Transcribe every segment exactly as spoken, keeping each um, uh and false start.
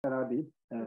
fena değil. Ee,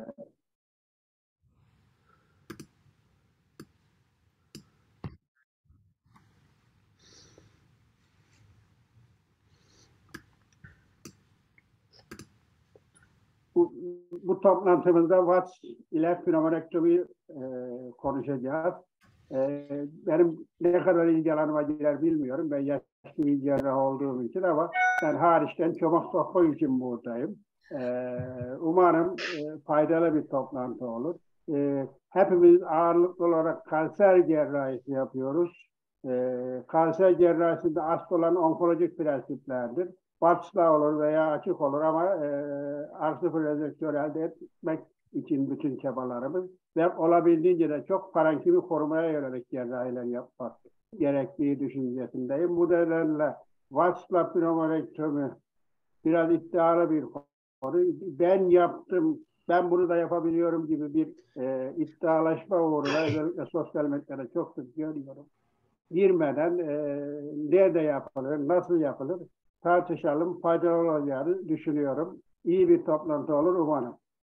bu, bu toplantımızda Watts ile pneumonektomi e, konuşacağız. E, benim ne kadar ilgi alanıma girer bilmiyorum. Ben yaşlı bir cerrah olduğum için ama ben hariçten çomak sokma için buradayım. E, umarım e, faydalı bir toplantı olur. E, hepimiz ağırlıklı olarak kanser cerrahisi yapıyoruz. E, kanser cerrahisinde asıl olan onkolojik prensiplerdir. Watts'la olur veya açık olur ama e, R sıfır rezektör elde etmek için bütün çabalarımız ve olabildiğince de çok parenkimi korumaya yönelik cerrahiler yapmak gerektiği düşüncesindeyim. Bu nedenle Watts'la pneumonektomi biraz iddialı bir konu. Ben yaptım, ben bunu da yapabiliyorum gibi bir e, iddialaşma uğruna özellikle sosyal medyada çok sık görüyorum. Girmeden e, nerede yapılır, nasıl yapılır tartışalım, faydalı olacağını düşünüyorum. İyi bir toplantı olur umarım.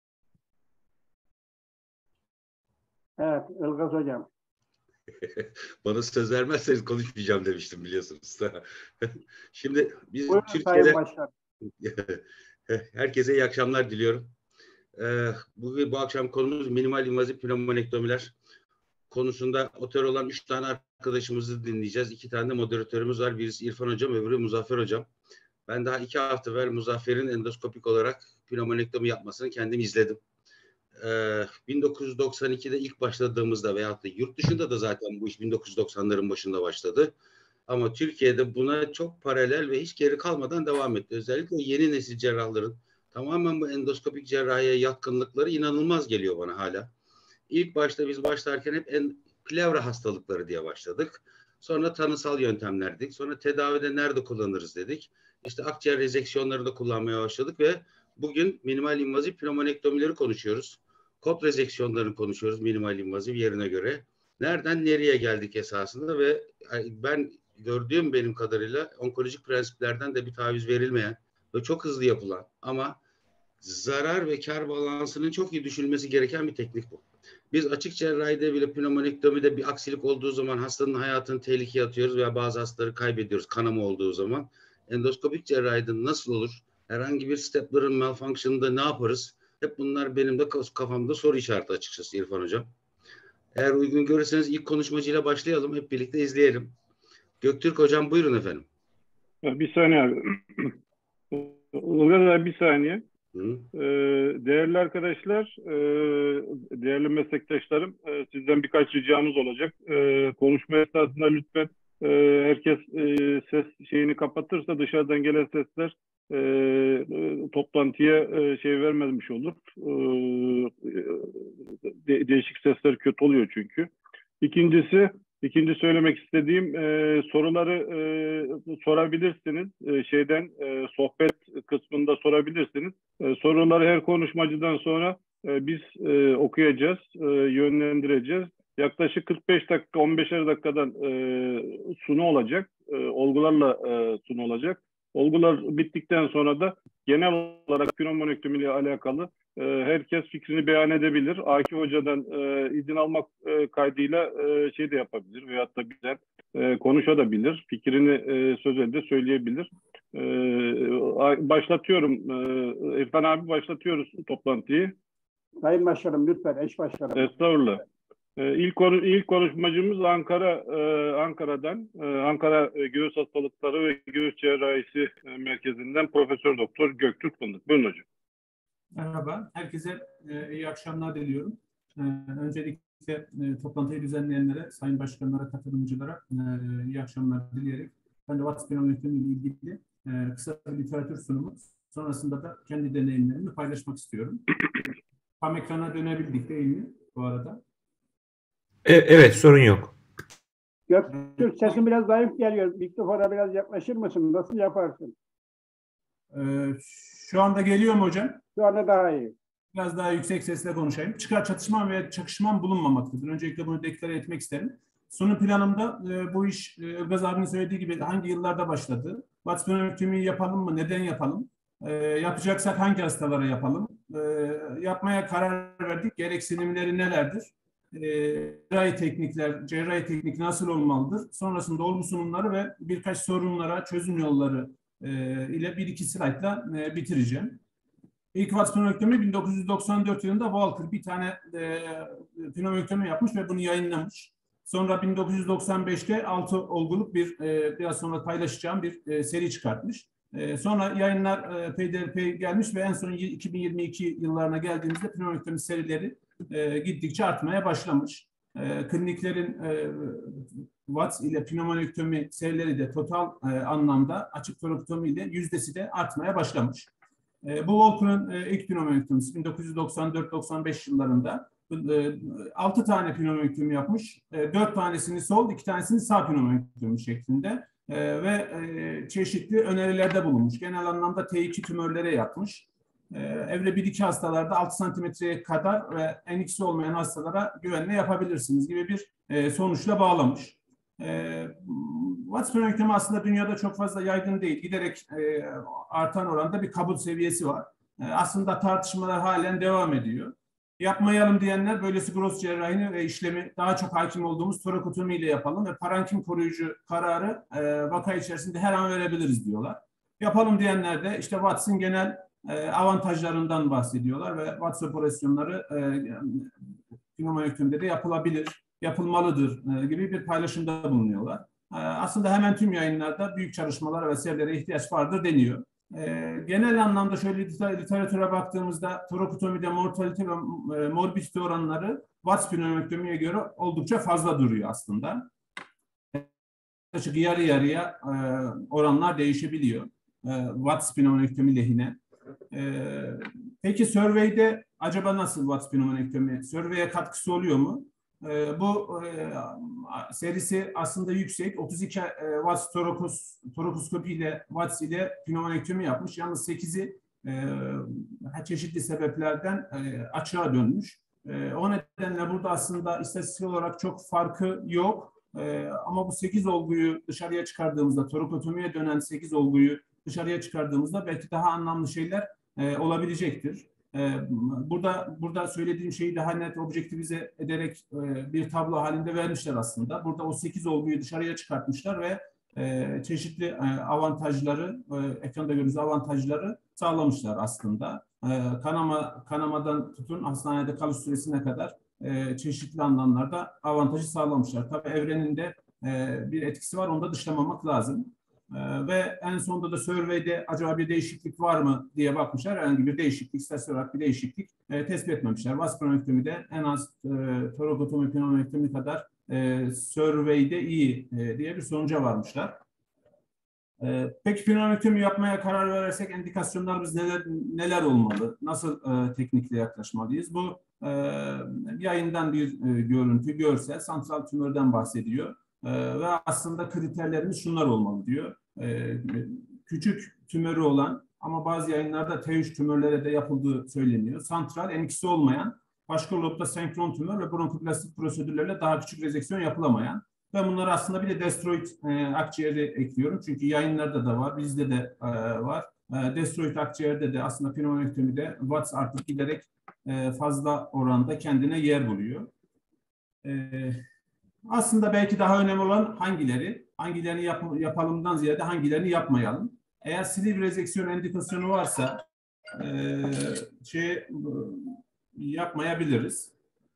Evet, Ilgaz Hocam. Bana söz vermezseniz konuşmayacağım demiştim biliyorsunuz. Şimdi biz Buyurun, Türkiye'de Sayın Başkan. herkese iyi akşamlar diliyorum. Bugün bu akşam konumuz minimal invazif pneumonektomiler konusunda otor olan üç tane arkadaşımızı dinleyeceğiz. İki tane de moderatörümüz var. Birisi İrfan Hocam, öbürü Muzaffer Hocam. Ben daha iki hafta evvel Muzaffer'in endoskopik olarak pneumonektomi yapmasını kendim izledim. Ee, bin dokuz yüz doksan ikide ilk başladığımızda veyahut da yurt dışında da zaten bu iş bin dokuz yüz doksanların başında başladı. Ama Türkiye'de buna çok paralel ve hiç geri kalmadan devam etti. Özellikle yeni nesil cerrahların tamamen bu endoskopik cerrahiye yatkınlıkları inanılmaz geliyor bana hala. İlk başta biz başlarken hep en plevra hastalıkları diye başladık. Sonra tanısal yöntemler dedik. Sonra tedavide nerede kullanırız dedik. İşte akciğer rezeksiyonları da kullanmaya başladık ve bugün minimal invazif pneumonektomileri konuşuyoruz. Kop rezeksiyonlarını konuşuyoruz minimal invazif yerine göre. Nereden nereye geldik esasında ve ben gördüğüm benim kadarıyla onkolojik prensiplerden de bir taviz verilmeyen ve çok hızlı yapılan ama zarar ve kar balansının çok iyi düşünülmesi gereken bir teknik bu. Biz açık cerrahide bile pneumonektomide bir aksilik olduğu zaman hastanın hayatını tehlikeye atıyoruz veya bazı hastaları kaybediyoruz kanama olduğu zaman. Endoskopik cerrahide nasıl olur? Herhangi bir stapler'ın malfunction'ında ne yaparız? Hep bunlar benim de kafamda soru işareti açıkçası İrfan Hocam. Eğer uygun görürseniz ilk konuşmacıyla başlayalım. Hep birlikte izleyelim. Göktürk Hocam buyurun efendim. Bir saniye abi. Ilgaz abi bir saniye. Hı. Değerli arkadaşlar, değerli meslektaşlarım, sizden birkaç ricamız olacak. Konuşma esnasında lütfen herkes ses şeyini kapatırsa dışarıdan gelen sesler toplantıya şey vermemiş olur. Değişik sesler kötü oluyor çünkü. İkincisi, ikinci söylemek istediğim e, soruları e, sorabilirsiniz. E, şeyden e, sohbet kısmında sorabilirsiniz. E, soruları her konuşmacıdan sonra e, biz e, okuyacağız, e, yönlendireceğiz. Yaklaşık kırk beş dakika, on beşer dakikadan e, sunu olacak. E, olgularla e, sunu olacak. Olgular bittikten sonra da genel olarak pneumonektomi ile alakalı e, herkes fikrini beyan edebilir. Akif Hoca'dan e, izin almak e, kaydıyla e, şey de yapabilir veyahut da bize e, konuşabilir. Fikrini e, söz elde söyleyebilir. E, başlatıyorum. E, İrfan abi başlatıyoruz toplantıyı. Sayın Başkanım lütfen, eş başkanım. Estağfurullah. İlk, konu, ilk konuşmacımız Ankara, e, Ankara'dan, e, Ankara e, Göğüs Hastalıkları ve Göğüs Cerrahisi e, Merkezi'nden Profesör Doktor Göktürk Fındık. Buyurun hocam. Merhaba, herkese e, iyi akşamlar diliyorum. E, öncelikle e, toplantıyı düzenleyenlere, sayın başkanlara, katılımcılara e, iyi akşamlar dileyerek ben de Watts pneumonektomi ile ilgili e, kısa bir literatür sunumu, sonrasında da kendi deneyimlerimi paylaşmak istiyorum. Tam ekrana dönebildik değil mi bu arada? Evet, sorun yok. Göktürk sesin biraz zayıf geliyor. Mikrofona biraz yaklaşır mısın? Nasıl yaparsın? Ee, şu anda geliyor mu hocam? Şu anda daha iyi. Biraz daha yüksek sesle konuşayım. Çıkar çatışma ve çakışma bulunmamaktadır. Öncelikle bunu deklare etmek isterim. Sunum planımda e, bu iş e, Ilgaz abinin söylediği gibi hangi yıllarda başladı? Watts pneumonektomiyi yapalım mı? Neden yapalım? E, yapacaksak hangi hastalara yapalım? E, yapmaya karar verdik. Gereksinimleri nelerdir? E, cerrahi teknikler, cerrahi teknik nasıl olmalıdır? Sonrasında olgu sunumları ve birkaç sorunlara çözüm yolları e, ile bir iki slaytla e, bitireceğim. İlk Watts pneumonektomi bin dokuz yüz doksan dört yılında Walker bir tane e, pneumonektomi yapmış ve bunu yayınlamış. Sonra bin dokuz yüz doksan beşte altı olguluk bir e, biraz sonra paylaşacağım bir e, seri çıkartmış. E, sonra yayınlar e, peyderpey gelmiş ve en son iki bin yirmi iki yıllarına geldiğimizde pneumonektomi serileri e, gittikçe artmaya başlamış. E, kliniklerin e, Watts ile pneumonektomi serileri de total e, anlamda açık torakotomi ile yüzdesi de artmaya başlamış. E, bu Walker'ın e, ilk pneumonektomisi bin dokuz yüz doksan dört doksan beş yıllarında e, altı tane pneumonektomi yapmış. E, dört tanesini sol, iki tanesini sağ pneumonektomi şeklinde e, ve e, çeşitli önerilerde bulunmuş. Genel anlamda T iki tümörlere yapmış. E, evre bir iki hastalarda altı santimetreye kadar ve N X'i olmayan hastalara güvenle yapabilirsiniz gibi bir e, sonuçla bağlamış. E, Watts pneumonektomi aslında dünyada çok fazla yaygın değil. Giderek e, artan oranda bir kabul seviyesi var. E, aslında tartışmalar halen devam ediyor. Yapmayalım diyenler böylesi gross cerrahini ve işlemi daha çok hakim olduğumuz torakotomi ile yapalım ve parenkim koruyucu kararı e, vaka içerisinde her an verebiliriz diyorlar. Yapalım diyenler de işte Watts'ın genel e, avantajlarından bahsediyorlar ve Watts operasyonları e, pneumonektomide de yapılabilir, yapılmalıdır e, gibi bir paylaşımda bulunuyorlar. E, aslında hemen tüm yayınlarda büyük çalışmalara ve serilere ihtiyaç vardır deniyor. E, genel anlamda şöyle literatüre baktığımızda torakotomide mortalite ve e, morbidite oranları Watts pneumonektomiye göre oldukça fazla duruyor aslında. Yaklaşık yarı yarıya e, oranlar değişebiliyor e, Watts pneumonektomi lehine. E, peki Survey'de acaba nasıl Watts pneumonektomi? Survey'e katkısı oluyor mu? E, bu e, serisi aslında yüksek. otuz iki e, Watts torakos, torakoskopi ile Watts ile pneumonektomi yapmış. Yalnız sekizi e, çeşitli sebeplerden e, açığa dönmüş. E, o nedenle burada aslında istatistik olarak çok farkı yok. E, ama bu sekiz olguyu dışarıya çıkardığımızda, torakotomiye dönen sekiz olguyu dışarıya çıkardığımızda belki daha anlamlı şeyler e, olabilecektir. E, burada burada söylediğim şeyi daha net objektivize ederek e, bir tablo halinde vermişler aslında. Burada o sekiz olguyu dışarıya çıkartmışlar ve e, çeşitli e, avantajları, e, ekranda gördüğünüz avantajları sağlamışlar aslında. E, kanama kanamadan tutun hastanede kalış süresine kadar e, çeşitli anlamlarda avantajı sağlamışlar. Tabii evrenin de e, bir etkisi var, onu da dışlamamak lazım. Ee, ve en sonunda da survey'de acaba bir değişiklik var mı diye bakmışlar. Herhangi bir değişiklik, istatistik olarak bir değişiklik e, tespit etmemişler. Watts pneumonektomide en az e, torakotomi pneumonektomi kadar e, survey'de iyi e, diye bir sonuca varmışlar. E, peki pneumonektomi yapmaya karar verirsek indikasyonlarımız neler neler olmalı? Nasıl e, teknikle yaklaşmalıyız? Bu e, yayından bir e, görüntü, görsel, santral tümörden bahsediyor. Ee, ve aslında kriterlerimiz şunlar olmalı diyor. Ee, küçük tümörü olan ama bazı yayınlarda T üç tümörlere de yapıldığı söyleniyor. Santral, N X'i olmayan, başka lobda senkron tümör ve bronkoplastik prosedürlerle daha küçük rezeksiyon yapılamayan. Ben bunları aslında bir de destroid e, akciğeri ekliyorum. Çünkü yayınlarda da var, bizde de e, var. E, destroid akciğerde de aslında pneumonektomide Watts artık giderek e, fazla oranda kendine yer buluyor. E, Aslında belki daha önemli olan hangileri, hangilerini yap, yapalımdan ziyade hangilerini yapmayalım. Eğer sleeve rezeksiyon endikasyonu varsa e, şey yapmayabiliriz.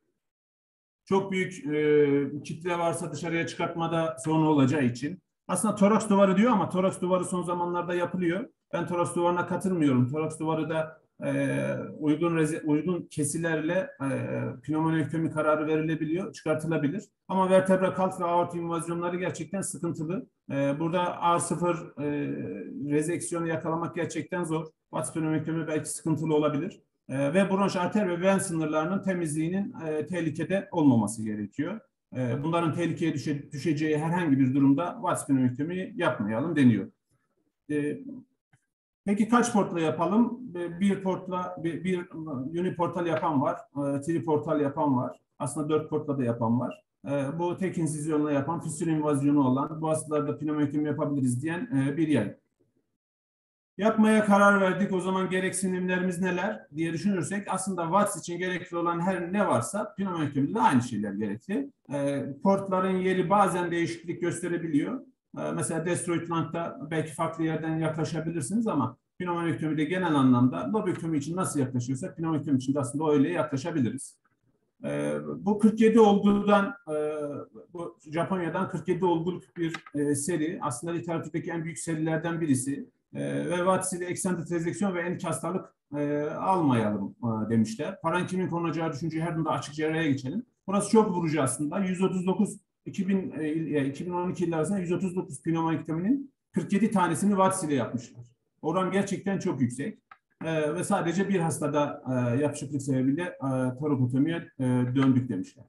Çok büyük e, kitle varsa dışarıya çıkartmada sorun olacağı için. Aslında toraks duvarı diyor ama toraks duvarı son zamanlarda yapılıyor. Ben toraks duvarına katılmıyorum. Toraks duvarı da e, uygun reze, uygun kesilerle e, pneumonektomi kararı verilebiliyor, çıkartılabilir. Ama vertebra kalt ve aort invazyonları gerçekten sıkıntılı. E, burada A sıfır e, rezeksiyonu yakalamak gerçekten zor. Watts pneumonektomi belki sıkıntılı olabilir. E, ve bronş arter ve ven sınırlarının temizliğinin e, tehlikede olmaması gerekiyor. E, bunların tehlikeye düşe, düşeceği herhangi bir durumda Watts pneumonektomi yapmayalım deniyor. E, Peki kaç portla yapalım? Bir portla, bir, bir uniportal yapan var, triportal yapan var. Aslında dört portla da yapan var. Bu tek insizyonla yapan, füsül invazyonu olan, bu hastalarda pneumonektomi yapabiliriz diyen bir yay. Yapmaya karar verdik. O zaman gereksinimlerimiz neler diye düşünürsek aslında Watts için gerekli olan her ne varsa pneumoektomide de aynı şeyler gerekli. E, portların yeri bazen değişiklik gösterebiliyor. E, mesela destroyed lung'da belki farklı yerden yaklaşabilirsiniz ama pneumoektomide genel anlamda lobektomi için nasıl yaklaşıyorsak pneumoektomi için de aslında öyle yaklaşabiliriz. E, bu kırk yedi olgudan, e, bu Japonya'dan kırk yedi olguluk bir e, seri. Aslında literatürdeki en büyük serilerden birisi. E, ve Watts ile extended rezeksiyon ve enik hastalık e, almayalım e, demişler. Parenkimin konacağı düşünceyi her durumda açık cerrahiye geçelim. Burası çok vurucu aslında. yüz otuz dokuz iki bin, e, iki bin on iki yılları arasında yüz otuz dokuz pneumoektominin kırk yedi tanesini Watts ile yapmışlar. Oran gerçekten çok yüksek. Ee, ve sadece bir hastada e, yapışıklık sebebiyle e, torakotomiye e, döndük demişler.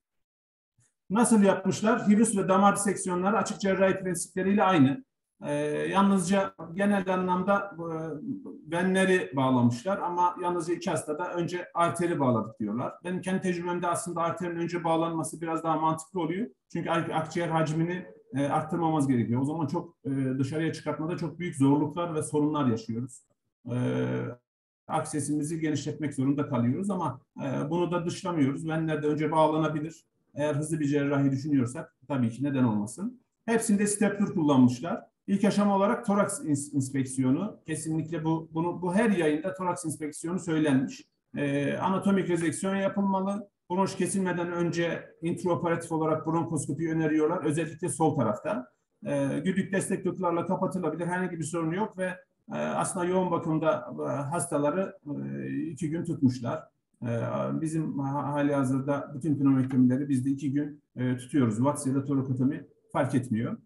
Nasıl yapmışlar? Hirüs ve damar diseksiyonları açık cerrahi prensipleriyle aynı. E, yalnızca genel anlamda e, venleri bağlamışlar ama yalnızca iki hastada önce arteri bağladık diyorlar. Benim kendi tecrübemde aslında arterin önce bağlanması biraz daha mantıklı oluyor. Çünkü akciğer hacmini e, arttırmamız gerekiyor. O zaman çok e, dışarıya çıkartmada çok büyük zorluklar ve sorunlar yaşıyoruz. E, aksesimizi genişletmek zorunda kalıyoruz ama e, bunu da dışlamıyoruz. Venler de önce bağlanabilir. Eğer hızlı bir cerrahi düşünüyorsak tabii ki neden olmasın. Hepsinde stepler kullanmışlar. İlk aşama olarak toraks inspeksiyonu. Kesinlikle bu bunu bu her yayında toraks inspeksiyonu söylenmiş. E, anatomik rezeksiyon yapılmalı. Bronş kesilmeden önce intraoperatif olarak bronkoskopi öneriyorlar. Özellikle sol tarafta. E, güdük destek dokularla kapatılabilir. Herhangi bir sorun yok ve e, aslında yoğun bakımda e, hastaları e, iki gün tutmuşlar. E, bizim hali hazırda bütün pneumoektomileri biz de iki gün e, tutuyoruz. Watts ya da torakotomi fark etmiyor.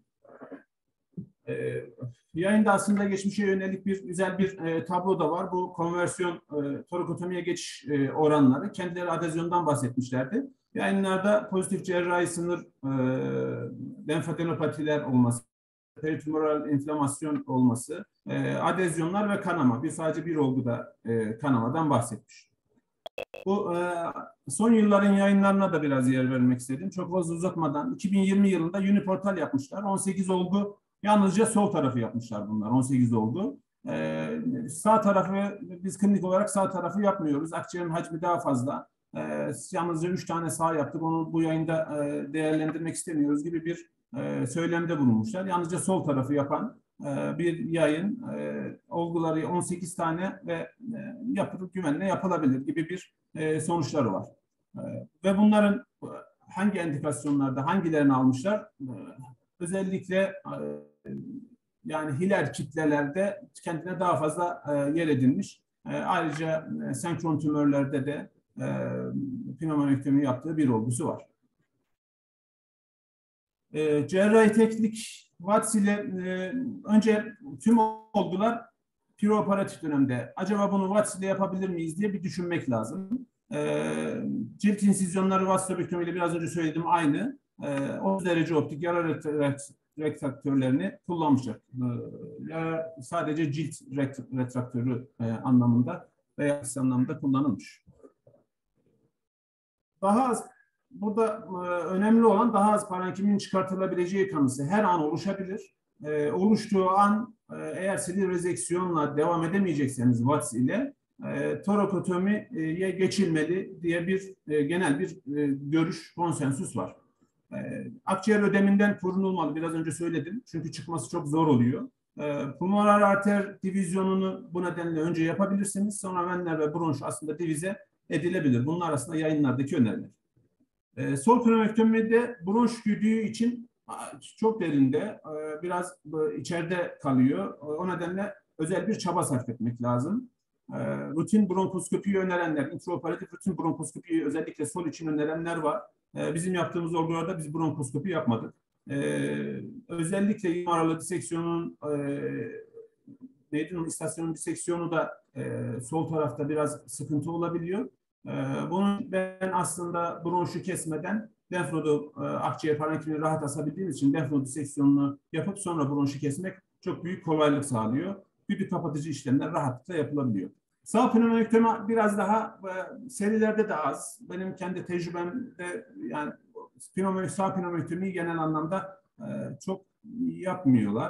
E, yayında aslında geçmişe yönelik bir güzel bir e, tablo da var. Bu konversiyon e, torakotomiye geçiş e, oranları. Kendileri adezyondan bahsetmişlerdi. Yayınlarda pozitif cerrahi sınır e, lenfadenopatiler olması, peritumoral inflamasyon olması, e, adezyonlar ve kanama. Bir sadece bir olguda e, kanamadan bahsetmiş. Bu e, son yılların yayınlarına da biraz yer vermek istedim. Çok fazla uzatmadan iki bin yirmi yılında Uniportal yapmışlar. on sekiz olgu yalnızca sol tarafı yapmışlar bunlar. on sekiz olgu. Ee, sağ tarafı biz klinik olarak sağ tarafı yapmıyoruz. Akciğerin hacmi daha fazla. Ee, yalnızca üç tane sağ yaptık. Onu bu yayında e, değerlendirmek istemiyoruz gibi bir e, söylemde bulunmuşlar. Yalnızca sol tarafı yapan e, bir yayın. E, olguları on sekiz tane ve e, yapılıp güvenle yapılabilir gibi bir e, sonuçları var. E, ve bunların hangi endikasyonlarda hangilerini almışlar? E, özellikle e, yani hiler kitlelerde kendine daha fazla e, yer edinmiş. E, ayrıca e, senkron tümörlerde de e, pneumoektomi yaptığı bir olgusu var. E, cerrahi teknik Watts ile e, önce tüm olgular preoperatif dönemde. Acaba bunu Watts ile yapabilir miyiz diye bir düşünmek lazım. E, cilt insizyonları Watts lobektomi ile biraz önce söyledim aynı. E, otuz derece optik yara retraktörlerini kullanmışlar. Ya sadece cilt retraktörü e, anlamında veya aksi anlamda kullanılmış. Daha az, burada e, önemli olan daha az parenkimin çıkartılabileceği kanısı her an oluşabilir. E, oluştuğu an e, eğer sili rezeksiyonla devam edemeyecekseniz Watts ile e, torakotomiye geçilmeli diye bir e, genel bir e, görüş, konsensüs var. E, akciğer ödeminden korunulmalı. Biraz önce söyledim. Çünkü çıkması çok zor oluyor. E, pulmoner arter divizyonunu bu nedenle önce yapabilirsiniz. Sonra venler ve bronş aslında divize edilebilir. Bunlar arasında yayınlardaki öneriler. E, sol pneumoektomide bronş güdüğü için çok derinde, e, biraz e, içeride kalıyor. O nedenle özel bir çaba sarf etmek lazım. E, rutin bronkoskopiyi önerenler, intraoperatif rutin bronkoskopiyi özellikle sol için önerenler var. Bizim yaptığımız olgularda biz bronkoskopi yapmadık. Ee, özellikle yumaralı diseksiyonun e, neydi onun istasyonun diseksiyonu da e, sol tarafta biraz sıkıntı olabiliyor. E, bunun ben aslında bronşu kesmeden lenf nodu e, akciğer parenkimini rahat asabildiğimiz için lenf nodu diseksiyonunu yapıp sonra bronşu kesmek çok büyük kolaylık sağlıyor. Güdük kapatıcı işlemler rahatlıkla yapılabiliyor. Sağ pneumoektomi biraz daha e, serilerde de az. Benim kendi tecrübemde yani pneumoektomi, sağ pneumoektomiyi genel anlamda e, çok yapmıyorlar.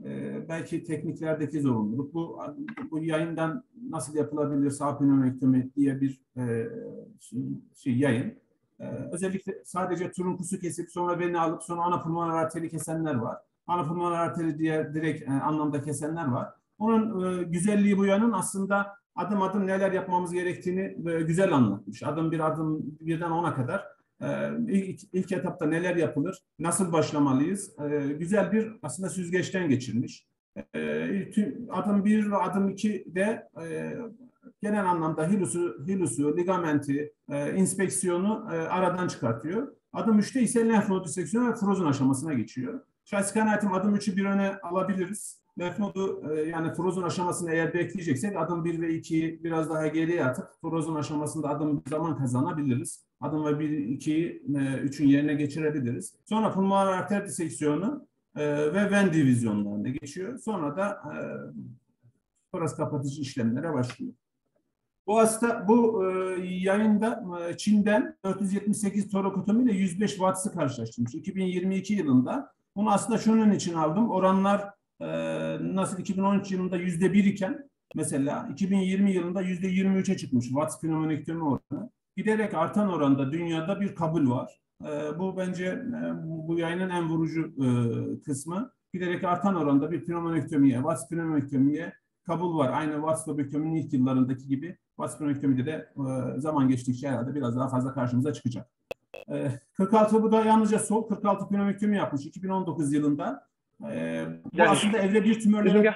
e, belki tekniklerdeki zorunluluk. Bu, bu yayından nasıl yapılabilir sağ pneumonektomi diye bir e, şey, şey, yayın. E, özellikle sadece turunkusu kesip sonra veni alıp sonra ana pulmoner arteri kesenler var. Ana pulmoner arteri diye direkt e, anlamda kesenler var. Onun e, güzelliği bu yanın aslında adım adım neler yapmamız gerektiğini e, güzel anlatmış. Adım bir adım birden ona kadar. Ee, ilk, ilk etapta neler yapılır, nasıl başlamalıyız? Ee, güzel bir aslında süzgeçten geçirmiş. Ee, tüm, adım bir ve adım iki de e, genel anlamda hilusu, hilusu ligamenti, e, inspeksiyonu e, aradan çıkartıyor. Adım üçte ise lenf nod diseksiyonu ve frozun aşamasına geçiyor. Şahsi kanaatim adım üçü bir öne alabiliriz. Lenf nodu e, yani frozun aşamasını eğer bekleyeceksek adım bir ve ikiyi biraz daha geriye atıp frozun aşamasında adım zaman kazanabiliriz. Adım ve bir, ikiyi, üçün yerine geçirebiliriz. Sonra pulmoner arter diseksiyonu e, ve ven divizyonlarına geçiyor. Sonra da e, toras kapatıcı işlemlere başlıyor. Bu hasta bu e, yayında e, Çin'den dört yüz yetmiş sekiz torakotomi ile yüz beş Watts'ı karşılaştırmış. iki bin yirmi iki yılında. Bunu aslında şunun için aldım. Oranlar e, nasıl iki bin on üç yılında yüzde bir iken mesela iki bin yirmi yılında yüzde yirmi üçe çıkmış Watts pneumonektomi oranı. Giderek artan oranda dünyada bir kabul var. E, bu bence e, bu, bu yayının en vurucu e, kısmı. Giderek artan oranda bir pneumonektomiye, Watts pneumonektomiye kabul var. Aynı Watts lobektominin ilk yıllarındaki gibi Watts pneumonektomide de e, zaman geçtikçe herhalde biraz daha fazla karşımıza çıkacak. E, kırk altı bu da yalnızca sol kırk altı pneumonektomi yapmış iki bin on dokuz yılında. E, bu yani, aslında evre bir tümörlere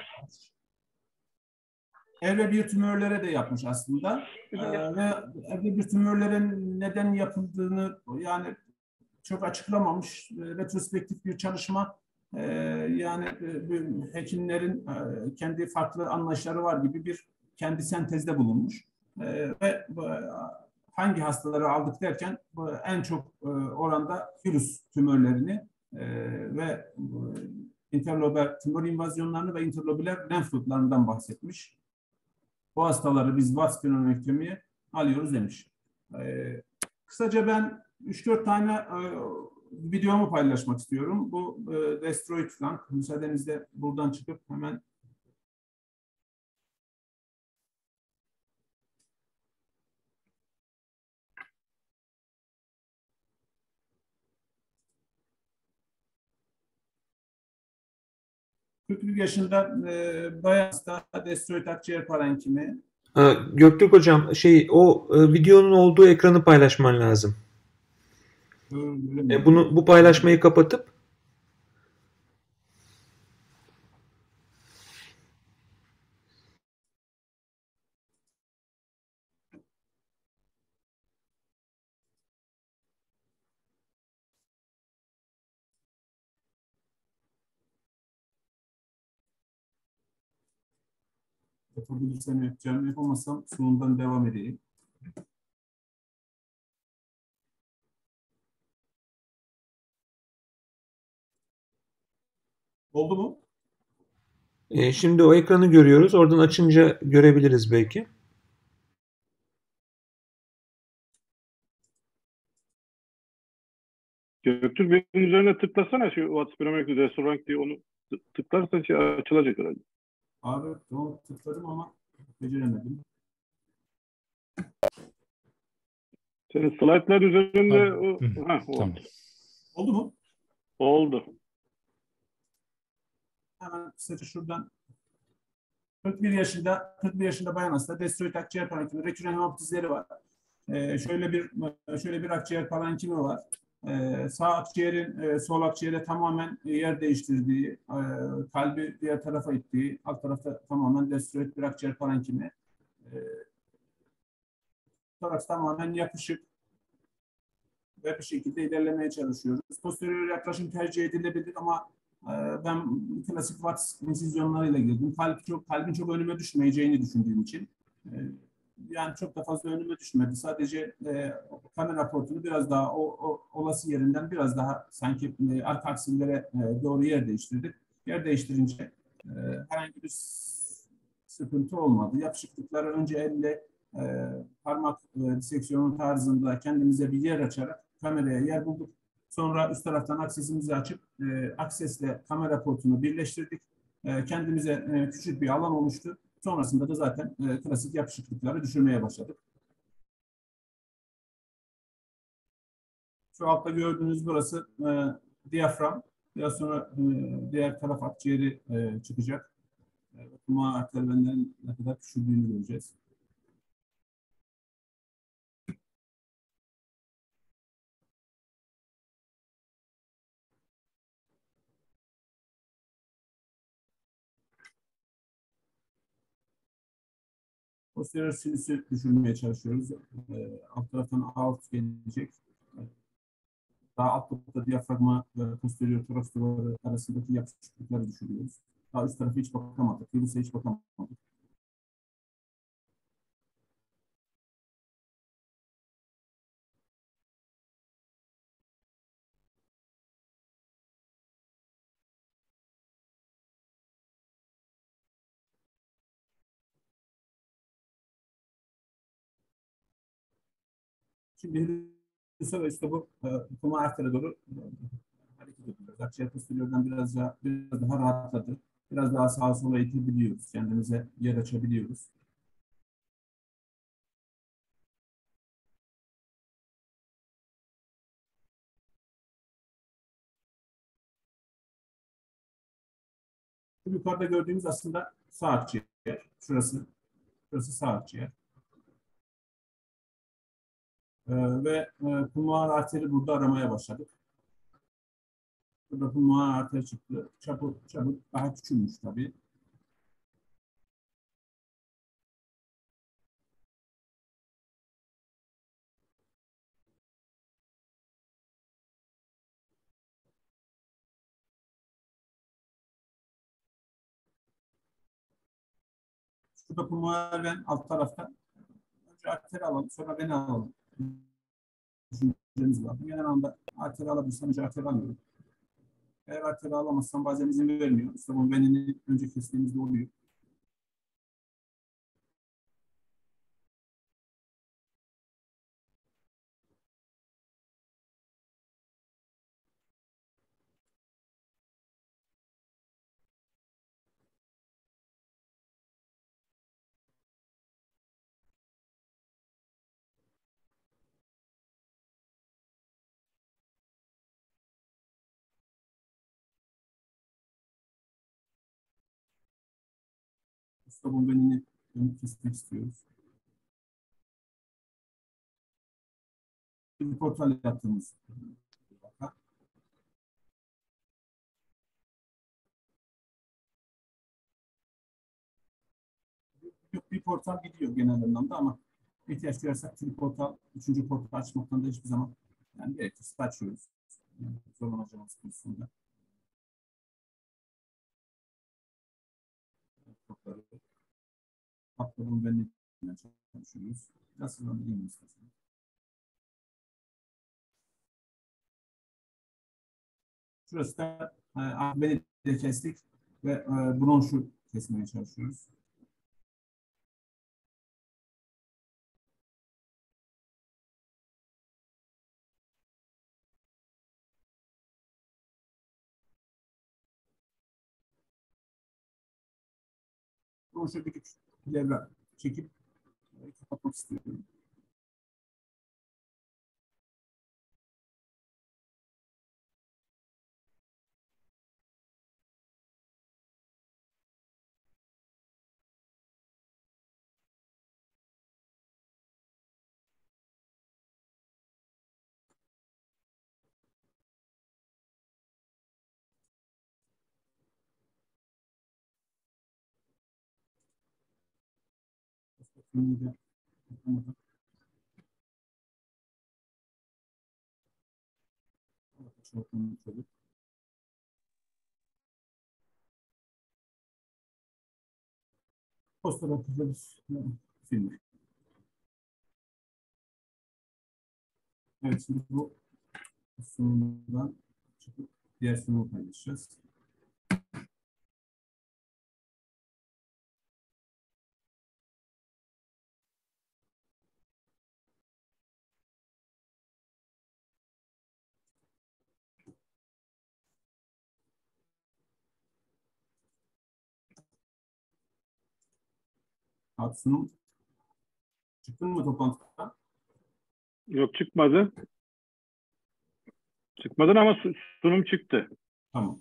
evre bir tümörlere de yapmış aslında. Ee, ve evre bir tümörlerin neden yapıldığını yani çok açıklamamış. E, retrospektif bir çalışma e, yani e, hekimlerin e, kendi farklı anlayışları var gibi bir kendi sentezde bulunmuş. E, ve e, hangi hastaları aldık derken e, en çok e, oranda virüs tümörlerini e, ve e, interlobar tümör invazyonlarını ve interlobüler lenf nodlarından bahsetmiş. Bu hastaları biz Watts pneumonektomiye alıyoruz demiş. Ee, kısaca ben üç dört tane e, videomu paylaşmak istiyorum. Bu e, Destroyed Flank. Müsaadenizle buradan çıkıp hemen kırk bir yaşında e, bayan hasta Destroyed akciğer parenkimi. Göktürk Hocam, şey o e, videonun olduğu ekranı paylaşman lazım. E, bunu bu paylaşmayı kapatıp Yapabilirsem yapacağım. Yapamazsam sonundan devam edeyim. Oldu mu? e, şimdi o ekranı görüyoruz. Oradan açınca görebiliriz belki. Göktürk benim üzerine tıklasana şu Watts pneumonektomi Destroyed diye onu tıklarsan şey açılacak herhalde. Abi onu tıkladım ama beceremedim. Senin slaytlar üzerinde o, heh, tamam. Oldu mu? Oldu. Hemen kısaca şuradan kırk bir yaşında kırk bir yaşında bayan hasta Destroyed akciğer parenkimi, rekürren hemoptizleri var. Ee, şöyle bir şöyle bir akciğer parenkimi var. Ee, sağ akciğerin e, sol akciğere tamamen yer değiştirdiği, e, kalbi diğer tarafa ittiği, alt tarafta tamamen Destroyed bir akciğer parenkimi. E, toraks tamamen yapışık ve bir şekilde ilerlemeye çalışıyoruz. Posterior yaklaşım tercih edilebilir ama e, ben klasik Watts insizyonlarıyla girdim. Kalp çok, kalbin çok önüme düşmeyeceğini düşündüğüm için. E, yani çok da fazla önüme düşmedi. Sadece e, kamera portunu biraz daha o, o olası yerinden biraz daha sanki e, arka aksillere e, doğru yer değiştirdik. Yer değiştirince e, herhangi bir sıkıntı olmadı. Yapışıklıkları önce elle e, parmak e, diseksiyonu tarzında kendimize bir yer açarak kameraya yer bulduk. Sonra üst taraftan aksesimizi açıp e, aksesle kamera portunu birleştirdik. e, kendimize e, küçük bir alan oluştu. Sonrasında da zaten e, klasik yapışıklıkları düşürmeye başladık. Şu altta gördüğünüz burası e, diyafram. Biraz sonra e, diğer taraf akciğeri e, çıkacak. E, Okuma arterlerinden ne kadar küçüldüğünü göreceğiz. Posterior sinüsü düşürmeye çalışıyoruz. E, alt taraftan alt gelecek. Daha alt tarafta diyafragma ve posterior toraks duvarı arasındaki yapışıklıkları düşürüyoruz. Daha üst tarafı hiç bakamadık. Virüse hiç bakamadık. Şimdi virüse ve işte bu e, okuma artere doğru e, hareket ediyoruz. Akciğer posteriordan biraz daha, biraz daha rahatladı. Biraz daha sağa sola itebiliyoruz. Kendimize yer açabiliyoruz. Şu yukarıda gördüğümüz aslında sağ akciğer. Şurası, şurası sağ akciğer. Ee, ve e, pulmoner arteri burada aramaya başladık. Burada pulmoner arter çıktı. Çapı, çapı daha küçülmüş tabii. Şurada pulmoner ven alt tarafta. Önce arteri alalım, sonra veni alalım. Düşüncemiz var. Genel anda arteri alabilirsem önce arteri alıyorum. Eğer arteri alamazsam bazen izin vermiyor. İşte bu venini önce kestiğimizde oluyor. İşte bu venini kesmek istiyoruz. Bir portal yaptığımız vaka. Bir portal gidiyor genel anlamda ama ihtiyaç duyarsak bir portal, üçüncü portal açmaktan da hiçbir zaman yani gerekirse açıyoruz. Yani zorlanacağımız konusunda. Portalı atladığım benimle çalışıyoruz. Nasıl anlayayım isterseniz. Şurası da e, beni de kestik ve e, bronşu kesmeye çalışıyoruz. Bronşu bir küçük levra çekip e, kapatmak istiyorum. Şimdi de yapamadım. Çok unutulur. Postoperatifte bir film. Evet, şimdi bu sunumdan çıkıp diğer sunumu paylaşacağız. Abi sunum çıktın mı toplantıdan? Yok, çıkmadı. Çıkmadın ama sunum çıktı. Tamam.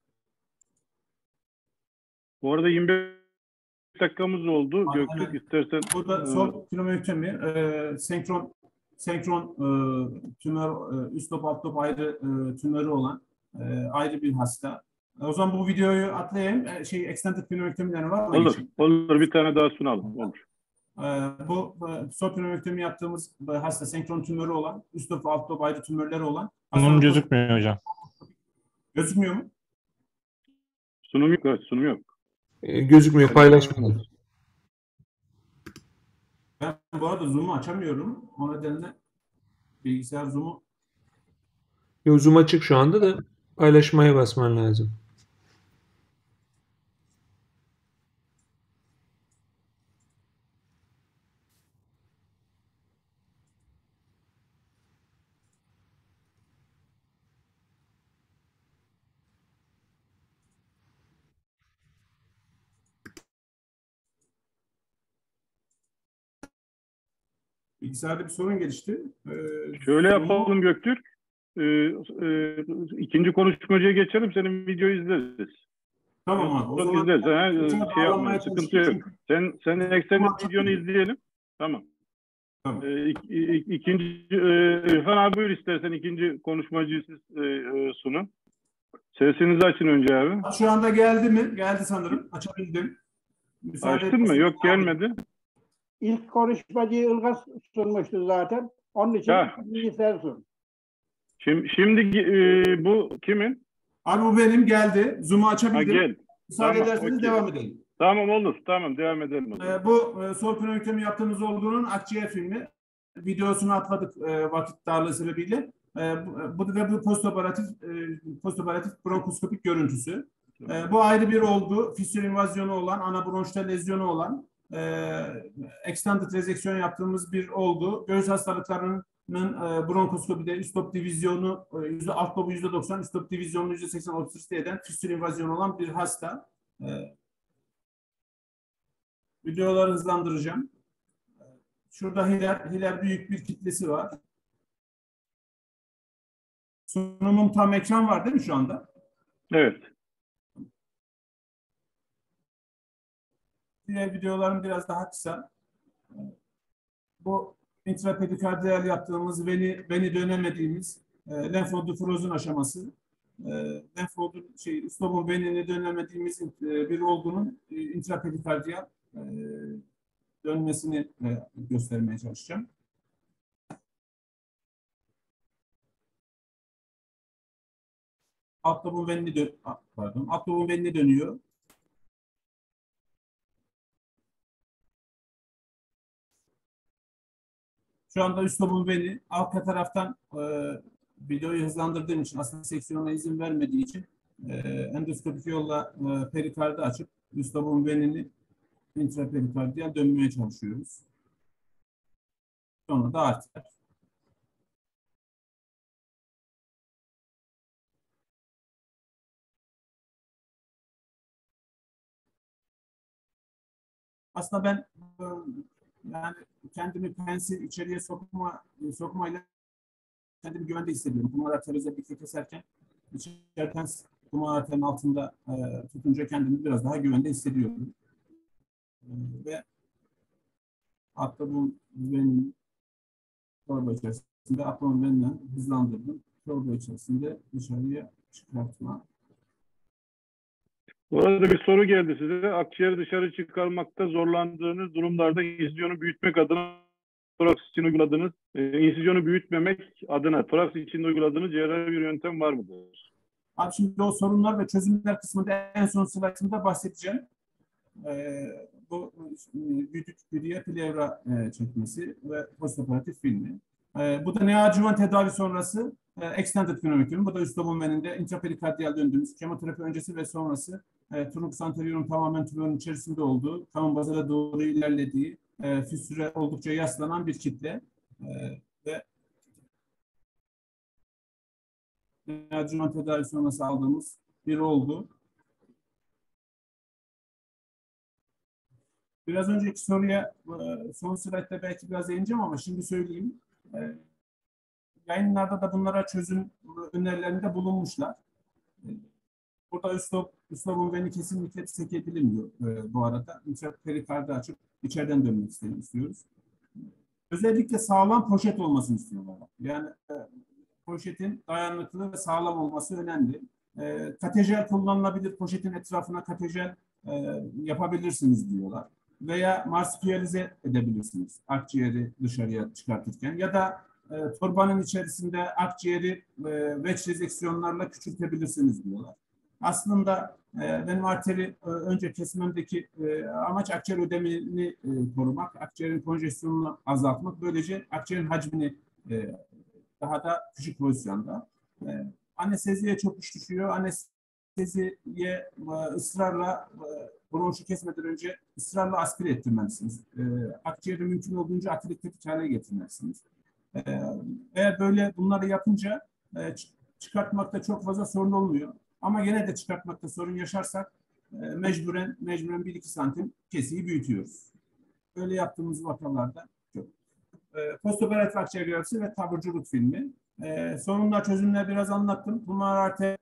Bu arada yirmi beş dakikamız oldu. Aynen. Göktürk, istersen Burada e, sol kilometre e, senkron senkron e, tümör, e, üst lob alt lob ayrı e, tümörü olan e, ayrı bir hasta. E, o zaman bu videoyu atlayayım. E, şey extended pneumoektomileri var. Ona olur. geçeyim. Olur. Bir tane daha sunalım. Olur. E, bu e, sol pneumoektomi yaptığımız e, hasta senkron tümörü olan, üst lob alt lob ayrı tümörleri olan. Sunum gözükmüyor hocam. Gözükmüyor mu? Sunum yok. Evet, sunum yok. E, gözükmüyor, paylaşmadım. Ben bu arada Zoom'u açamıyorum. O nedenle bilgisayar Zoom'u Yo, Zoom açık şu anda da paylaşmaya basman lazım. bilgisayarda bir sorun gelişti. Ee, Şöyle Zoom'u- yapalım Göktürk. Ee, e, ikinci konuşmacıya geçelim. Senin videoyu izleriz. Tamam abi. O Çok zaman izleriz. Ha, içine şey bağlanmaya yapmayın. Sıkıntı çalışayım. yok. Sen, sen eksenin Tamam. videonu izleyelim. Tamam. Tamam. Ee, ik- ik- ikinci e, İrfan abi buyur istersen ikinci konuşmacıyı siz e, e, sunun. Sesinizi açın önce abi. Şu anda geldi mi? Geldi sanırım. Açabildim. Müsaade Açtın mı? ederseniz- Yok, gelmedi. İlk konuşmacıyı Ilgaz sunmuştu zaten. Onun için Ha. bilgisayar sun. Şimdi, şimdi e, bu kimin? Abi bu benim geldi. Zoom'u Ha, açabildim. gel. Müsaade Tamam, ederseniz okey. devam edelim. Tamam, olur. Tamam, devam edelim. o zaman. Ee, bu e, sol pneumoektomi yaptığımız olduğunun akciğer filmi. Videosunu atladık e, vakit darlığı sebebiyle. E, bu, bu ve bu postoperatif e, postoperatif bronkoskopik görüntüsü. E, bu ayrı bir olgu. Fistül invazyonu olan, ana bronşta lezyonu olan, e, extended rezeksiyon yaptığımız bir olgu. Göğüs hastalıklarının e, bronkoskopide üst lob divizyonu e, yüzde alt lobu yüzde doksan, üst lob divizyonu yüzde seksen obstrükte eden fistül invazyonu olan bir hasta. E, videoları hızlandıracağım. Şurada hiler, hiler büyük bir kitlesi var. Sunumum tam ekran var değil mi şu anda? Evet. Diğer videolarım biraz daha kısa. Bu intrapedikardiyal yaptığımız veni, veni dönemediğimiz e, lenf nodu frozun aşaması. E, lenf nodu şey, üslubun venini dönemediğimiz e, bir olgunun e, intrapedikardiyal e, dönmesini e, göstermeye çalışacağım. Alt lobun venini dön pardon, alt lobun venini dönüyor. Şu anda üst lobun veni arka taraftan e, videoyu hızlandırdığım için aslında seksiyona izin vermediği için e, endoskopik yolla e, perikardı açıp üst lobun venini intraperikardiyal dönmeye çalışıyoruz. Sonra da arter. Aslında ben e, yani kendimi pensil içeriye sokma sokmayla kendimi güvende hissediyorum. Pulmoner arteri özellikle keserken içeriden pulmoner arterinin altında e, tutunca kendimi biraz daha güvende hissediyorum. E, ve hatta bu venin torba içerisinde aklımın veninden hızlandırdım. Torba içerisinde dışarıya çıkartma. Bu arada bir soru geldi size. Akciğeri dışarı çıkarmakta zorlandığınız durumlarda insizyonu büyütmek adına toraks için uyguladığınız, e, insizyonu büyütmemek adına toraks için uyguladığınız cerrahi bir yöntem var mıdır? Abi şimdi o sorunlar ve çözümler kısmında en son slaytımda bahsedeceğim. Ee, bu güdük güdüye plevra e, çekmesi ve postoperatif filmi. Ee, bu da neoadjüvan tedavi sonrası e, extended pneumoektomi. Bu da üst lobun veninde intraperikardiyal döndüğümüz kemoterapi öncesi ve sonrası e, trunkus anterior'un tamamen tümörün içerisinde olduğu, kamun bazala doğru ilerlediği, e, füstüre oldukça yaslanan bir kitle e, ve neoadjüvan tedavi sonrası aldığımız bir olgu. Biraz önceki soruya son slaytta belki biraz değineceğim ama şimdi söyleyeyim. Yayınlarda da bunlara çözüm önerilerinde bulunmuşlar. Burada üslup, üslubun beni kesinlikle istek edilmiyor bu arada. İnşaat perikardı açıp içeriden dönmek istiyoruz. Özellikle sağlam poşet olmasını istiyorlar. Yani poşetin dayanıklı ve sağlam olması önemli. Katejel kullanılabilir, poşetin etrafına katejel yapabilirsiniz diyorlar. Veya marsipiyalize edebilirsiniz akciğeri dışarıya çıkartırken. Ya da e, torbanın içerisinde akciğeri e, veç rezeksiyonlarla küçültebilirsiniz diyorlar. Aslında e, benim arteri e, önce kesmemdeki e, amaç akciğer ödemini e, korumak, akciğerin konjesyonunu azaltmak. Böylece akciğerin hacmini e, daha da küçük pozisyonda. E, anesteziye çok iş düşüyor. Anesteziye e, ısrarla e, bronşu kesmeden önce ısrarla aspire ettirmelisiniz. E, akciğeri mümkün olduğunca atilik hale getirmelisiniz. E, eğer böyle bunları yapınca e, çıkartmakta çok fazla sorun olmuyor. Ama gene de çıkartmakta sorun yaşarsak e, mecburen mecburen bir iki santim kesiyi büyütüyoruz. Böyle yaptığımız vakalarda çok. E, postoperatif akciğer grafisi ve taburculuk filmi. E, sorunlar, çözümler biraz anlattım. Pulmoner arter,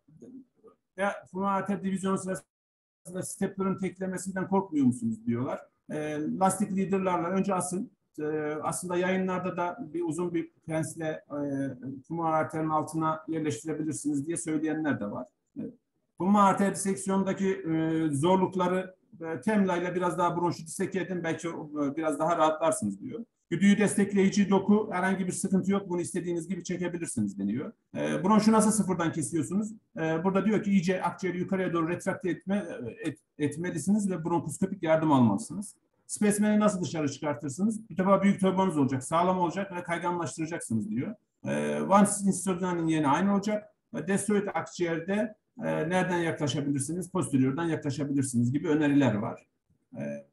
pulmoner arter divizyonu sırasında steplerin teklemesinden korkmuyor musunuz diyorlar. E, lastik leaderlarla önce asın. E, aslında yayınlarda da bir uzun bir pensle e, pulmoner arterin altına yerleştirebilirsiniz diye söyleyenler de var. Pulmoner arter diseksiyondaki e, zorlukları e, Temla ile biraz daha bronşu diseke edin, belki e, biraz daha rahatlarsınız diyor. Güdüğü destekleyici doku, herhangi bir sıkıntı yok, bunu istediğiniz gibi çekebilirsiniz deniyor. E, bronşu nasıl sıfırdan kesiyorsunuz? E, burada diyor ki iyice akciğeri yukarıya doğru retrakte etme, et, etmelisiniz ve bronkoskopik yardım almalısınız. Spesmeni nasıl dışarı çıkartırsınız? Bir defa büyük torbanız olacak, sağlam olacak ve kayganlaştıracaksınız diyor. E, Van Nistelrooy'un yeni aynı olacak. Destroyed akciğerde e, nereden yaklaşabilirsiniz? Posteriordan yaklaşabilirsiniz gibi öneriler var. E,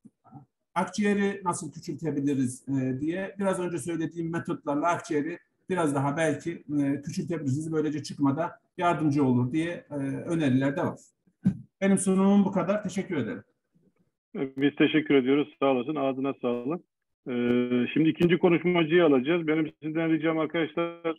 akciğeri nasıl küçültebiliriz e, diye biraz önce söylediğim metotlarla akciğeri biraz daha belki e, küçültebilirsiniz. Böylece çıkmada yardımcı olur diye e, öneriler de var. Benim sunumum bu kadar. Teşekkür ederim. Biz teşekkür ediyoruz. Sağ olasın. Ağzına sağlık. Ee, şimdi ikinci konuşmacıyı alacağız. Benim sizden ricam arkadaşlar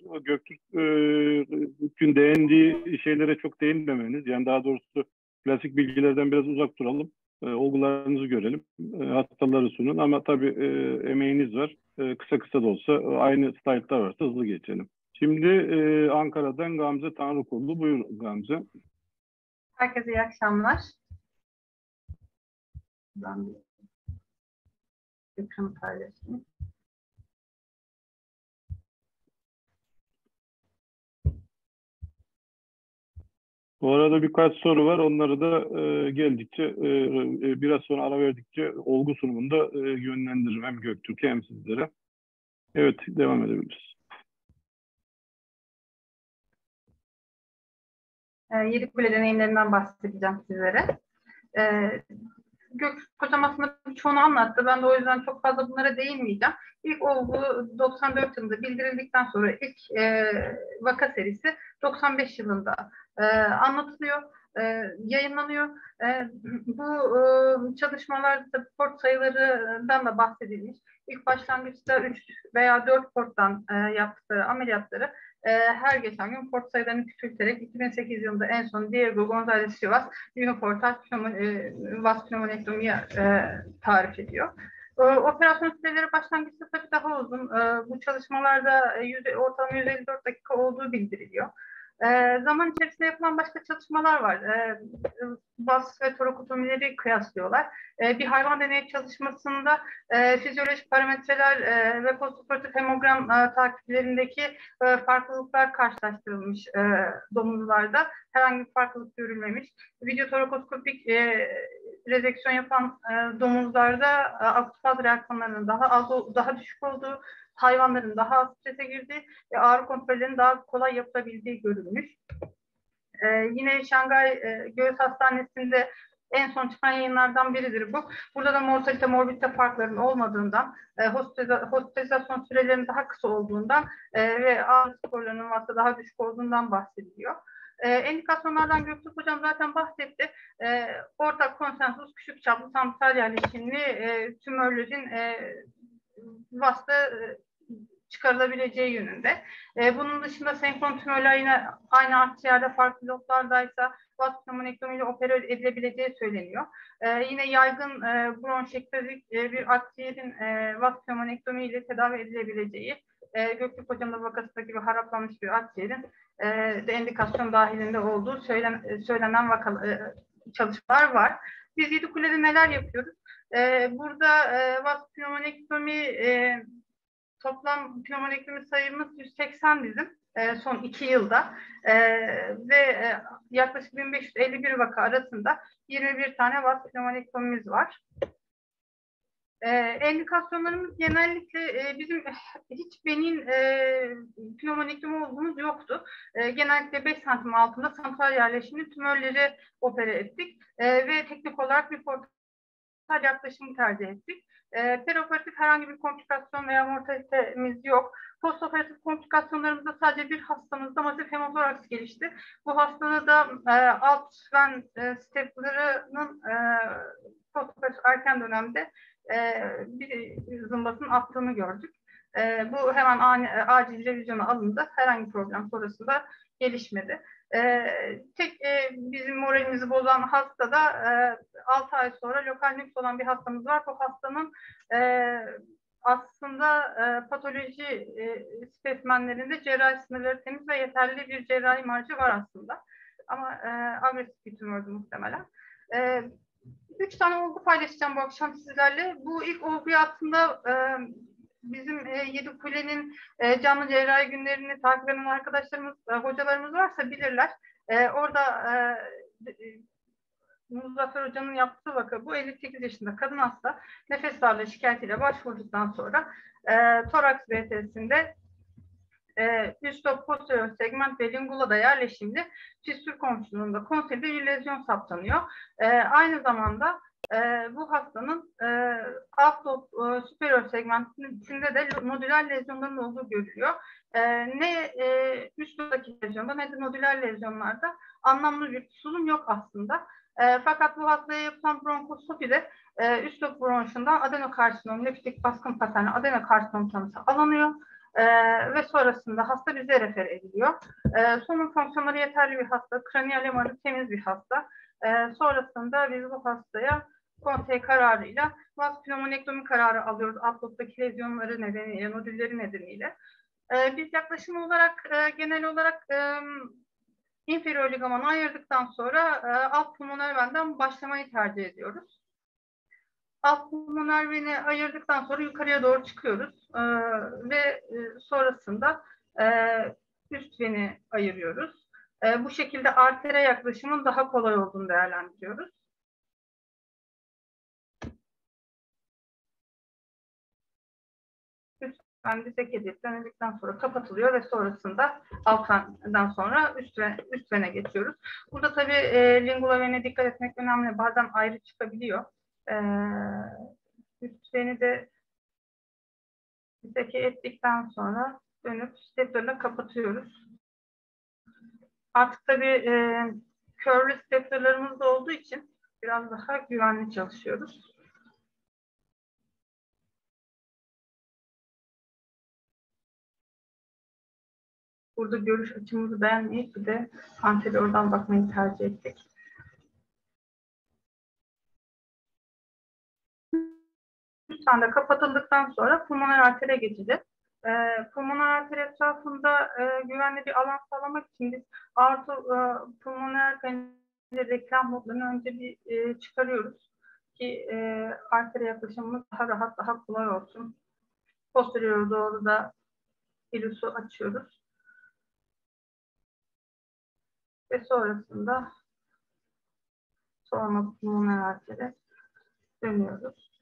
Göktürk'ün değindiği şeylere çok değinmemeniz. Yani daha doğrusu klasik bilgilerden biraz uzak duralım. E, olgularınızı görelim. E, hastaları sunun. Ama tabii e, emeğiniz var. E, kısa kısa da olsa e, aynı slaytlar varsa hızlı geçelim. Şimdi e, Ankara'dan Gamze Tanrıkulu. Buyurun Gamze. Herkese iyi akşamlar. Ben bir ekranı paylaşayım. Bu arada birkaç soru var. Onları da e, geldikçe, e, biraz sonra ara verdikçe olgu sunumunda e, yönlendiririm hem Göktürk'e hem sizlere. Evet, devam edebiliriz. E, Yedikule deneyimlerinden bahsedeceğim sizlere. E, Göktürk hocam aslında çoğunu anlattı. Ben de o yüzden çok fazla bunlara değinmeyeceğim. İlk olgu doksan dört yılında bildirildikten sonra ilk e, vaka serisi doksan beş yılında e, anlatılıyor, e, yayınlanıyor. E, bu e, çalışmalarda port sayılarından da bahsedilmiş. İlk başlangıçta üç veya dört porttan e, yaptıkları ameliyatları e, her geçen gün port sayılarını küçülterek iki bin sekiz yılında en son Diego González Chivas uniportal e, vas pneumonektomiyi e, tarif ediyor. E, operasyon süreleri başlangıçta tabii daha uzun. E, bu çalışmalarda yüz, ortalama yüz elli dört dakika olduğu bildiriliyor. E, zaman içerisinde yapılan başka çalışmalar var. E, vas ve torakotomileri kıyaslıyorlar. E, bir hayvan deneyi çalışmasında e, fizyolojik parametreler e, ve postoperatif hemogram e, takiplerindeki e, farklılıklar karşılaştırılmış e, domuzlarda. Herhangi bir farklılık görülmemiş. Video torakoskopik e, rezeksiyon yapan e, domuzlarda e, akut faz reaksiyonlarının daha az, daha düşük olduğu, hayvanların daha az strese girdiği ve ağrı kontrollerinin daha kolay yapılabildiği görülmüş. Ee, yine Şangay e, Göğüs Hastanesi'nde en son çıkan yayınlardan biridir bu. Burada da mortalite, morbidite farklarının olmadığından, e, hospitalizasyon sürelerinin daha kısa olduğundan e, ve ağrı skorlarının varsa daha düşük olduğundan bahsediliyor. E, endikasyonlardan Göktürk Hocam zaten bahsetti. E, ortak konsensus küçük çaplı santral yerleşimli e, tümörlerin e, V A S'ta e, çıkarılabileceği yönünde. E, bunun dışında senkron tümörler yine aynı akciğerde farklı loblardaysa vas pneumonektomiyle opere edilebileceği söyleniyor. E, yine yaygın e, bronşektozik e, bir akciğerin e, vas pneumonektomiyle tedavi edilebileceği, e, Göktürk Hocam'ın vakasındaki gibi haraplanmış bir akciğerin e, de endikasyon dahilinde olduğu söylen, söylenen vaka, e, çalışmalar var. Biz Yedikule'de neler yapıyoruz? E, burada e, vas pneumonektomi e, toplam pneumonektomi sayımız yüz seksen bizim e, son iki yılda e, ve e, yaklaşık bin beş yüz elli bir vaka arasında yirmi bir tane vas pneumonektomimiz var. E, endikasyonlarımız genellikle e, bizim hiç benin e, pneumonektomi olduğumuz yoktu. E, genellikle beş santim altında santral yerleşimli tümörleri opere ettik e, ve teknik olarak bir portal yaklaşımı tercih ettik. E, perioperatif herhangi bir komplikasyon veya mortalitemiz yok. Postoperatif komplikasyonlarımızda sadece bir hastamızda masif hemotoraks gelişti. Bu hastada da e, alt ven e, steplerinin e, postoperatif erken dönemde e, bir zımbasının attığını gördük. E, bu hemen ani, acil revizyona alındı. Herhangi bir problem sonrasında gelişmedi. E, tek e, bizim moralimizi bozan hasta da e, altı ay sonra lokal nüks olan bir hastamız var. Bu hastanın e, aslında e, patoloji e, spesimenlerinde cerrahi sınırları temiz ve yeterli bir cerrahi marjı var aslında. Ama e, agresif bir tümördü muhtemelen. E, üç tane olgu paylaşacağım bu akşam sizlerle. Bu ilk olguyu aslında e, bizim e, Yedikule'nin e, canlı cerrahi günlerini takip eden arkadaşlarımız, e, hocalarımız varsa bilirler. E, orada e, Muzaffer Hoca'nın yaptığı vaka bu. elli sekiz yaşında kadın hasta nefes darlığı şikayetiyle başvurduktan sonra e, toraks B T'sinde e, üst lob posterior segment ve lingulada yerleşimli fistül komşuluğunda konsolide bir lezyon saptanıyor. E, aynı zamanda e, bu hastanın e, alt lob e, superior segmentinde de nodüler lezyonların olduğu görülüyor. E, ne e, üst lobdaki lezyonda ne de nodüler lezyonlarda anlamlı bir sulum yok aslında. E, fakat bu hastaya yapılan bronkoskopide e, üst lob bronşundan adenokarsinom, lefitik baskın paternli adenokarsinom tanısı alınıyor. Ee, ve sonrasında hasta bize refer ediliyor. Ee, solunum fonksiyonları yeterli bir hasta, kraniyal M R'ı temiz bir hasta. Ee, sonrasında biz bu hastaya konsey kararıyla vas pneumonektomi kararı alıyoruz. Alt lobdaki lezyonları nedeniyle, nodülleri nedeniyle. Ee, biz yaklaşım olarak, e, genel olarak e, inferior ligamanı ayırdıktan sonra e, alt pulmoner venden başlamayı tercih ediyoruz. Alt pulmoner veni ayırdıktan sonra yukarıya doğru çıkıyoruz ee, ve e, sonrasında e, üst veni ayırıyoruz. E, bu şekilde artere yaklaşımın daha kolay olduğunu değerlendiriyoruz. Üst ven disek edilip dönüldükten sonra kapatılıyor ve sonrasında alt venden sonra üst, ve, üst vene geçiyoruz. Burada tabii e, lingula vene dikkat etmek önemli. Bazen ayrı çıkabiliyor. E, üst veni de diseke ettikten sonra dönüp steplerle kapatıyoruz. Artık tabii e, curly steplerlarımız da olduğu için biraz daha güvenli çalışıyoruz. Burada görüş açımızı beğenmeyip bir de anteriordan bakmayı tercih ettik. Üst tane kapatıldıktan sonra pulmoner artere geçeceğiz. E, pulmoner arter etrafında e, güvenli bir alan sağlamak için biz aorto e, pulmoner kanalleri reklam modlarını önce bir e, çıkarıyoruz ki e, artere yaklaşımımız daha rahat, daha kolay olsun. Posterior doğru da ilusu açıyoruz. Ve sonrasında sonra pulmoner artere dönüyoruz.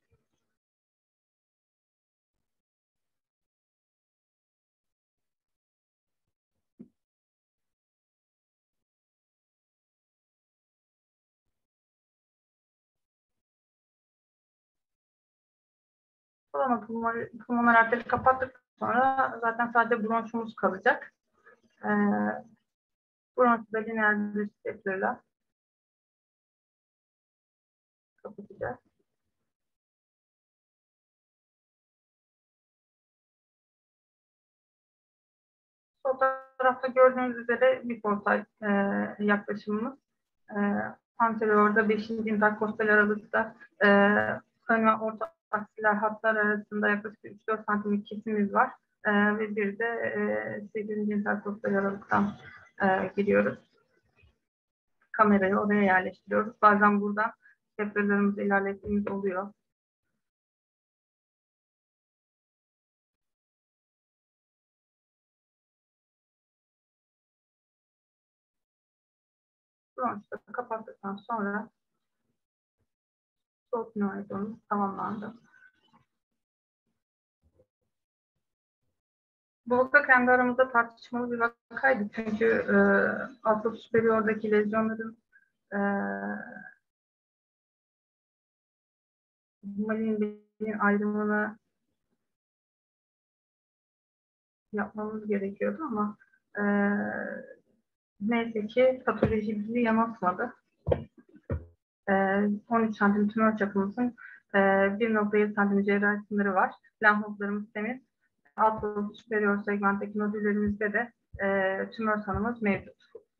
Sonra pulmoner, pulmoner arteri kapattıktan sonra zaten sadece bronşumuz kalacak. Ee, Bronşu da lineer bir steplerle kapatacağız. Sol tarafta gördüğünüz üzere bir portal e, yaklaşımımız. E, anteriorda beşinci interkostal aralıkta e, ön ve orta aksiler hatlar arasında yaklaşık üç dört santimlik kesimimiz var. E, ve bir de e, sekizinci interkostal aralıktan e, giriyoruz. Kamerayı oraya yerleştiriyoruz. Bazen buradan steplerlerimizi ilerlettiğimiz oluyor. Bronşu kapattıktan sonra sol pneumorektomumuz tamamlandı. Bu vaka kendi aramızda tartışmalı bir vakaydı. Çünkü e, altta superiordaki lezyonların e, malin ayrımını yapmamız gerekiyordu ama e, neyse ki patoloji bizi yanıltmadı. E, on üç santim tümör çapımızın e, bir nokta yedi santim cerrahi sınırı var. Lenf nodlarımız temiz. Alt lobu superior segmentteki nodüllerimizde de e, tümör tanımız mevcut.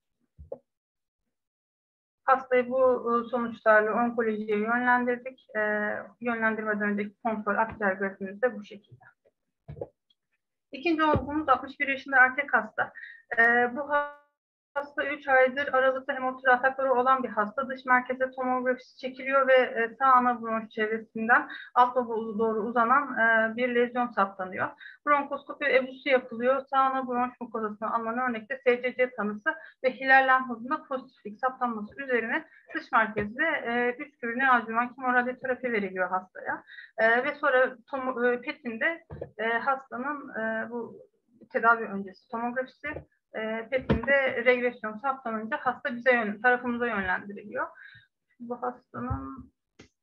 Hastayı bu sonuçlarla onkolojiye yönlendirdik. E, yönlendirmeden önceki kontrol akciğer grafimiz de bu şekilde. İkinci olgumuz altmış bir yaşında erkek hasta. E, bu hasta üç aydır aralıklı hemofili atakları olan bir hasta. Dış merkeze tomografisi çekiliyor ve e, sağ ana bronş çevresinden alt loba doğru uzanan e, bir lezyon saptanıyor. Bronkoskopi ebusu yapılıyor. Sağ ana bronş mukozasına alınan örnekte S C C tanısı ve hilal lenfozunda pozitiflik saptanması üzerine dış merkezde e, üç türlü neoadjuvant kemoradyoterapi veriliyor hastaya. E, ve sonra tom, e, PET'inde e, hastanın e, bu tedavi öncesi tomografisi, e, PET'inde regresyon saptanınca hasta bize yön, tarafımıza yönlendiriliyor. Bu hastanın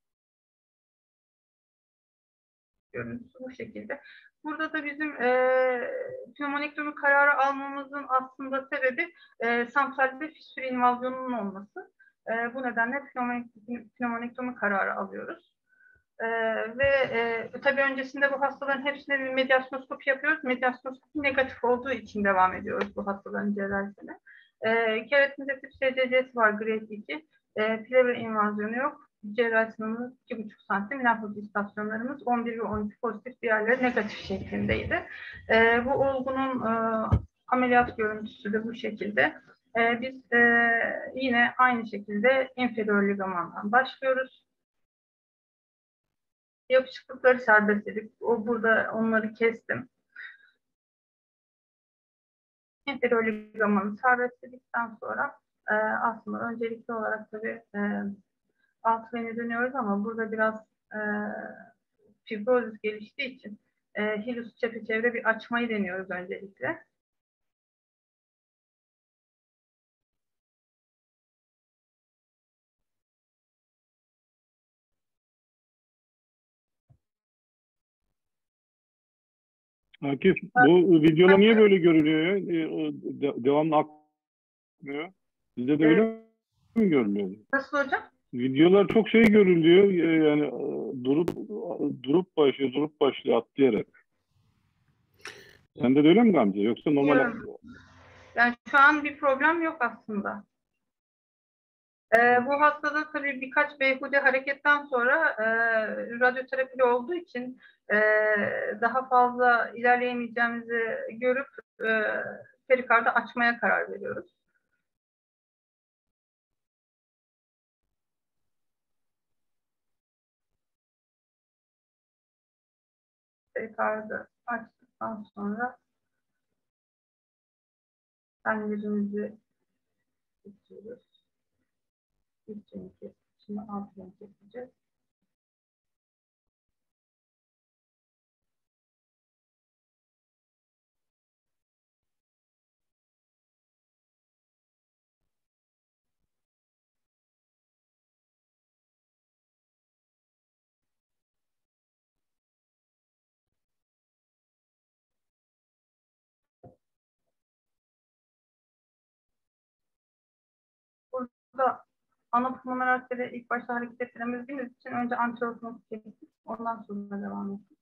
görüntüsü bu şekilde. Burada da bizim e, pneumonektomi kararı almamızın aslında sebebi e, santral bir fistül invazyonunun olması. E, bu nedenle pneumonektomi, pneumonektomi kararı alıyoruz. Ee, ve e, tabii öncesinde bu hastaların hepsine bir medyasnoskopi yapıyoruz. Medyasnoskopi negatif olduğu için devam ediyoruz bu hastaların cerrahisine. Ee, keratinizasif S C C'si var grade iki. Ee, pleura invazyonu yok. Cerrahi sınırımız iki buçuk santim. Lenfoz istasyonlarımız on bir ve on iki pozitif, diğerleri negatif şeklindeydi. Ee, bu olgunun e, ameliyat görüntüsü de bu şekilde. Ee, biz e, yine aynı şekilde inferior ligamandan başlıyoruz. Yapışıklıkları serbestledik. O burada onları kestim. Inferior ligamanı serbestledikten sonra e, aslında öncelikli olarak tabii e, alt veni dönüyoruz ama burada biraz e, fibrozis geliştiği için e, hilus çepeçevre bir açmayı deniyoruz öncelikle. Akif, bu videolar niye böyle görünüyor ya? E, de, devamlı akmıyor. Sizde de öyle mi görünüyor? Nasıl hocam? Videolar çok şey görülüyor. E, yani e, durup durup başlıyor, durup başlıyor atlayarak. Sende de öyle mi Gamze? Yoksa normal atlıyor? Yani şu an bir problem yok aslında. Ee, bu hastada tabii birkaç beyhude hareketten sonra e, radyoterapili olduğu için e, daha fazla ilerleyemeyeceğimizi görüp e, perikardı açmaya karar veriyoruz. Perikardı açtıktan sonra penceremizi tutuyoruz. İlk yeni kesip, şimdi alt yeni keseceğiz. ana pulmoner arteri ilk başta hareket ettiremediğimiz için önce antiosmotik çekip ondan sonra devam ettik.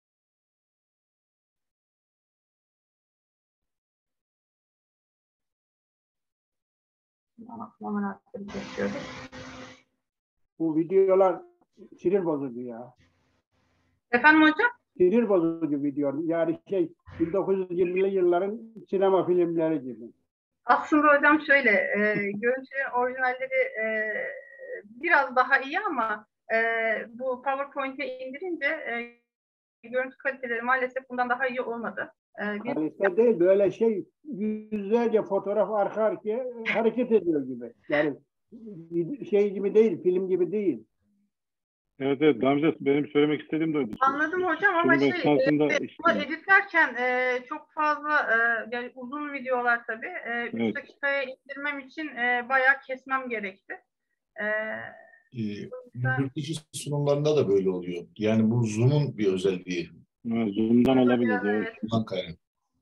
Ana pulmoner arteri çekiyoruz. Bu videolar sinir bozucu ya. Efendim hocam? Sinir bozucu video. Yani şey bin dokuz yüz yirmili yılların sinema filmleri gibi. Aslında hocam şöyle, e, görüntülerin orijinalleri e, biraz daha iyi ama e, bu PowerPoint'e indirince e, görüntü kaliteleri maalesef bundan daha iyi olmadı. E, bir... Kalite değil, böyle şey yüzlerce fotoğraf arka arkaya hareket ediyor gibi. Yani şey gibi değil, film gibi değil. Evet, evet Gamze, benim söylemek istediğim de oydu. Anladım hocam ama Film şey, esnasında e, işte... editlerken e, çok fazla, e, yani uzun videolar tabii, e, üç Evet. dakikaya indirmem için e, bayağı kesmem gerekti. E, Ee, yurt dışı sunumlarında da böyle oluyor. Yani bu Zoom'un bir özelliği. Evet, Zoom'dan olabilir. Evet. Zoom'dan kaynaklı.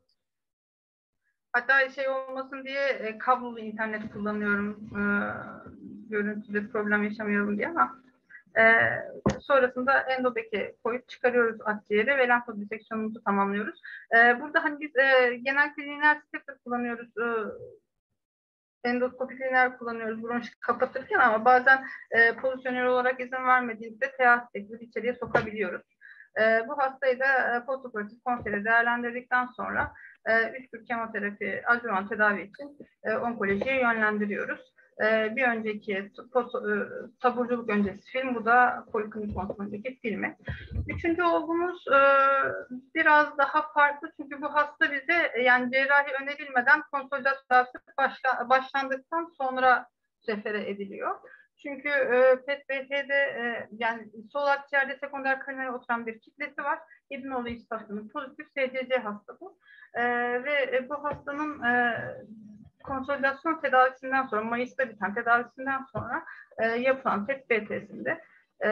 Hatta şey olmasın diye e, kablolu internet kullanıyorum, e, görüntüde problem yaşamayalım diye ama e, sonrasında endodaki koyup çıkarıyoruz akciğeri ve lenf nod diseksiyonumuzu tamamlıyoruz. E, burada hani biz e, genellikle lineer stepper kullanıyoruz, e, endoskopik lineer kullanıyoruz bronşi kapatırken ama bazen e, pozisyonel olarak izin vermediğimizde teas tekniği içeriye sokabiliyoruz. E, bu hastayı da e, postoperatif konsere değerlendirdikten sonra e, üç tür kemoterapi, adjuvant tedavi için e, onkolojiye yönlendiriyoruz. E, bir önceki post, e, taburculuk öncesi film, bu da poliklinik kontroldeki filmi. Üçüncü olgumuz e, biraz daha farklı çünkü bu hasta bize e, yani cerrahi önerilmeden konsolidasyon başla, başlandıktan sonra sefere ediliyor. Çünkü e, P E T B T'de e, yani sol akciğerde sekonder karinaya oturan bir kitlesi var. yedi nolu istasyonu pozitif S C C hasta bu. E, ve e, bu hastanın e, konsolidasyon tedavisinden sonra, Mayıs'ta biten tedavisinden sonra e, yapılan P E T B T'sinde e,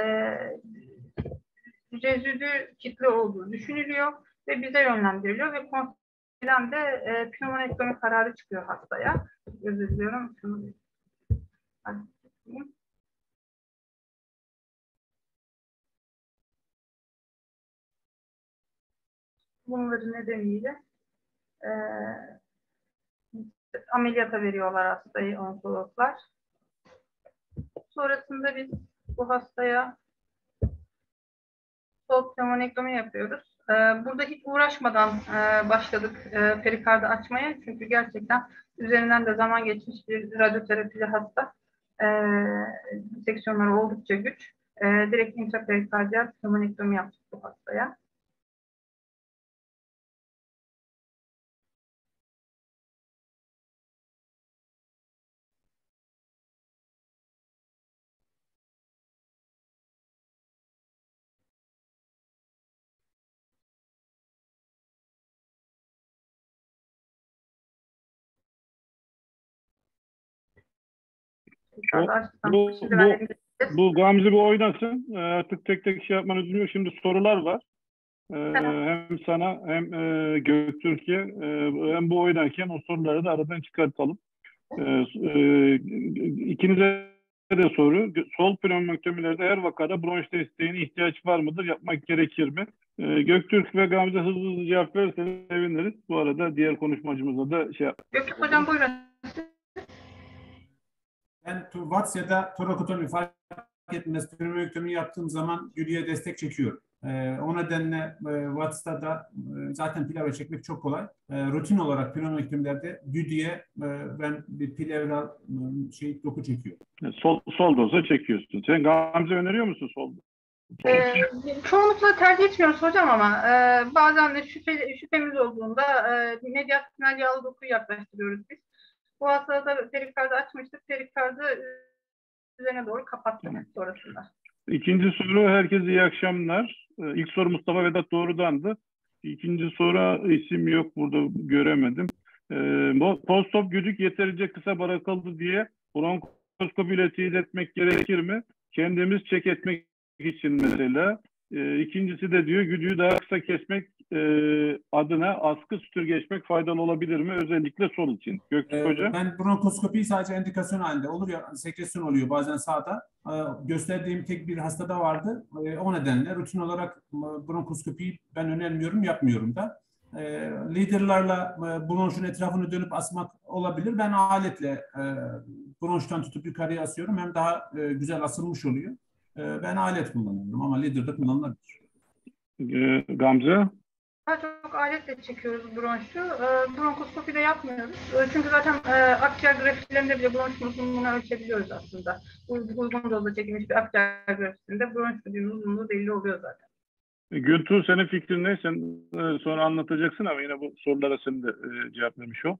rezidü kitle olduğu düşünülüyor ve bize yönlendiriliyor ve konsoliden de e, pneumonektomi kararı çıkıyor hastaya. Özür diliyorum. Şunu bir... Bunların nedeniyle e, ameliyata veriyorlar hastayı onkologlar. Sonrasında biz bu hastaya sol pneumonektomi yapıyoruz. E, burada hiç uğraşmadan e, başladık e, perikardı açmaya. Çünkü gerçekten üzerinden de zaman geçmiş bir radyoterapili hasta. E, diseksiyonları oldukça güç. E, direkt intraperikardiyal pneumonektomi yaptık bu hastaya. O, bu, bu, bu Gamze bu oynasın. Ee, artık tek tek şey yapmanız bilmiyor. Şimdi sorular var. Ee, hem sana hem e, Göktürk'e e, hem bu oynarken o soruları da aradan çıkartalım. Ee, e, ikinize de soru. Sol pneumonektomilerde her vakada bronş desteğine ihtiyaç var mıdır? Yapmak gerekir mi? Ee, Göktürk ve Gamze hızlı hızlı cevap verirseniz seviniriz. Bu arada diğer konuşmacımıza da şey yap. Göktürk hocam buyurun. Ben Watts ya da torakotomi fark etmez pneumonektomi yaptığım zaman güdüye destek çekiyorum. Ee, o nedenle e, Watts'ta da e, zaten plevra çekmek çok kolay. E, rutin olarak pneumonektomilerde güdüye e, ben bir plevral e, şey doku çekiyorum. Sol, sol doza çekiyorsun. Sen Gamze öneriyor musun sol? sol. Ee, çoğunlukla tercih etmiyoruz hocam ama e, bazen de şüphe, şüphemiz olduğunda e, medyasyonel yağlı dokuyu yaklaştırıyoruz biz. Bu hastada perikardı açmıştık. Perikardı üzerine doğru kapattık sonrasında. İkinci soru, herkese iyi akşamlar. Ee, ilk soru Mustafa Vedat Doğrudan'dı. İkinci soru isim yok burada, göremedim. Ee, Postop güdük yeterince kısa bırakıldı diye bronkoskopiyle teyit etmek gerekir mi? Kendimiz çek etmek için mesela. Ee, ikincisi de diyor güdüğü daha kısa kesmek e, adına askı sütür geçmek faydalı olabilir mi? Özellikle sol için. Göktürk Ee, Hoca. Ben bronkoskopiyi sadece endikasyon halinde olur ya, sekresyon oluyor bazen sağda. Ee, gösterdiğim tek bir hastada vardı. Ee, o nedenle rutin olarak e, bronkoskopiyi ben önermiyorum, yapmıyorum da. Ee, liderlerle e, bronşun etrafını dönüp asmak olabilir. Ben aletle e, bronştan tutup yukarıya asıyorum. Hem daha e, güzel asılmış oluyor. E, ben alet kullanıyorum ama liderde kullanılabilir. E, Gamze. Daha çok aletle çekiyoruz bronşu. E, bronkoskopi de yapmıyoruz. E, çünkü zaten e, akciğer grafilerinde bile bronşun uzunluğunu ölçebiliyoruz aslında. Uygun dozda çekilmiş bir akciğer grafisinde bronşun uzunluğu belli oluyor zaten. Gültuğ, senin fikrin ne? Sen e, sonra anlatacaksın ama yine bu sorulara sen de e, cevap vermiş ol.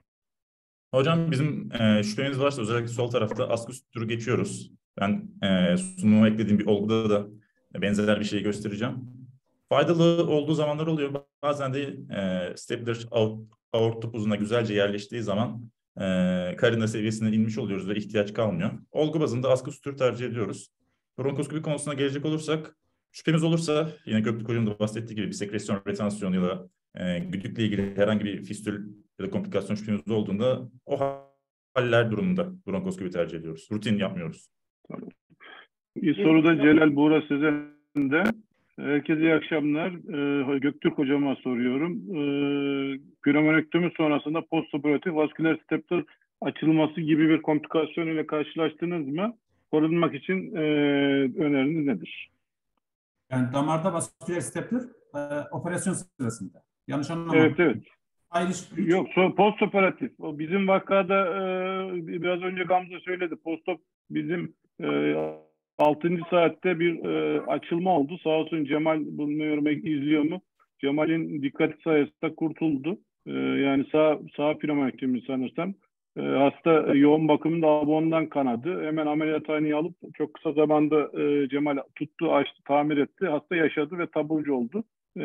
Hocam bizim e, şüphemiz varsa özellikle sol tarafta askı sütürü geçiyoruz. Ben e, sunuma eklediğim bir olguda da benzer bir şey göstereceğim. Faydalı olduğu zamanlar oluyor. Bazen de e, stapler aort topuzuna güzelce yerleştiği zaman e, karina seviyesine inmiş oluyoruz ve ihtiyaç kalmıyor. Olgu bazında askı sütür tercih ediyoruz. Bronkoskopi konusuna gelecek olursak, şüphemiz olursa yine Göktürk Hoca'nın da bahsettiği gibi bir sekresyon, retansiyon ya da e, güdükle ilgili herhangi bir fistül ya da komplikasyon şüphemiz olduğunda o haller durumunda bronkoskopi tercih ediyoruz. Rutin yapmıyoruz. Tamam. Bir soru da Celal Buğra Sezen'de. Herkese iyi akşamlar. Ee, Göktürk Hocama soruyorum. Ee, pneumonektomi sonrasında postoperatif vasküler stapler açılması gibi bir komplikasyon ile karşılaştınız mı? Korunmak için e, öneriniz nedir? Yani damarda vasküler stapler e, operasyon sırasında. Yanlış anlamadım. Evet, evet. Ayrış, Yok, so, postoperatif. O bizim vakada e, biraz önce Gamze söyledi. Postop bizim e, altıncı saatte bir e, açılma oldu. Sağ olsun Cemal, bilmiyorum izliyor mu? Cemal'in dikkati sayesinde kurtuldu. E, yani sağ sağ pneumonektomi sanırsam. E, hasta yoğun bakımda abondan kanadı. Hemen ameliyathaneye alıp çok kısa zamanda e, Cemal tuttu, açtı, tamir etti. Hasta yaşadı ve taburcu oldu. E,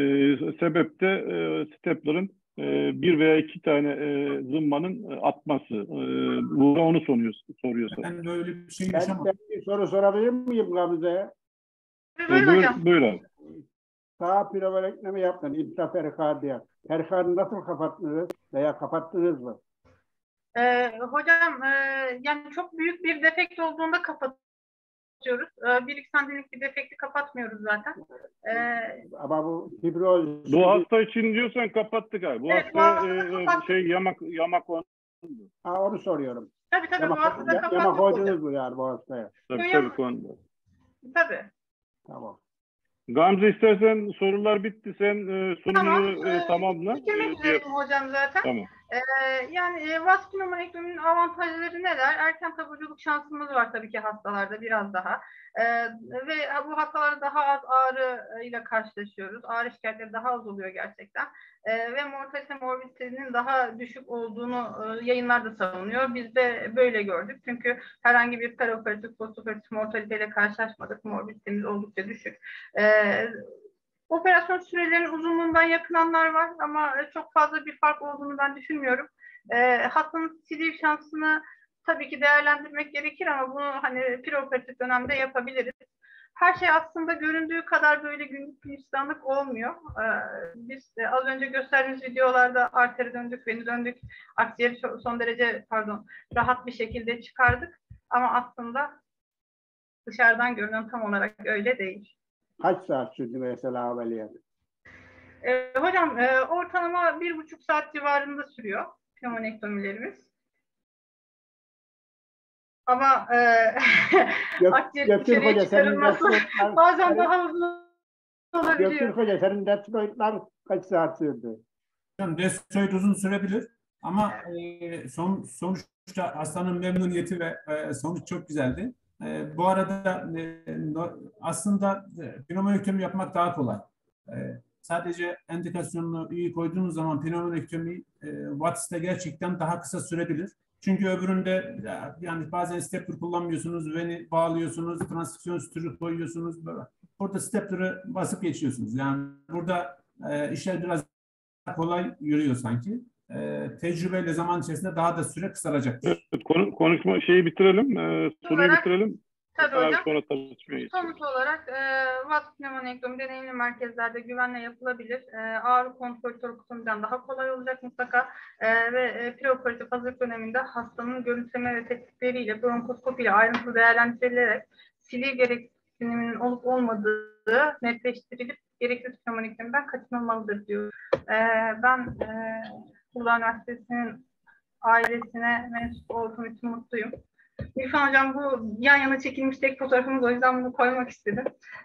sebep de e, stapler'ın e, bir veya iki tane e, zımbanın atması. E, burada onu soruyor. soruyor Ben böyle bir şey Ben, yaşamadım. ben bir soru sorabilir miyim Gamze'ye? E, Buyurun buyur, hocam. buyur abi. Sağ pneumonektomi yaptın, intraperkardiyak. Perkardı nasıl kapattınız veya kapattınız mı? Ee, hocam e, yani çok büyük bir defekt olduğunda kapatıyoruz. Ee, bir iki santimlik bir defekti kapatmıyoruz zaten. Ee, Ama bu fibroz... Bu hasta için diyorsan kapattık abi. Bu Evet, hasta bu e, hasta e, kapattık. şey yamak yamak var. Ha, onu soruyorum. tabii tabii bu Yama, haftada yama kapattık hocam. koydunuz mu yani bu hastaya? Tabii Yok, tabii yok. konuda. Tabii. Tamam. Gamze, istersen sorular bitti. Sen e, sunumunu Tamam. e, Ee, tamamla. bitirmek E, üzereyim hocam zaten. Tamam. Ee, yani e, vaskülomonektominin avantajları neler? Erken taburculuk şansımız var tabii ki hastalarda biraz daha. Ee, ve bu hastalarda daha az ağrı ile karşılaşıyoruz. Ağrı şikayetleri daha az oluyor gerçekten. Ee, ve mortalite morbiditenin daha düşük olduğunu e, yayınlarda savunuyor. Biz de böyle gördük. Çünkü herhangi bir perioperatif, postoperatif mortaliteyle karşılaşmadık. Morbiditemiz oldukça düşük. Ee, Operasyon sürelerinin uzunluğundan yakınanlar var ama çok fazla bir fark olduğunu ben düşünmüyorum. E, hastanın siliv şansını tabii ki değerlendirmek gerekir ama bunu hani preoperatif dönemde yapabiliriz. Her şey aslında göründüğü kadar böyle günlük gülistanlık olmuyor. E, biz e, az önce gösterdiğimiz videolarda arteri döndük, veni döndük, akciğeri çok, son derece pardon rahat bir şekilde çıkardık. Ama aslında dışarıdan görünen tam olarak öyle değil. Kaç saat sürdü mesela ameliyat? E, hocam e, ortalama bir buçuk saat civarında sürüyor pneumonektomilerimiz. Ama e, akciğer içeriye çıkarılması bazen daha uzun olabiliyor. Göktürk Hoca, senin deploylar kaç saat sürdü? Hocam desteroid uzun sürebilir ama e, son, sonuçta hastanın memnuniyeti ve e, sonuç çok güzeldi. E, bu arada e, no, aslında e, pneumonektomi yapmak daha kolay. E, sadece endikasyonunu iyi koyduğunuz zaman pneumonektomi e, Watts'ta gerçekten daha kısa sürebilir. Çünkü öbüründe yani bazen stapler kullanmıyorsunuz, veni bağlıyorsunuz, transfüzyon sütürü koyuyorsunuz. Burada stapler'ı basıp geçiyorsunuz. Yani burada e, işler biraz kolay yürüyor sanki. E, tecrübeyle zaman içerisinde daha da süre kısalacaktır. Evet, konu, konuşma şeyi bitirelim. E, soruyu bitirelim. Tabii hocam. Sonra tartışmaya Sonuç olarak e, Watts pneumonektomi deneyimli merkezlerde güvenle yapılabilir. E, ağrı kontrol torakotomi'den daha kolay olacak mutlaka. E, ve e, preoperatif hazırlık döneminde hastanın görüntüleme ve tetkikleriyle, bronkoskopiyle ayrıntılı değerlendirilerek siliv gereksiniminin olup olmadığı netleştirilip gereksiz pneumonektomiden kaçınılmalıdır diyor. E, ben e, Uludağ Üniversitesi'nin ailesine mensup olduğum için mutluyum. İrfan Hocam, bu yan yana çekilmiş tek fotoğrafımız, o yüzden bunu koymak istedim.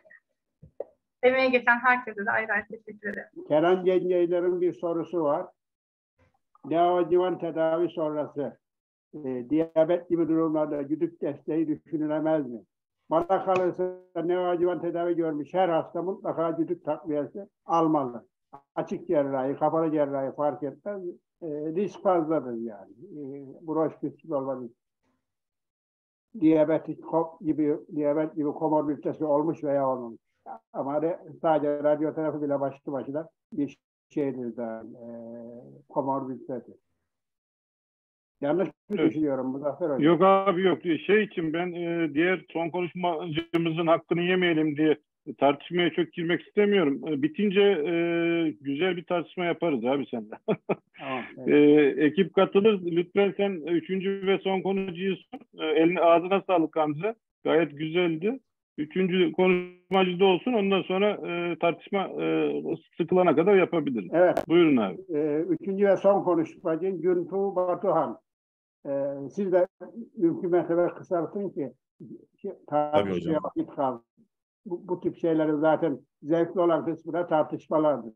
Emeğe geçen herkese de ayrı ayrı teşekkür ederim. Kenan Genceyler'in bir sorusu var. Neoadjüvan tedavi sonrası e, diyabet gibi durumlarda güdük desteği düşünülemez mi? Bana kalırsa neoadjüvan tedavi görmüş her hasta mutlaka güdük takviyesi almalı. Açık cerrahi, kapalı cerrahi fark etmez. E, risk fazladır yani. E, bronşitis olmalı. Diyabetik gibi diyabet gibi komorbiditesi olmuş veya olmamış. Ama de, sadece radyoterapi bile başlı başına bir şeydir da e, komorbiditedir. Yanlış mı Evet. düşünüyorum Muzaffer Hocam? Yok abi yok. Şey için ben e, diğer son konuşmacımızın hakkını yemeyelim diye tartışmaya çok girmek istemiyorum. E, bitince e, güzel bir tartışma yaparız abi senden. Tamam, evet. e, ekip katılır. Lütfen sen üçüncü ve son konuşucuyu sor. E, eline ağzına sağlık Hamza. Gayet güzeldi. Üçüncü konuşmacı da olsun. Ondan sonra e, tartışma e, sıkılana kadar yapabiliriz. Evet. Buyurun abi. E, üçüncü ve son konuşmacı Güntu Batuhan. E, siz de mümkün mertebe kısaltın ki tartışmaya vakit kalsın. Bu, bu tip şeylerin zaten zevkli olan kısmı da tartışmalardır.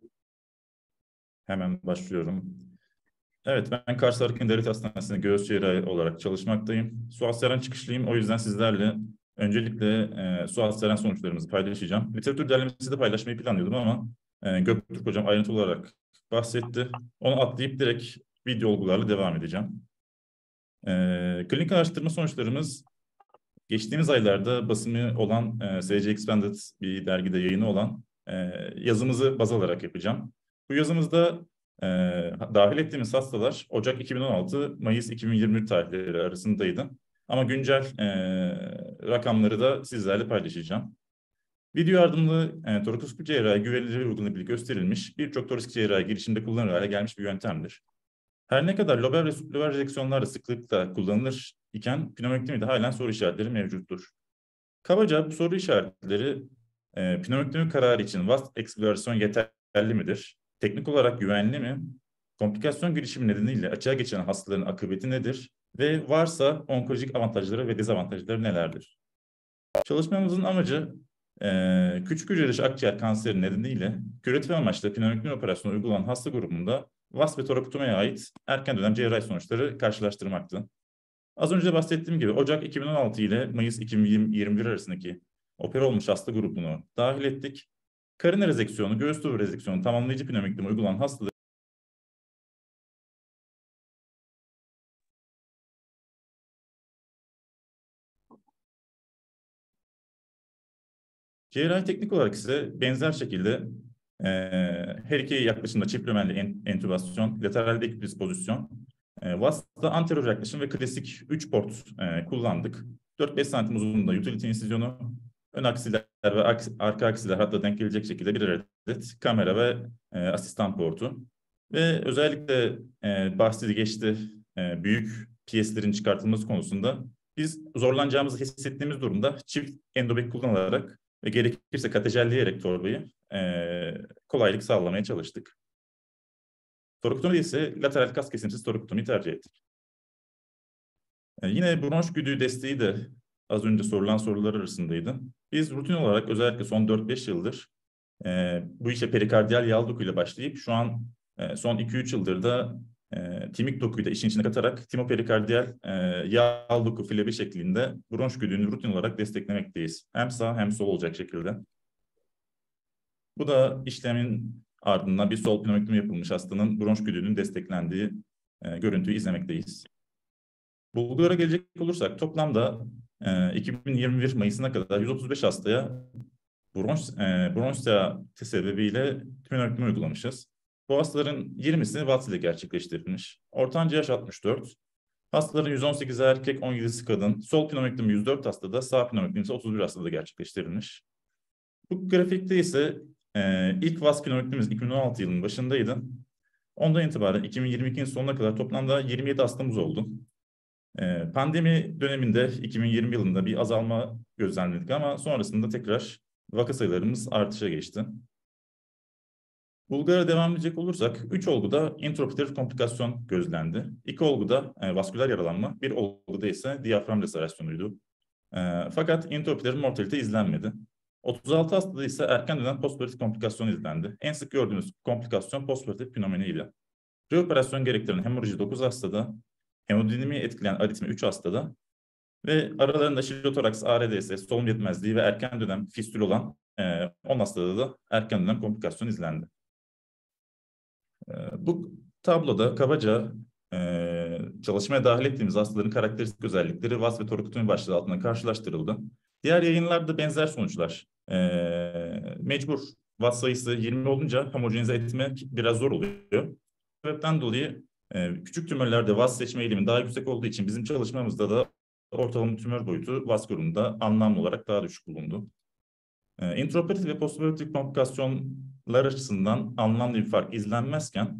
Hemen başlıyorum. Evet, ben Kars Arıkın Devlet Hastanesi'nde göğüs cerrahi olarak çalışmaktayım. Suat Seren çıkışlıyım. O yüzden sizlerle öncelikle e, Suat Seren sonuçlarımızı paylaşacağım. Literatür derlemesi de paylaşmayı planlıyordum ama e, Göktürk Hocam ayrıntılı olarak bahsetti. Onu atlayıp direkt video olgularla devam edeceğim. E, klinik araştırma sonuçlarımız geçtiğimiz aylarda basımı olan e, S C Expanded bir dergide yayını olan e, yazımızı baz alarak yapacağım. Bu yazımızda e, dahil ettiğimiz hastalar Ocak iki bin on altı Mayıs iki bin yirmi bir tarihleri arasındaydı. Ama güncel e, rakamları da sizlerle paylaşacağım. Video yardımlı e, torakoskopi cerrahi güvenilir ve uygulanabilir gösterilmiş birçok torakoskop cerrahi girişimde kullanılır hale gelmiş bir yöntemdir. Her ne kadar lober ve sublober rezeksiyonlarda sıklıkla kullanılır iken pneumonektomide halen soru işaretleri mevcuttur. Kabaca bu soru işaretleri e, pneumonektomi kararı için Watts eksplorasyon yeterli midir? Teknik olarak güvenli mi? Komplikasyon girişimi nedeniyle açığa geçen hastaların akıbeti nedir? Ve varsa onkolojik avantajları ve dezavantajları nelerdir? Çalışmamızın amacı e, küçük hücreli dışı akciğer kanseri nedeniyle küratif amaçlı pneumonektomi operasyonu uygulanan hasta grubunda Watts ve torakotomiye ait erken dönem cerrahi sonuçları karşılaştırmaktı. Az önce de bahsettiğim gibi Ocak iki bin on altı ile Mayıs iki bin yirmi bir arasındaki opera olmuş hasta grubunu dahil ettik. Karın rezeksiyonu, göğüs tubu rezeksiyonu, tamamlayıcı pneumonektomi uygulanan hastaları cerrahi teknik olarak ise benzer şekilde e, her iki yaklaşımda çift lömenli entübasyon, lateral deküpozisyon, e, Watts'ta anterior yaklaşım ve klasik üç port e, kullandık. dört beş santim uzunluğunda utility insizyonu, ön aksiler ve aks arka aksiler hatta denk gelecek şekilde bir adet kamera ve e, asistan portu. Ve özellikle e, bahsi geçti e, büyük piyeslerin çıkartılması konusunda biz zorlanacağımızı hissettiğimiz durumda çift endobek kullanılarak ve gerekirse katejelleyerek torbayı e, kolaylık sağlamaya çalıştık. Torakotomi ise lateral kas kesimsiz torakotomi tercih ettik. E, yine bronş güdüğü desteği de az önce sorulan sorular arasındaydı. Biz rutin olarak özellikle son dört beş yıldır e, bu işe perikardiyal yağ dokuyla başlayıp şu an e, son iki üç yıldır da e, timik dokuyu da işin içine katarak timoperikardiyal e, yağ doku flebi şeklinde bronş güdüğünü rutin olarak desteklemekteyiz. Hem sağ hem sol olacak şekilde. Bu da işlemin ardından bir sol pneumonektomi yapılmış hastanın bronş güdüğünün desteklendiği e, görüntüyü izlemekteyiz. Bulgulara gelecek olursak toplamda e, iki bin yirmi bir Mayıs'ına kadar yüz otuz beş hastaya bronş, e, bronş yağı sebebiyle pneumonektomi uygulamışız. Bu hastaların yirmisi Watts ile gerçekleştirilmiş. Ortanca yaş altmış dört. Hastaların yüz on sekizi erkek, on yedisi kadın. Sol pneumonektomi yüz dört hastada, sağ pneumonektomi ise otuz bir hastada gerçekleştirilmiş. Bu grafikte ise e, ilk V A S pneumonektomimiz iki bin on altı yılının başındaydı. Ondan itibaren iki bin yirmi ikinin sonuna kadar toplamda yirmi yedi hastamız oldu. E, pandemi döneminde iki bin yirmi yılında bir azalma gözlemledik ama sonrasında tekrar vaka sayılarımız artışa geçti. Bulgar'a devam edecek olursak, üç olguda intraoperatif komplikasyon gözlendi. iki olguda e, vasküler yaralanma, bir olguda ise diyafram restorasyonu'ydu. E, fakat intraoperatif mortalite izlenmedi. otuz altı hastada ise erken dönem postoperatif komplikasyon izlendi. En sık gördüğümüz komplikasyon postoperatif pnömoniydi. Reoperasyon gerektiren hemoroji dokuz hastada, hemodinamiği etkileyen aritmi üç hastada ve aralarında şizotoraks, A R D S, solunum yetmezliği ve erken dönem fistül olan e, on hastada da erken dönem komplikasyon izlendi. E, bu tabloda kabaca e, çalışmaya dahil ettiğimiz hastaların karakteristik özellikleri V A S ve torikotomi başlığı altında karşılaştırıldı. Diğer yayınlarda benzer sonuçlar. E, mecbur V A S sayısı yirmi olunca homojenize etmek biraz zor oluyor. Bu sebepten dolayı e, küçük tümörlerde V A S seçme eğilimi daha yüksek olduğu için bizim çalışmamızda da ortalama tümör boyutu V A S grubunda anlamlı olarak daha düşük bulundu. E, intraoperatif ve postoperatif komplikasyonlar açısından anlamlı bir fark izlenmezken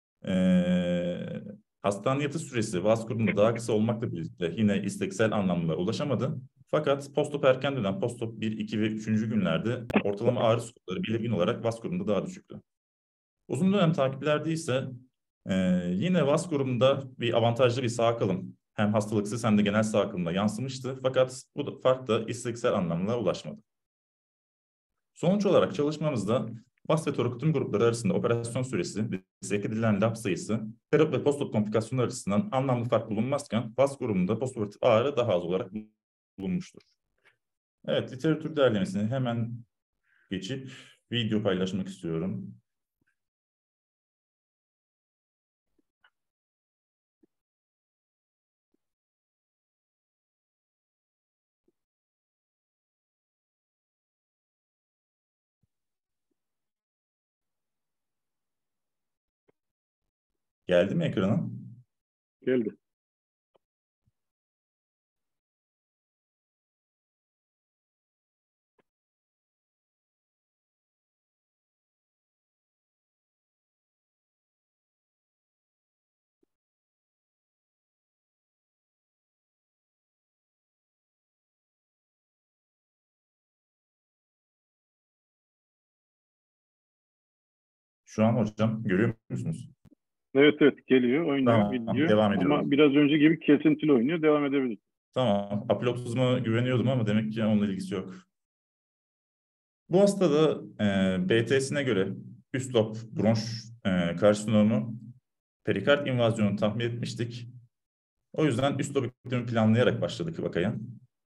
e, hastane yatış süresi V A S grubunda daha kısa olmakla birlikte yine isteksel anlamlara ulaşamadı. Fakat postop erken dönem postop bir, iki ve üçüncü günlerde ortalama ağrı skorları belirgin olarak V A S grubunda daha düşüktü. Uzun dönem takiplerde ise e, yine V A S grubunda bir avantajlı bir sağ kalım hem hastalıksız hem de genel sağ kalımda yansımıştı. Fakat bu fark da istatistiksel anlamlara ulaşmadı. Sonuç olarak çalışmamızda V A S ve torikotomi grupları arasında operasyon süresi ve sevk edilen lap sayısı perop ve postop komplikasyonlar açısından anlamlı fark bulunmazken V A S grubunda postoperatif ağrı daha az olarak bulunmuştur. Evet, literatür derlemesini hemen geçip video paylaşmak istiyorum. Geldi mi ekrana? Geldi. Şu an hocam görüyor musunuz? Evet evet geliyor, oynuyor, Tamam, gidiyor. devam ediyorum. Ama biraz önce gibi kesintili oynuyor, devam edebilir. Tamam, upload hızıma güveniyordum ama demek ki onunla ilgisi yok. Bu hastada e, B T'sine göre üst lob bronş e, karsinomu, perikard invazyonu tahmin etmiştik. O yüzden üst lob eklemi planlayarak başladık vakaya.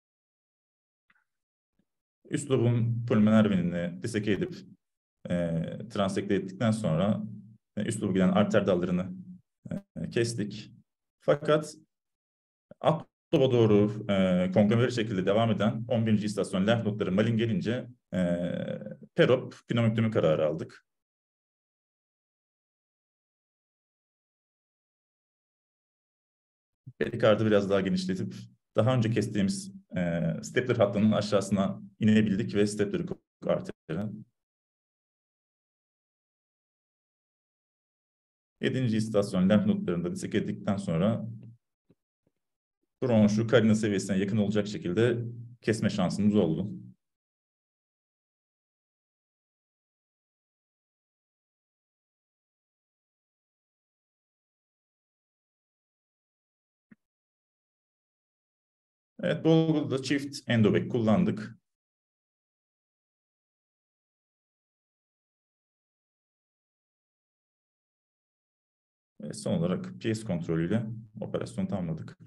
Üst lobun pulmoner venini diseke edip e, transekte ettikten sonra e, üst lobu giden arter dallarını e, kestik. Fakat alt loba doğru e, konglomeri şekilde devam eden on birinci istasyon lenf nodları malin gelince e, perop pneumonektomi kararı aldık. Perikardı biraz daha genişletip daha önce kestiğimiz e, stapler hattının aşağısına inebildik ve stapleri arteri. yedinci istasyon lenf nodlarında diseke ettikten sonra bronşu karina seviyesine yakın olacak şekilde kesme şansımız oldu. Evet, bu olguda çift endobek kullandık. Ve son olarak P S kontrolüyle operasyonu tamamladık.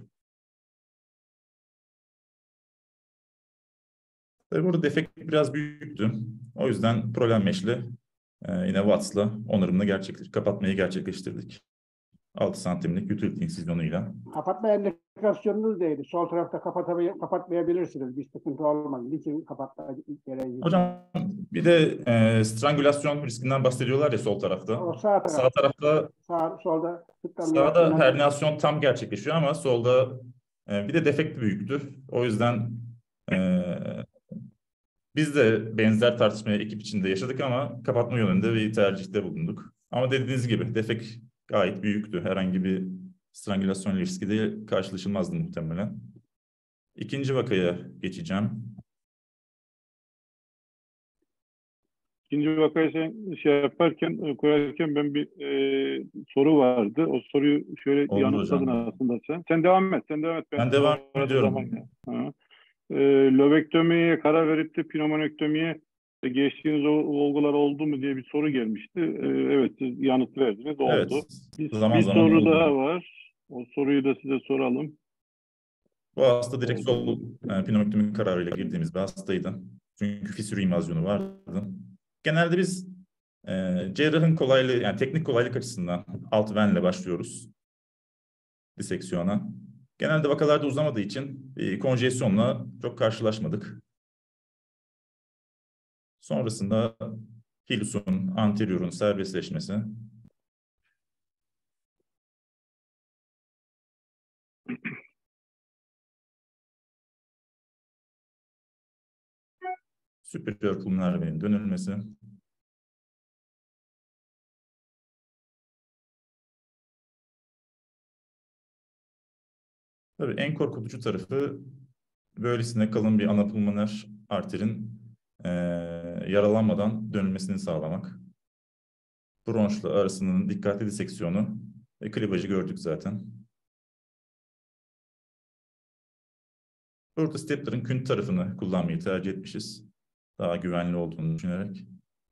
Tabii burada defekt biraz büyüktü. O yüzden problem meşle e, yine Watts'la onarımını gerçekleştirdik, kapatmayı gerçekleştirdik. altı santimlik utility insizyonuyla. Kapatma endikasyonunuz neydi? Sol tarafta kapatabilir, kapatmayabilirsiniz. Bir sıkıntı olmaz. Niçin kapatma gereği? Hocam bir de e, strangülasyon riskinden bahsediyorlar ya sol tarafta. O sağ tarafta. Sağ tarafta Sağ, solda sağda hernasyon tam gerçekleşiyor ama solda e, bir de defekt büyüktü. O yüzden e, biz de benzer tartışmaya ekip içinde yaşadık ama kapatma yönünde bir tercihte bulunduk. Ama dediğiniz gibi defekt gayet büyüktü. Herhangi bir strangülasyon riski de karşılaşılmazdı muhtemelen. İkinci vakaya geçeceğim. İkinci vakayı sen şey yaparken, koyarken ben bir e, soru vardı. O soruyu şöyle Oldu yanıtladın hocam. aslında sen. Sen devam et, sen devam et. Ben, ben devam ediyorum. Zaman e, lobektomiye karar verip de pneumonektomiye geçtiğiniz olgular oldu mu diye bir soru gelmişti. E, evet, siz yanıt verdiniz. Oldu. Evet, bir zaman bir zaman soru oldu. daha var. O soruyu da size soralım. Bu hasta direkt sol e, pneumonektomi kararıyla girdiğimiz bir hastaydı. Çünkü fisür invazyonu vardı. Genelde biz e, cerrahın kolaylığı, yani teknik kolaylık açısından alt venle başlıyoruz diseksiyona. Genelde vakalarda uzamadığı için bir konjesyonla çok karşılaşmadık. Sonrasında hilusun, anteriorun serbestleşmesi. Superior pulmoner venin dönülmesi. Tabii en korkutucu tarafı böylesine kalın bir ana pulmoner arterin e, yaralanmadan dönülmesini sağlamak. Bronşla arasının dikkatli diseksiyonu ve klibajı gördük zaten. Burada stepler'ın künt tarafını kullanmayı tercih etmişiz. Daha güvenli olduğunu düşünerek.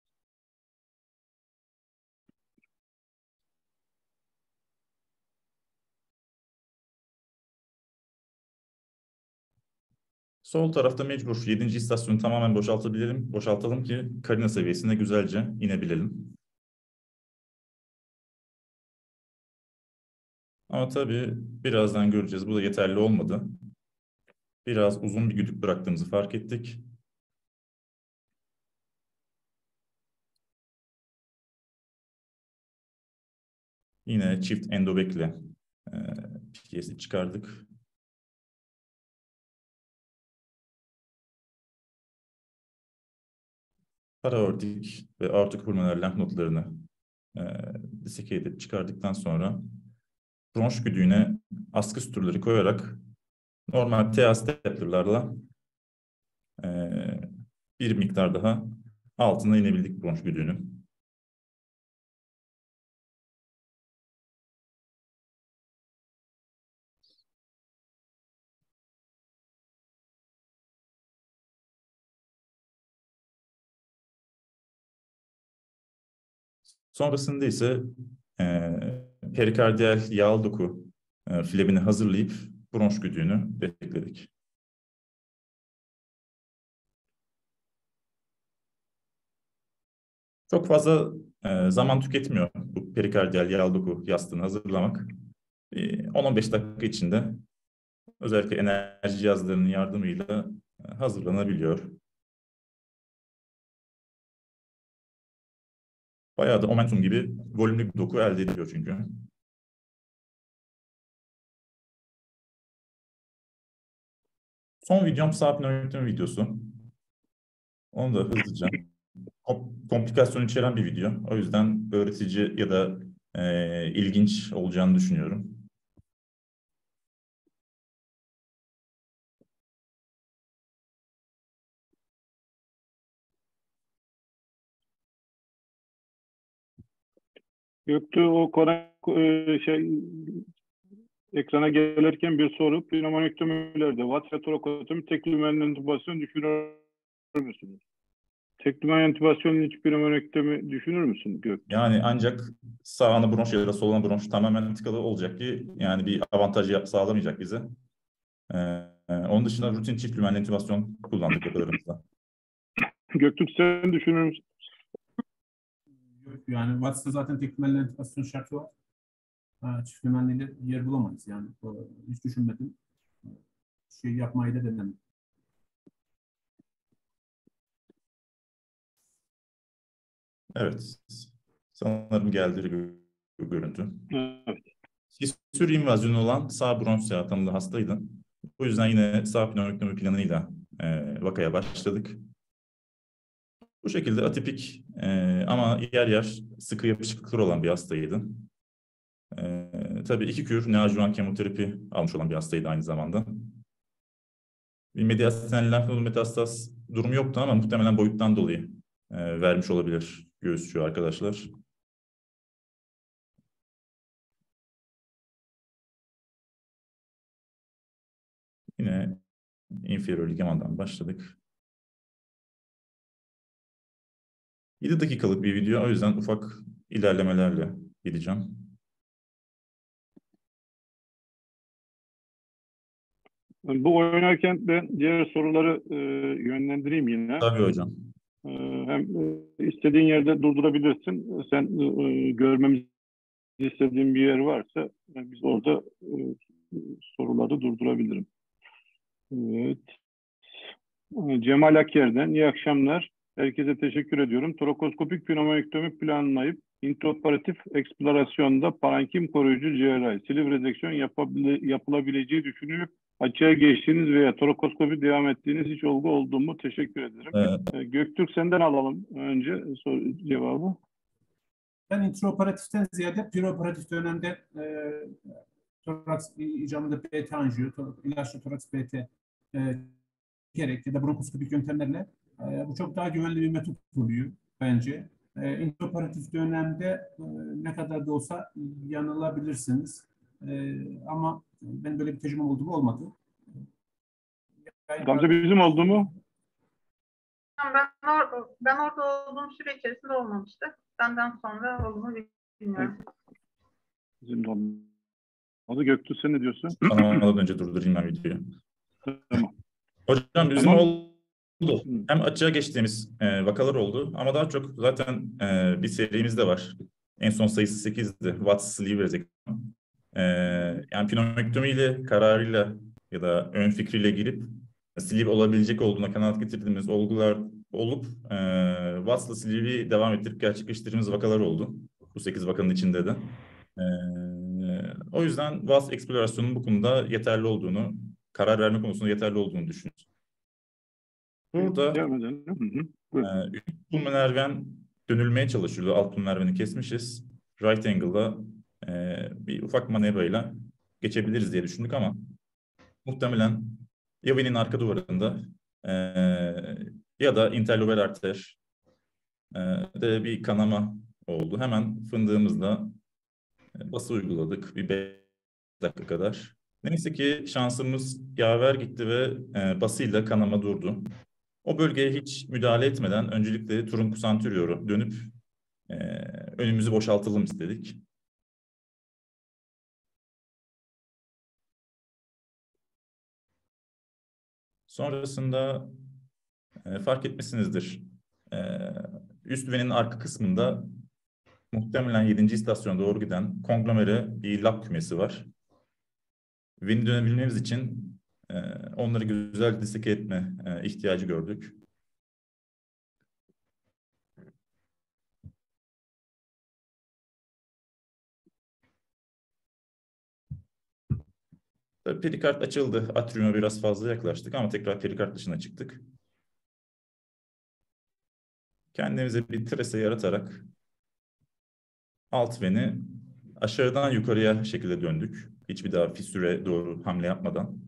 Sol tarafta mecbur yedinci istasyonu tamamen boşaltabilirim. Boşaltalım ki karina seviyesine güzelce inebilelim. Ama tabii birazdan göreceğiz. Bu da yeterli olmadı. Biraz uzun bir güdük bıraktığımızı fark ettik. Yine çift endobekle e, P S'yi çıkardık. Paraortik ve aortik pulmoner lenf nodlarını e, diseke edip çıkardıktan sonra bronş güdüğüne askı sütürleri koyarak normal T A stepler'larla e, bir miktar daha altına inebildik bronş güdüğünün. Sonrasında ise e, perikardiyal yağlı doku e, flebini hazırlayıp bronş güdüğünü bekledik. Çok fazla e, zaman tüketmiyor bu perikardiyal yağlı doku yastığını hazırlamak. E, on on beş dakika içinde özellikle enerji cihazlarının yardımıyla e, hazırlanabiliyor. Bayağı da momentum gibi volümlü bir doku elde ediliyor çünkü. Son videom sağ pneumonektomi videosu. Onu da hızlıca. Komplikasyon içeren bir video. O yüzden öğretici ya da e, ilginç olacağını düşünüyorum. Göktuğ o konu e, şey ekrana gelirken bir soru. Pneumonektomilerde Watt ve torakotomi tek lümen entübasyon düşünür müsünüz? Tek lümen entübasyon hiç pneumonektomi düşünür müsün Göktuğ? Yani ancak sağ ana bronş ya da sol ana bronş tamamen tıkalı olacak ki yani bir avantaj sağlamayacak bize. Ee, onun dışında rutin çift lümen entübasyon kullandık vakalarımızda. Göktürk sen düşünür müsün? Yok yani Watts'ta zaten tek lümen entübasyon şartı var. e, çift temelliyle yer bulamayız. Yani o, hiç düşünmedim. Şey yapmayı da denedim. Evet. Sanırım geldi bir görüntü. Evet. Fistül invazyonu olan sağ bronş tanılı hastaydı. O yüzden yine sağ pneumoektomi planıyla e, vakaya başladık. Bu şekilde atipik e, ama yer yer sıkı yapışıklıkları olan bir hastaydı. E, tabii iki kür neoadjuvant kemoterapi almış olan bir hastaydı aynı zamanda. Bir mediastinal lenf nodu metastaz durumu yoktu ama muhtemelen boyuttan dolayı e, vermiş olabilir göğüsçü arkadaşlar. Yine inferior ligamandan başladık. yedi dakikalık bir video, o yüzden ufak ilerlemelerle gideceğim. Bu oynarken ben diğer soruları e, yönlendireyim yine. Tabii hocam. E, hem e, istediğin yerde durdurabilirsin. Sen e, görmemizi istediğin bir yer varsa e, biz orada e, soruları durdurabilirim. Evet. Cemal Akyer'den iyi akşamlar. Herkese teşekkür ediyorum. Torakoskopik pneumoektomi planlayıp intraoperatif eksplorasyonda parenkim koruyucu cerrahi, sleeve reseksiyon yapılabileceği düşünülüp açığa geçtiğiniz veya torakoskopi devam ettiğiniz hiç olgu oldu mu? Teşekkür ederim. Evet. Göktürk senden alalım önce soru cevabı. Ben intraoperatiften ziyade preoperatif dönemde e, toraks icamında B T anjiyo, ilaçlı toraks B T e, gerek ya da bronkoskopik yöntemlerle e, bu çok daha güvenli bir metot oluyor bence. E, intraoperatif dönemde e, ne kadar da olsa yanılabilirsiniz. E, ama ben böyle bir tecrübem oldu mu olmadı. Gamze bizim oldu mu? Ben, or ben orada olduğum süre içerisinde olmamıştı. Benden sonra olduğunu bilmiyorum. Bizim de olmadı. Göktuğ sen ne diyorsun? Anlamadan önce durdurayım ben videoyu. Tamam. Hocam bizim Tamam. oldu. Hem açığa geçtiğimiz e, vakalar oldu ama daha çok zaten e, bir serimiz de var. En son sayısı sekizdi. What's sleeve resection. E, yani pneumoektomiyle, kararıyla ya da ön fikriyle girip sleeve olabilecek olduğuna kanaat getirdiğimiz olgular olup e, Watts'la sleeve'i devam ettirip gerçekleştirdiğimiz vakalar oldu. Bu sekiz vakanın içinde de. E, o yüzden Watts eksplorasyonunun bu konuda yeterli olduğunu, karar verme konusunda yeterli olduğunu düşünüyoruz. Burada e, üst pulmoner ven dönülmeye çalışıyordu. Alt pulmoner veni kesmişiz. Right angle'da e, bir ufak manevrayla geçebiliriz diye düşündük ama muhtemelen ya venin arka duvarında e, ya da interlobar arter e, de bir kanama oldu. Hemen fındığımızda e, bası uyguladık bir beş dakika kadar. Neyse ki şansımız yaver gitti ve e, basıyla kanama durdu. O bölgeye hiç müdahale etmeden öncelikle truncus anterior'u dönüp e, önümüzü boşaltalım istedik. Sonrasında e, fark etmişsinizdir. E, üst venin arka kısmında muhtemelen yedinci istasyona doğru giden konglomere bir lap kümesi var. Veni dönebilmemiz için e, onları güzel diseke etme e, ihtiyacı gördük. Tabii perikard açıldı. Atriuma biraz fazla yaklaştık ama tekrar perikard dışına çıktık. Kendimize bir trese yaratarak alt veni aşağıdan yukarıya şekilde döndük. Hiçbir daha fissüre doğru hamle yapmadan.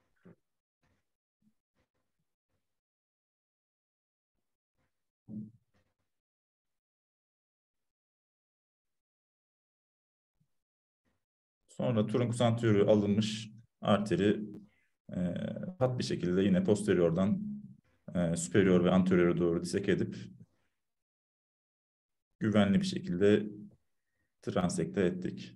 Sonra truncus anterior'u alınmış arteri e, pat bir şekilde yine posteriordan e, superior ve anterior'a doğru diseke edip güvenli bir şekilde transekte ettik.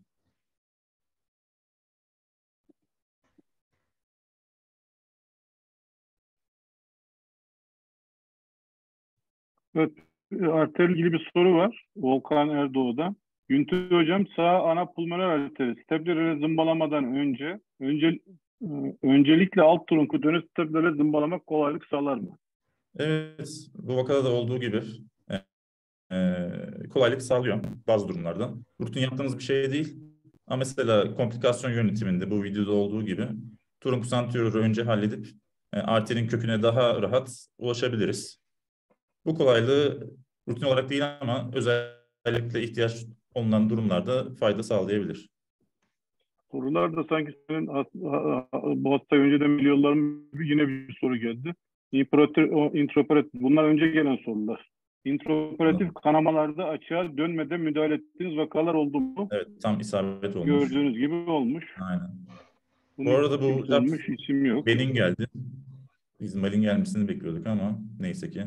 Evet, arterle ilgili bir soru var. Volkan Erdoğan'dan. Güntü Hocam, sağ ana pulmoner arteri steplerle zımbalamadan önce, önce öncelikle alt trunku dönüş steplerle zımbalamak kolaylık sağlar mı? Evet, bu vakada da olduğu gibi e, e, kolaylık sağlıyor bazı durumlarda. Rutin yaptığımız bir şey değil. Ama mesela komplikasyon yönetiminde bu videoda olduğu gibi trunkus anterior'u önce halledip e, arterin köküne daha rahat ulaşabiliriz. Bu kolaylığı rutin olarak değil ama özellikle ihtiyaç olunan durumlarda fayda sağlayabilir. Sorular da sanki senin bu hastayı önceden biliyorlar mı? Yine bir soru geldi. Intraoperatif, bunlar önce gelen sorular. Intraoperatif kanamalarda açığa dönmeden müdahale ettiğiniz vakalar oldu mu? Evet, tam isabet olmuş. Gördüğünüz gibi olmuş. Aynen. Bunu bu arada bu olmuş, isim yok. Benim geldi. Biz Mal'in gelmesini bekliyorduk ama neyse ki.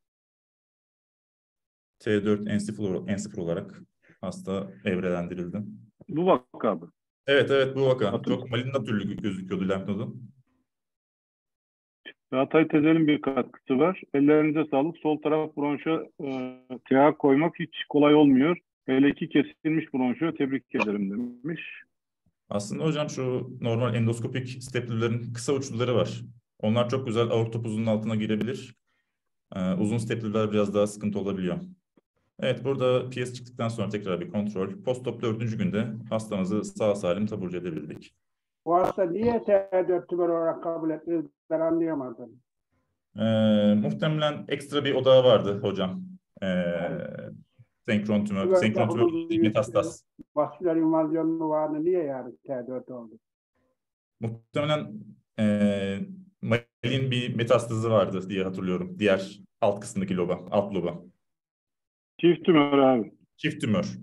T dört N sıfır olarak hasta evrelendirildi. Bu vaka mı? Evet evet bu vaka. Hatır. Çok maligna türlü gözüküyordu lenf nodu. Hatay tezelin bir katkısı var. Ellerinize sağlık. Sol taraf bronşa e, T A koymak hiç kolay olmuyor. Hele ki kesilmiş bronşa, tebrik ederim demiş. Aslında hocam şu normal endoskopik steplerlerin kısa uçluları var. Onlar çok güzel aort topuzunun altına girebilir. Ee, uzun stepler biraz daha sıkıntı olabiliyor. Evet, burada P S çıktıktan sonra tekrar bir kontrol. Post-op dördüncü günde hastamızı sağ salim taburcu edebildik. Bu hasta niye T dört tümör olarak kabul ettiniz? Ben anlayamadım. Ee, muhtemelen ekstra bir odağı vardı hocam. Ee, senkron tümör, senkron tümör metastas. Vasküler invazyonlu vardı. Niye yani T dört oldu? Muhtemelen e, Malin bir metastazı vardı diye hatırlıyorum. Diğer alt kısmındaki loba, alt loba. Çift tümör abi. Çift tümör.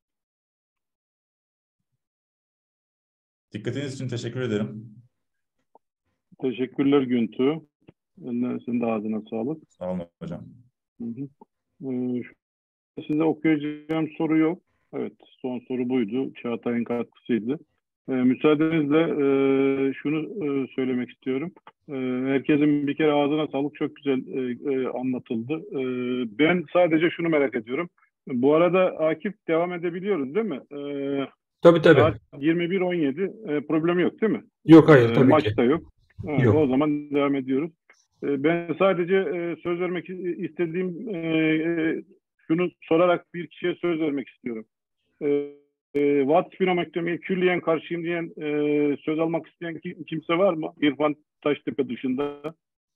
Dikkatiniz için teşekkür ederim. Teşekkürler Güntü. Senin de ağzına sağlık. Sağ olun hocam. Hı hı. Ee, size okuyacağım soru yok. Evet, son soru buydu. Çağatay'ın katkısıydı. Ee, müsaadenizle e, şunu e, söylemek istiyorum. E, herkesin bir kere ağzına sağlık, çok güzel e, e, anlatıldı. E, ben sadece şunu merak ediyorum. Bu arada Akif, devam edebiliyoruz değil mi? E, tabii tabii. Saat yirmi bir on yedi e, problem yok değil mi? Yok hayır tabii e, maç ki. da yok. Ha, yok. O zaman devam ediyoruz. E, ben sadece e, söz vermek istediğim e, şunu sorarak bir kişiye söz vermek istiyorum. E, e, Watt spirometremeyi külliyen karşıyım diyen, e, söz almak isteyen kim, kimse var mı? İrfan Taştepe dışında.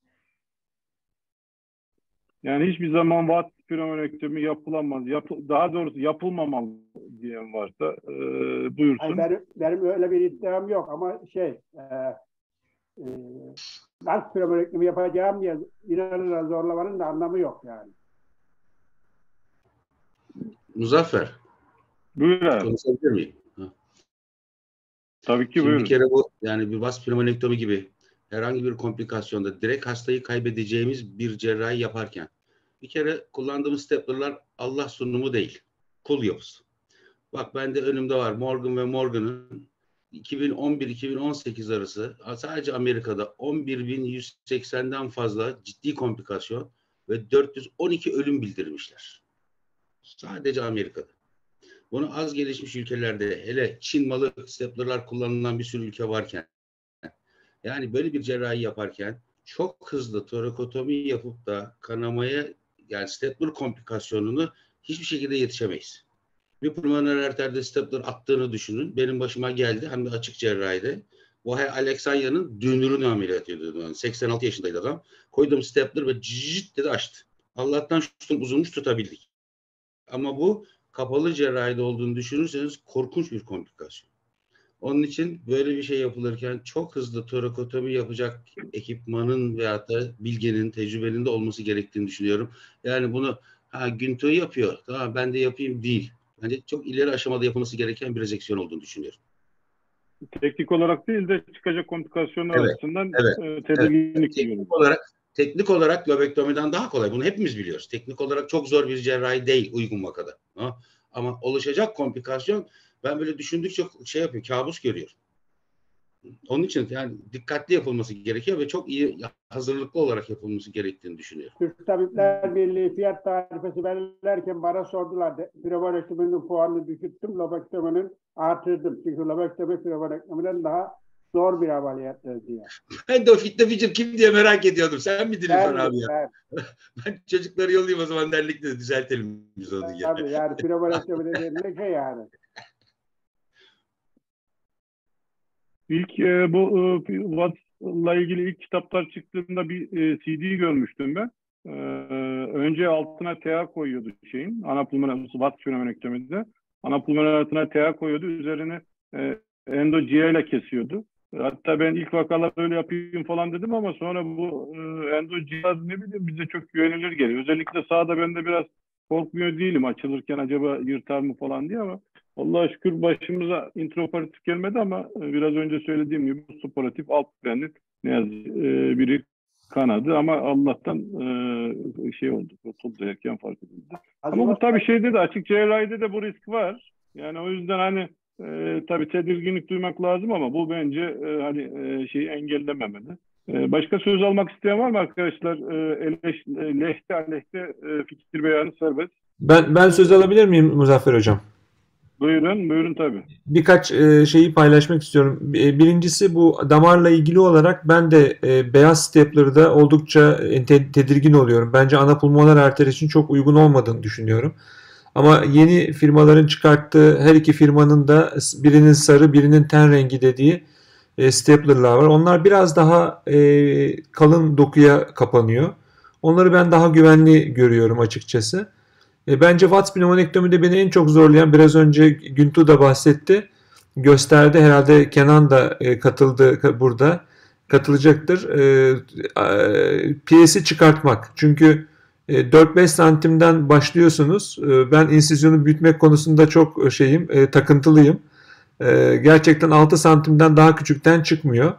Yani hiçbir zaman Watt spirometremi yapılamaz. Yap, daha doğrusu yapılmamalı diyen varsa e, buyursun. Hayır, benim, benim öyle bir iddiam yok ama şey e, e, Watt spirometremi yapacağım diye inanılmaz zorlamanın da anlamı yok yani. Muzaffer. Buyur abi. Konuşabilir miyim? Ha. Tabii ki Şimdi buyurun. bir kere bu yani bir vas pneumonektomi gibi herhangi bir komplikasyonda direkt hastayı kaybedeceğimiz bir cerrahi yaparken bir kere kullandığımız stepler'lar Allah sunumu değil. Kul yapısı. Bak bende önümde var Morgan ve Morgan'ın iki bin on bir iki bin on sekiz arası sadece Amerika'da on bir bin yüz seksenden fazla ciddi komplikasyon ve dört yüz on iki ölüm bildirmişler. Sadece Amerika'da. Bunu az gelişmiş ülkelerde hele Çin malı stepler'lar kullanılan bir sürü ülke varken yani böyle bir cerrahi yaparken çok hızlı torakotomi yapıp da kanamaya yani stepler komplikasyonunu hiçbir şekilde yetişemeyiz. Bir pulmoner arterde stepler attığını düşünün. Benim başıma geldi hem de açık cerrahide. Vahay Aleksanya'nın dünürünü ameliyat ediyordu. Yani seksen altı yaşındaydı adam. Koydum stepler ve cıcıt dedi açtı. Allah'tan şutum uzunmuş tutabildik. Ama bu kapalı cerrahide olduğunu düşünürseniz korkunç bir komplikasyon. Onun için böyle bir şey yapılırken çok hızlı torakotomi yapacak ekipmanın veyahut da bilginin, tecrübenin de olması gerektiğini düşünüyorum. Yani bunu ha Güntü yapıyor, tamam ben de yapayım değil. Yani çok ileri aşamada yapılması gereken bir rezeksiyon olduğunu düşünüyorum. Teknik olarak değil de çıkacak komplikasyonlar evet, açısından evet, e, tedirginlik evet. Teknik olarak teknik olarak lobektomiden daha kolay. Bunu hepimiz biliyoruz. Teknik olarak çok zor bir cerrahi değil uygun vakada. Ha? Ama oluşacak komplikasyon ben böyle düşündükçe şey yapıyorum, kabus görüyorum. Onun için yani dikkatli yapılması gerekiyor ve çok iyi hazırlıklı olarak yapılması gerektiğini düşünüyorum. Türk Tabipler Birliği fiyat tarifesi belirlerken bana sordular. Fleborektominin puanını düşürttüm, lobektominin artırdım. Çünkü lobektomi fleborektomiden daha zor bir ameliyattır diye. Ben de o fitne ficir kim diye merak ediyordum. Sen miydin İrfan Ben, abi ya? ben. Ben çocukları yollayayım o zaman derlikte de düzeltelim biz onu. Tabii yani fleborektomi dediğinde şey yani. İlk e, bu e, Watts'la ilgili ilk kitaplar çıktığında bir e, C D görmüştüm ben. E, önce altına T A koyuyordu şeyin. Anapulmoner Watts fenomenektomide. Anapulmoner altına T A koyuyordu. Üzerine e, endocea ile kesiyordu. Hatta ben ilk vakalar öyle yapayım falan dedim ama sonra bu e, endocea ne bileyim bize çok güvenilir geliyor. Özellikle sağda ben de biraz korkmuyor değilim açılırken acaba yırtar mı falan diye ama Allah'a şükür başımıza intraoperatif gelmedi ama biraz önce söylediğim gibi superatif alt planı ne yazık e, biri kanadı ama Allah'tan e, şey oldu. Kurtuldu erken fark edildi. Ama bu tabii şeyde de açık cerrahide de bu risk var. Yani o yüzden hani e, tabii tedirginlik duymak lazım ama bu bence e, hani e, şeyi engellememeli. E, başka söz almak isteyen var mı arkadaşlar? E, eleş, e, lehte aleyhte e, fikir beyanı serbest. Ben ben söz alabilir miyim Muzaffer Hocam? Buyurun, buyurun tabii. Birkaç e, şeyi paylaşmak istiyorum. E, birincisi bu damarla ilgili olarak ben de e, beyaz stapler'da oldukça e, te- tedirgin oluyorum. Bence anapulmoner arter için çok uygun olmadığını düşünüyorum. Ama yeni firmaların çıkarttığı her iki firmanın da birinin sarı birinin ten rengi dediği e, stapler'lar var. Onlar biraz daha e, kalın dokuya kapanıyor. Onları ben daha güvenli görüyorum açıkçası. E, bence Watts pneumonektomide beni en çok zorlayan biraz önce Güntu da bahsetti. Gösterdi herhalde Kenan da e, katıldı burada. Katılacaktır. E, e, P S'i çıkartmak. Çünkü e, dört beş santimden başlıyorsunuz. E, ben insizyonu büyütmek konusunda çok şeyim, e, takıntılıyım. E, gerçekten altı santimden daha küçükten çıkmıyor.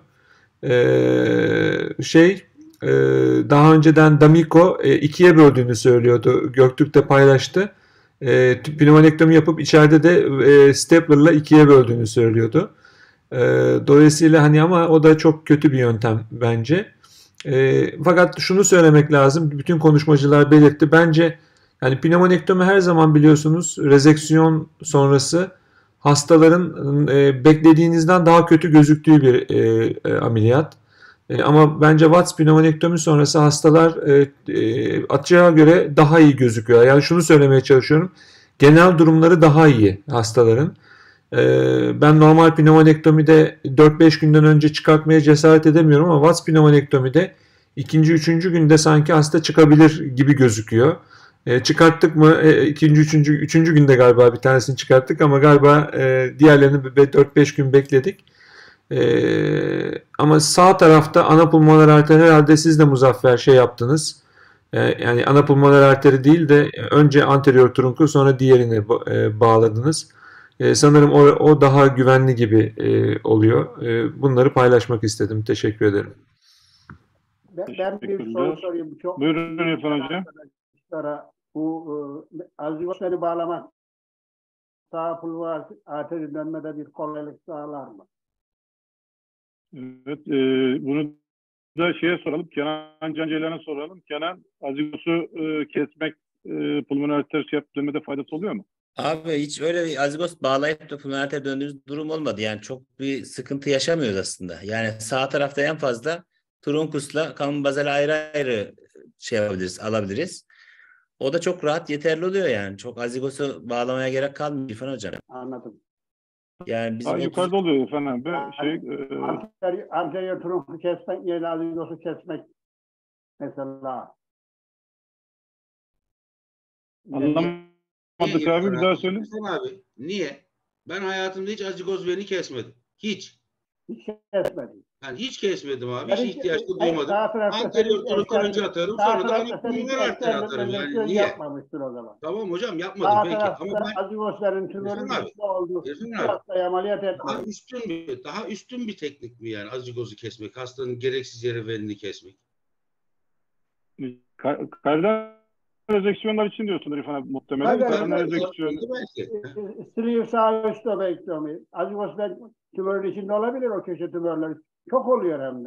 E, şey daha önceden D'Amico ikiye böldüğünü söylüyordu. Göktürk de paylaştı. E, pneumonektomi yapıp içeride de e, stapler'la ikiye böldüğünü söylüyordu. E, dolayısıyla hani ama o da çok kötü bir yöntem bence. E, fakat şunu söylemek lazım. Bütün konuşmacılar belirtti. Bence yani pneumonektomi her zaman biliyorsunuz rezeksiyon sonrası hastaların e, beklediğinizden daha kötü gözüktüğü bir e, e, ameliyat. E, ama bence Watts pneumonektomi sonrası hastalar e, e, açığa göre daha iyi gözüküyor. Yani şunu söylemeye çalışıyorum. Genel durumları daha iyi hastaların. E, ben normal pneumonektomide dört beş günden önce çıkartmaya cesaret edemiyorum ama Watts pneumonektomide ikinci, üçüncü günde sanki hasta çıkabilir gibi gözüküyor. E, çıkarttık mı? E, ikinci, üçüncü, üçüncü günde galiba bir tanesini çıkarttık ama galiba e, diğerlerini dört beş gün bekledik. Ee, ama sağ tarafta anapulmoner arter herhalde siz de Muzaffer şey yaptınız. Ee, yani anapulmoner arteri değil de önce anterior trunku sonra diğerini e, bağladınız. Ee, sanırım o, o daha güvenli gibi e, oluyor. E, bunları paylaşmak istedim. Teşekkür ederim. Ben, ben bir soru sorayım. Çok Buyurun İrfan Hocam. Bu e, azigosları bağlamak sağ pulmoner arteri dönmede bir kolaylık sağlar mı? Evet, e, bunu da şeye soralım, Kenan Can Ceylan'a soralım. Kenan, azigosu e, kesmek e, pulmoner arter şey dönmede faydası oluyor mu? Abi hiç öyle bir azigos bağlayıp da pulmoner arter döndüğümüz durum olmadı. Yani çok bir sıkıntı yaşamıyoruz aslında. Yani sağ tarafta en fazla trunkusla kamu bazal ayrı ayrı şey yapabiliriz, alabiliriz. O da çok rahat yeterli oluyor yani. Çok azigosu bağlamaya gerek kalmıyor İrfan Hocam. Anladım. Yani bizim ha, yukarıda otuz... oluyor efendim. Ben şey, e... anterior trunku kesmek yerine azigosu kesmek mesela. Anlamadık abi, bir daha söyle. Abi, niye? Ben hayatımda hiç azigoz veni kesmedim. Hiç. Hiç kesmedim. Yani hiç kesmedim abi. Hiç yani, ihtiyaç da duymadım. Anterior trunku önce atarım. Sonra da anapulmoner arter atarım. Yani niye? Yapmamıştır o zaman. Tamam hocam, yapmadım Sağ peki. Ama ben azigosların tümörün üstü oldu. Hastaya ameliyat etmedim. Daha üstün bir, daha üstün bir teknik mi yani azigozu kesmek? Hastanın gereksiz yere venini kesmek. Kardan rezeksiyonlar için diyorsun İrfan abi muhtemelen. Evet, Karın evet. rezeksiyonu. Sleeve sağ üst lobektomi. Azigosfer tümörün içinde olabilir o köşe tümörleri. Çok oluyor hem de.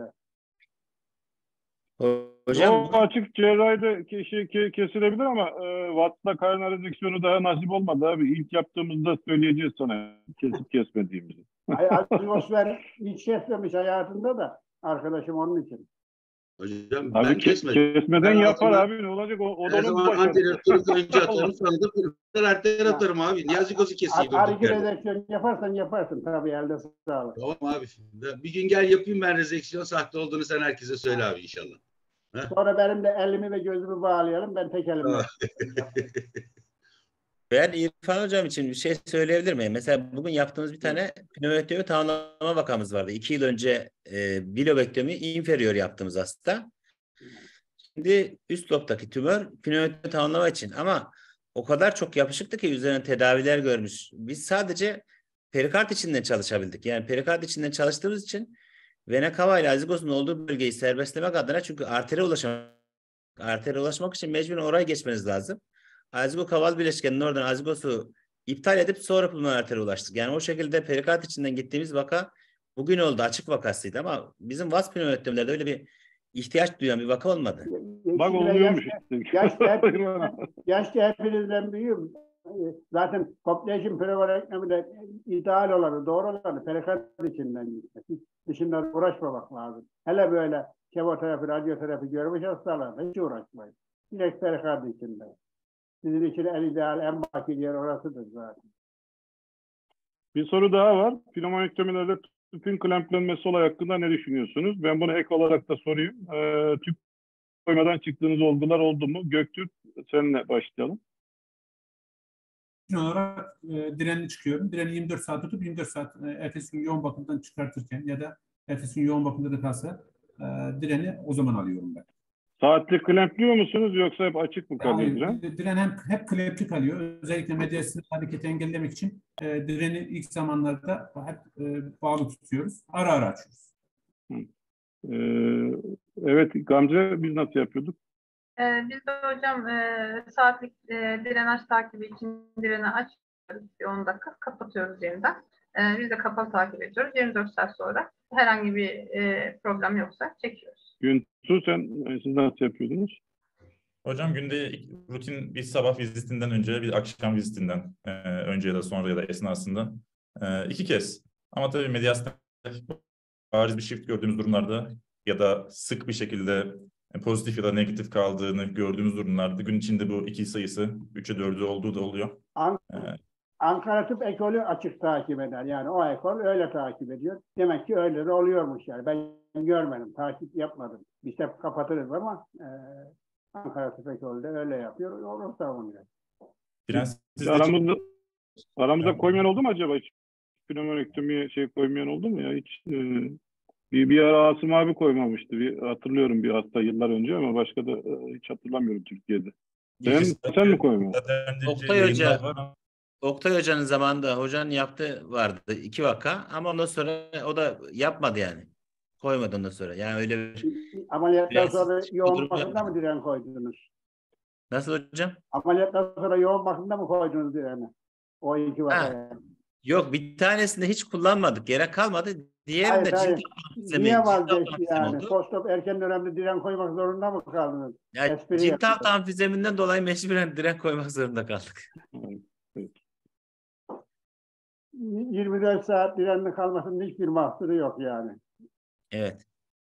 Hocam O açık cerrahide kişi ke- kesilebilir ama e, Watt'la karın rezeksiyonu daha nasip olmadı abi. İlk yaptığımızda söyleyeceğiz sana kesip kesmediğimizi. Azigosfer hiç kesmemiş hayatında da arkadaşım onun için. Hocam Abi ben ke- kesmedim. kesmeden Ben yapar ağzıma- abi ne olacak o, o da Her onun zaman başarısı. anterior kırık önce atarım, sonra da kırıklar arter atarım abi. Niye azikozu keseyim durduk Arki yerde? rezeksiyon yaparsan yaparsın tabii elde sağlık. Tamam abi. Bir gün gel yapayım ben rezeksiyon, sahte olduğunu sen herkese söyle abi inşallah. Sonra benim de elimi ve gözümü bağlayalım. Ben tek elimle. ben İrfan Hocam için bir şey söyleyebilir miyim? Mesela bugün yaptığımız bir tane pneumoektomi tamamlama vakamız vardı. İki yıl önce e, bilobektomi inferior yaptığımız hasta. Şimdi üst lobdaki tümör pneumoektomi tamamlama için ama o kadar çok yapışıktı ki üzerine tedaviler görmüş. Biz sadece perikard içinden çalışabildik. Yani perikard içinden çalıştığımız için vena cava ile azigosun olduğu bölgeyi serbestlemek adına, çünkü artere ulaşmak artere ulaşmak için mecburen oraya geçmeniz lazım. Azigokaval bileşkenin oradan azigosu iptal edip sonra pulmoner artere ulaştık. Yani o şekilde perikard içinden gittiğimiz vaka bugün oldu, açık vakasıydı ama bizim vas pneumoektomilerde öyle bir ihtiyaç duyan bir vaka olmadı. Bak Şimdi oluyormuş yaşta- işte. Yaşta, hepinizden, yaşta hepinizden büyüğüm. Zaten population pneumorektomide ideal olanı, doğru olanı perikard içinden gitmek. Hiç dışından uğraşmamak lazım. Hele böyle kemoterapi, radyoterapi görmüş hastalarla hiç uğraşmayın. Direkt perikard içinde. Sizin için en ideal, en bakir yer orasıdır zaten. Bir soru daha var. Pneumoektomilerde tüpün klemplenmesi olay hakkında ne düşünüyorsunuz? Ben bunu ek olarak da sorayım. Ee, tüp koymadan çıktığınız olgular oldu mu? Göktürk seninle başlayalım. olarak e, direnli çıkıyorum. Direni yirmi dört saat tutup yirmi dört saat e, ertesi gün yoğun bakımdan çıkartırken ya da ertesi gün yoğun bakımda da kalsa e, direni o zaman alıyorum ben. Saatlik klempliyor musunuz yoksa hep açık mı kalıyor Hayır, diren? diren hem hep klepli kalıyor. Özellikle mediasını hareketi engellemek için e, direni ilk zamanlarda hep e, bağlı tutuyoruz. Ara ara açıyoruz. Ee, evet Gamze biz nasıl yapıyorduk? Ee, biz de hocam e, saatlik e, drenaj takibi için direni açıyoruz. Bir on dakika kapatıyoruz yeniden. E, biz de kapalı takip ediyoruz. yirmi dört saat sonra herhangi bir e, problem yoksa çekiyoruz. Güntü sen siz nasıl yapıyordunuz? Hocam günde rutin bir sabah vizitinden önce, bir akşam vizitinden e, önce ya da sonra ya da esnasında e, iki kez. Ama tabii mediasında bariz bir shift gördüğümüz durumlarda ya da sık bir şekilde pozitif ya da negatif kaldığını gördüğümüz durumlarda gün içinde bu iki sayısı üçe dördü olduğu da oluyor. An Ee, Ankara Tıp ekolü açık takip eder. Yani o ekol öyle takip ediyor. Demek ki öyle de oluyormuş yani. Ben görmedim, takip yapmadım. Biz hep kapatırız ama e, Ankara Tıp ekolü de öyle yapıyor. Onu savunuyor. Prensizde Aramızda, aramızda Tamam. koymayan oldu mu acaba? Hiç pneumonektomiye şey koymayan oldu mu ya? Hiç e, bir, bir ara Asım abi koymamıştı. Bir, hatırlıyorum bir hasta yıllar önce ama başka da e, hiç hatırlamıyorum Türkiye'de. Sen, sen mi koymuyorsun? Oktay Hoca, Oktay Hoca'nın zamanında hocanın yaptığı vardı iki vaka ama ondan sonra o da yapmadı yani. Koymadı ondan sonra. Yani öyle bir Ameliyattan Biraz sonra bu yoğun durum bakımda yapmadım. mı diren koydunuz? nasıl hocam? Ameliyattan sonra yoğun bakımda mı koydunuz direni? O iki vakaya. Yok, bir tanesinde hiç kullanmadık. Gerek kalmadı. Diğerinde Hayır, hayır. cilt Niye cilt vazgeçti emfizemi yani? oldu. Postop erken dönemde diren koymak zorunda mı kaldınız? Yani Espri cilt yapıyor. altı emfizeminden dolayı mecburen diren koymak zorunda kaldık. yirmi dört saat direnli kalmasının hiçbir mahsuru yok yani. Evet.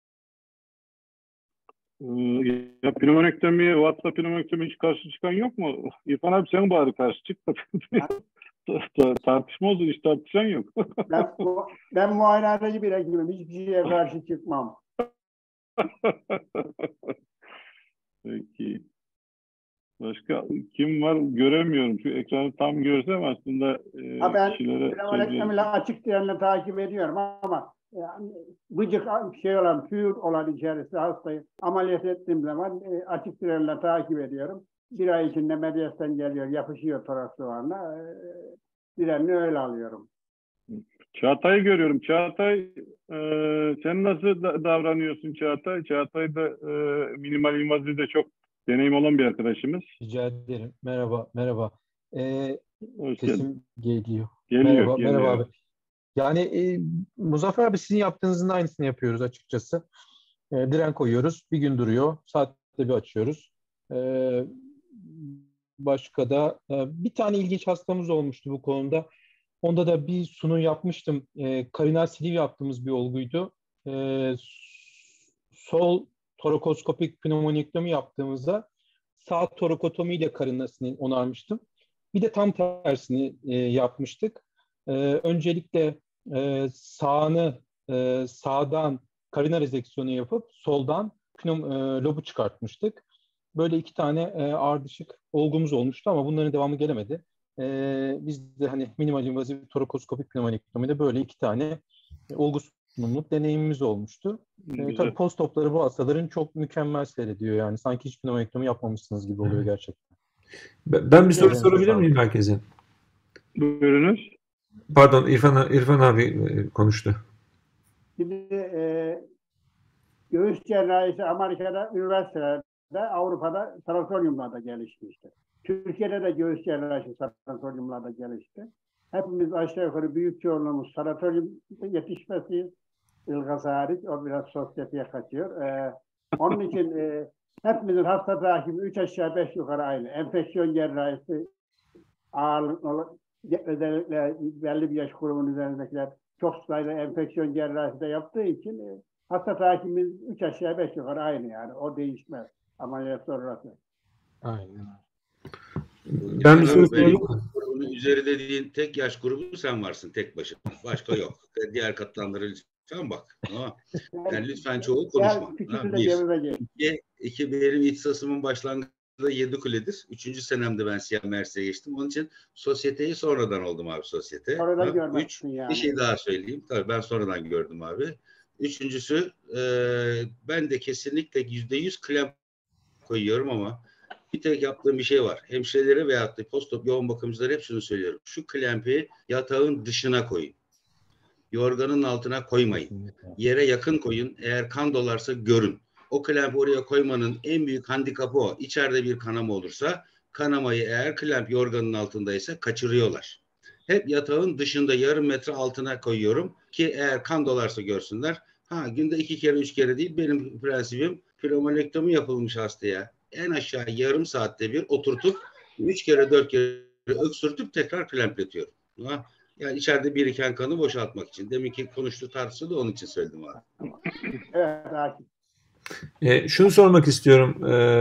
Ee, ya pneumonektomi, WhatsApp pneumonektomi hiç karşı çıkan yok mu? İrfan abi sen bari karşı çık. Tartışma oldu, hiç tartışan yok. Ben, mu- ben muayenehaneci bir hekimim. Hiçbir şeye karşı çıkmam. Peki. Başka kim var göremiyorum. Şu ekranı tam görsem aslında e, Ha ben kişilere pneumonektomiyle açık direnle takip ediyorum ama yani gıcık şey olan, tüy olan içerisinde hastayı ameliyat ettiğim zaman e, açık direnle takip ediyorum. Bir ay içinde medyasten geliyor, yapışıyor toraks duvarına. E, direnli öyle alıyorum. Çağatay'ı görüyorum. Çağatay e, sen nasıl da- davranıyorsun Çağatay? Çağatay da e, minimal invazide çok deneyim olan bir arkadaşımız. Rica ederim. Merhaba, merhaba. Ee, Hoş sesim geldin. geliyor. Geliyor, Merhaba, geliyor. merhaba abi. Yani e, Muzaffer abi sizin yaptığınızın aynısını yapıyoruz açıkçası. E, diren koyuyoruz, bir gün duruyor, saatte bir açıyoruz. E, başka da e, bir tane ilginç hastamız olmuştu bu konuda. Onda da bir sunum yapmıştım. E, karinal sleeve yaptığımız bir olguydu. E, sol torakoskopik pneumonektomi yaptığımızda sağ torakotomi ile karinasını onarmıştım. Bir de tam tersini e, yapmıştık. E, öncelikle e, sağını e, sağdan karina rezeksiyonu yapıp soldan pneum, e, lobu çıkartmıştık. Böyle iki tane e, ardışık olgumuz olmuştu ama bunların devamı gelemedi. E, biz de hani minimal invazif torakoskopik pneumonektomide böyle iki tane e, olgu sunumluk deneyimimiz olmuştu. E, tabii post-opları bu hastaların çok mükemmel seyrediyor yani. Sanki hiç pneumonektomi yapmamışsınız gibi oluyor gerçekten. Ben bir soru sorabilir miyim herkese? Buyurunuz. Pardon, İrfan, İrfan abi konuştu. Şimdi e, göğüs cerrahisi Amerika'da, üniversitelerde, Avrupa'da sanatoryumlarda gelişmişti. Türkiye'de de göğüs cerrahisi sanatoryumlarda gelişti. Hepimiz aşağı yukarı büyük çoğunluğumuz sanatoryumda yetişmesiyiz. İlgaz hariç, o biraz sosyeteye kaçıyor. E, onun için e, hepimizin hasta takimi üç aşağı beş yukarı aynı. Enfeksiyon cerrahisi ağırlıklı, özellikle belli bir yaş grubunun üzerindekiler çok sayıda enfeksiyon cerrahisi de yaptığı için e, hasta takimimiz üç aşağı beş yukarı aynı yani. O değişmez. Ameliyat sonrası. Aynen. Ben bir soru sorayım. Grubunun üzeri dediğin tek yaş grubu sen varsın tek başına. Başka yok. Diğer katlanlara lütfen bak. Ama yani lütfen çoğu konuşma. Ha, bir. İki, iki, benim ihtisasımın başlangıcında Yedikule'dir. Üçüncü senemde ben siyah mersiye geçtim. Onun için sosyeteyi sonradan oldum abi sosyete. Sonradan ha, Üç, yani. Bir şey daha söyleyeyim. Tabii ben sonradan gördüm abi. Üçüncüsü e, ben de kesinlikle yüzde yüz klem koyuyorum ama bir tek yaptığım bir şey var. Hemşirelere veyahut da postop yoğun bakımcılara hep şunu söylüyorum. Şu klempi yatağın dışına koyun. Yorganın altına koymayın. Yere yakın koyun. Eğer kan dolarsa görün. O klempi oraya koymanın en büyük handikapı o. İçeride bir kanama olursa kanamayı eğer klemp yorganın altındaysa kaçırıyorlar. Hep yatağın dışında yarım metre altına koyuyorum ki eğer kan dolarsa görsünler. Ha günde iki kere üç kere değil benim prensibim pneumonektomi yapılmış hastaya en aşağı yarım saatte bir oturtup üç kere dört kere öksürtüp tekrar klempletiyorum. Ha? Yani içeride biriken kanı boşaltmak için. Demin ki konuştuğu tartışma da onun için söyledim abi. Evet, Akif. E, şunu sormak istiyorum.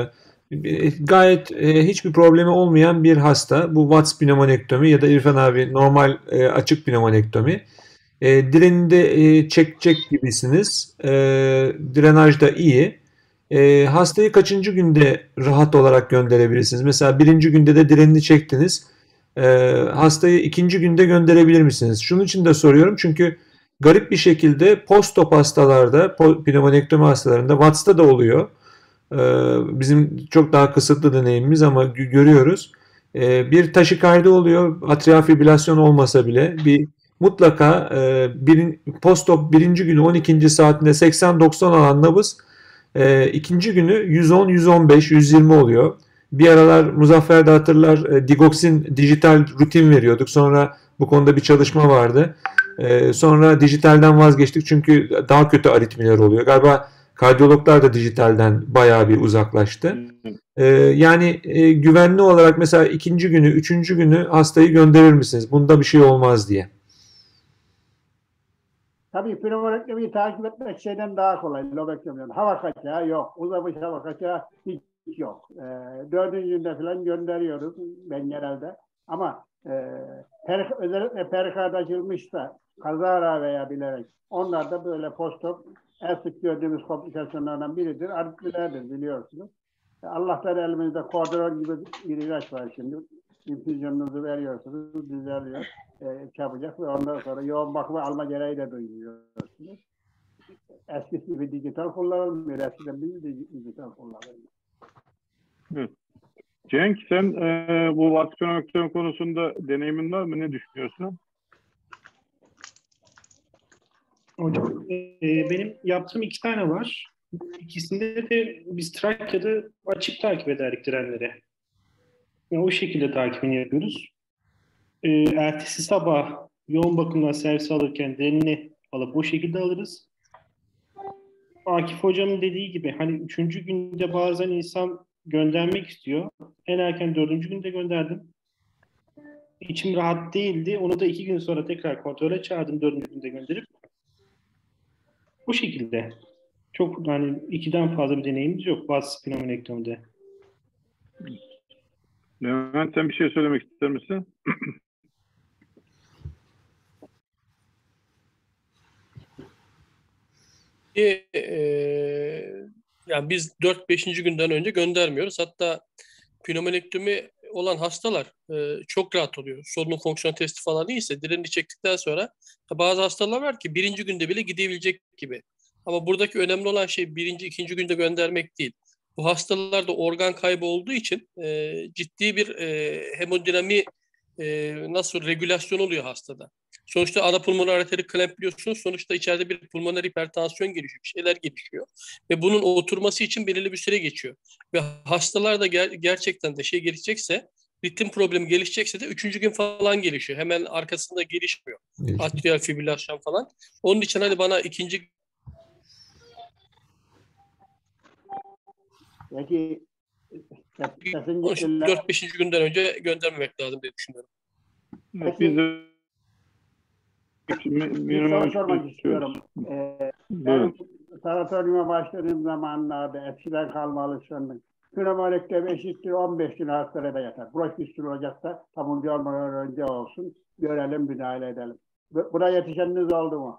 E, gayet e, hiçbir problemi olmayan bir hasta. Bu Watts pneumonektomi ya da İrfan abi normal e, açık pneumonektomi. E, direninde e, çekecek gibisiniz. E, drenaj da iyi. E, hastayı kaçıncı günde rahat olarak gönderebilirsiniz? Mesela birinci günde de direnini çektiniz. E, hastayı ikinci günde gönderebilir misiniz? Şunun için de soruyorum çünkü garip bir şekilde post-op hastalarda, pneumonektomi hastalarında, Watts'ta da oluyor. E, bizim çok daha kısıtlı deneyimimiz ama görüyoruz. E, bir taşikardi oluyor, atrial fibrilasyon olmasa bile bir mutlaka e, bir, post-op birinci günü on ikinci saatinde seksen doksan alan nabız e, ikinci günü yüz on, yüz on beş, yüz yirmi oluyor. Bir aralar Muzaffer de hatırlar e, Digoxin dijital rutin veriyorduk. Sonra bu konuda bir çalışma vardı. E, sonra dijitalden vazgeçtik çünkü daha kötü aritmiler oluyor. Galiba kardiyologlar da dijitalden bayağı bir uzaklaştı. E, yani e, güvenli olarak mesela ikinci günü, üçüncü günü hastayı gönderir misiniz? Bunda bir şey olmaz diye. Tabii pneumonektomiyi takip etmek şeyden daha kolay. Lobektomiden. Hava kaçağı yok. Uzamış hava kaçağı hiç yok. E, dördüncü günde falan gönderiyoruz ben genelde. Ama e, per, özellikle perikard açılmışsa kazara veya bilerek onlar da böyle postop en sık gördüğümüz komplikasyonlardan biridir. Aritmilerdir biliyorsunuz. Allah'tan elimizde Corderon gibi bir ilaç var şimdi. İnfüzyonunuzu veriyorsunuz, düzeliyor, e, çabucak ve ondan sonra yoğun bakıma alma gereği de duyuyorsunuz. Eskisi gibi dijital kullanılmıyor, eskiden bir dijital kullanılıyor. Evet. Cenk, sen e, bu Watts pneumonektomi konusunda deneyimin var mı? Ne düşünüyorsun? Hocam, e, benim yaptığım iki tane var. İkisinde de biz Trakya'da açık takip ederdik trenleri. Yani o şekilde takibini yapıyoruz. Ee, ertesi sabah yoğun bakımdan servis alırken denini alıp o şekilde alırız. Akif Hocam'ın dediği gibi hani üçüncü günde bazen insan göndermek istiyor. En erken dördüncü günde gönderdim. İçim rahat değildi. Onu da iki gün sonra tekrar kontrole çağırdım dördüncü günde gönderip. Bu şekilde. Çok yani ikiden fazla bir deneyimimiz yok vas pneumonektomide. Levent, sen bir şey söylemek ister misin? E, yani biz dört beşinci günden önce göndermiyoruz. Hatta pneumonektomi olan hastalar e, çok rahat oluyor. Solunum fonksiyon testi falan değilse direni çektikten sonra bazı hastalar var ki birinci günde bile gidebilecek gibi. Ama buradaki önemli olan şey birinci, ikinci günde göndermek değil. Bu hastalarda organ kaybı olduğu için e, ciddi bir e, hemodinami e, nasıl regülasyon oluyor hastada. Sonuçta ana pulmoner arteri klempliyorsunuz. Sonuçta içeride bir pulmoner hipertansiyon gelişiyor. Şeyler gelişiyor. Ve bunun oturması için belirli bir süre geçiyor. Ve hastalarda ger- gerçekten de şey gelişecekse, ritim problemi gelişecekse de üçüncü gün falan gelişiyor. Hemen arkasında gelişmiyor. Atrial fibrilasyon falan. Onun için hani bana ikinci Peki dört beşinci günden önce göndermemek lazım diye düşünüyorum. Evet, biz de bir soru sormak istiyorum. Ee, ben sanatoryuma başladığım zamanlarda eskiden kalma alışkanlık. Pneumonektomi eşittir on beş gün hastanede yatar. Bronşpüstül olacaksa taburcu olmadan önce olsun. Görelim, müdahale edelim. Buna yetişeniniz oldu mu?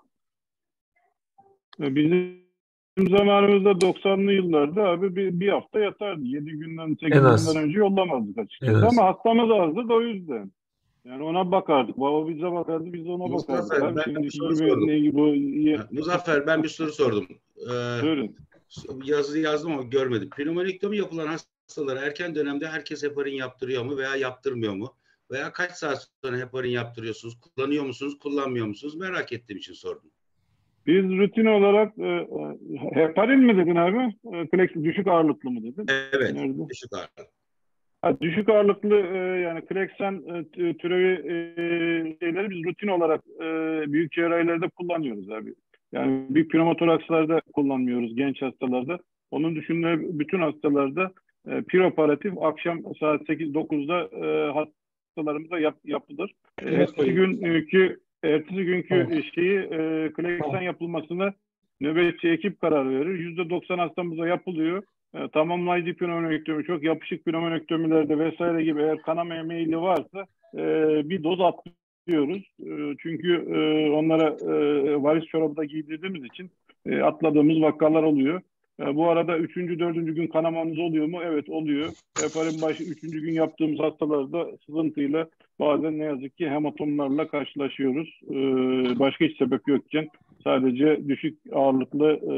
Bizim zamanımızda doksanlı yıllarda abi bir, bir hafta yatardı. yedi günden sekiz günden önce yollamazdık açıkçası. Ama hastamız azdı da o yüzden. Yani ona bakardık. Baba bize bakardı, biz ona bakardık. Muzaffer, ben Şimdi bir soru sordum. ne, bu, Muzaffer, ben bir soru sordum. Ee, Buyurun. Yazı yazdım ama görmedim. Pneumonektomi yapılan hastalara erken dönemde herkes heparin yaptırıyor mu veya yaptırmıyor mu? Veya kaç saat sonra heparin yaptırıyorsunuz? Kullanıyor musunuz, kullanmıyor musunuz? Merak ettiğim için sordum. Biz rutin olarak e, heparin mi dedin abi? E, düşük ağırlıklı mı dedin? Evet, Nerede? düşük ağırlıklı. Ha, düşük ağırlıklı e, yani kleksan e, türevi e, şeyleri biz rutin olarak e, büyük cerrahilerde kullanıyoruz abi. Yani büyük pneumotorakslarda kullanmıyoruz genç hastalarda. Onun dışında bütün hastalarda e, preoperatif akşam saat sekiz dokuzda e, hastalarımıza yap, yapılır. E, ertesi günkü ertesi günkü şeyi e, kleksan yapılmasına nöbetçi ekip karar verir. yüzde doksan hastamıza yapılıyor. E, tamamlayıcı pneumonektomi, çok yapışık pneumonektomilerde vesaire gibi eğer kanamaya meyilli varsa e, bir doz atlıyoruz. E, çünkü e, onlara e, varis çorabı da giydirdiğimiz için e, atladığımız vakalar oluyor. E, bu arada üçüncü, dördüncü gün kanamamız oluyor mu? Evet, oluyor. Heparin başı üçüncü gün yaptığımız hastalarda sızıntıyla bazen ne yazık ki hematomlarla karşılaşıyoruz. E, başka hiç sebep yokken sadece düşük ağırlıklı e,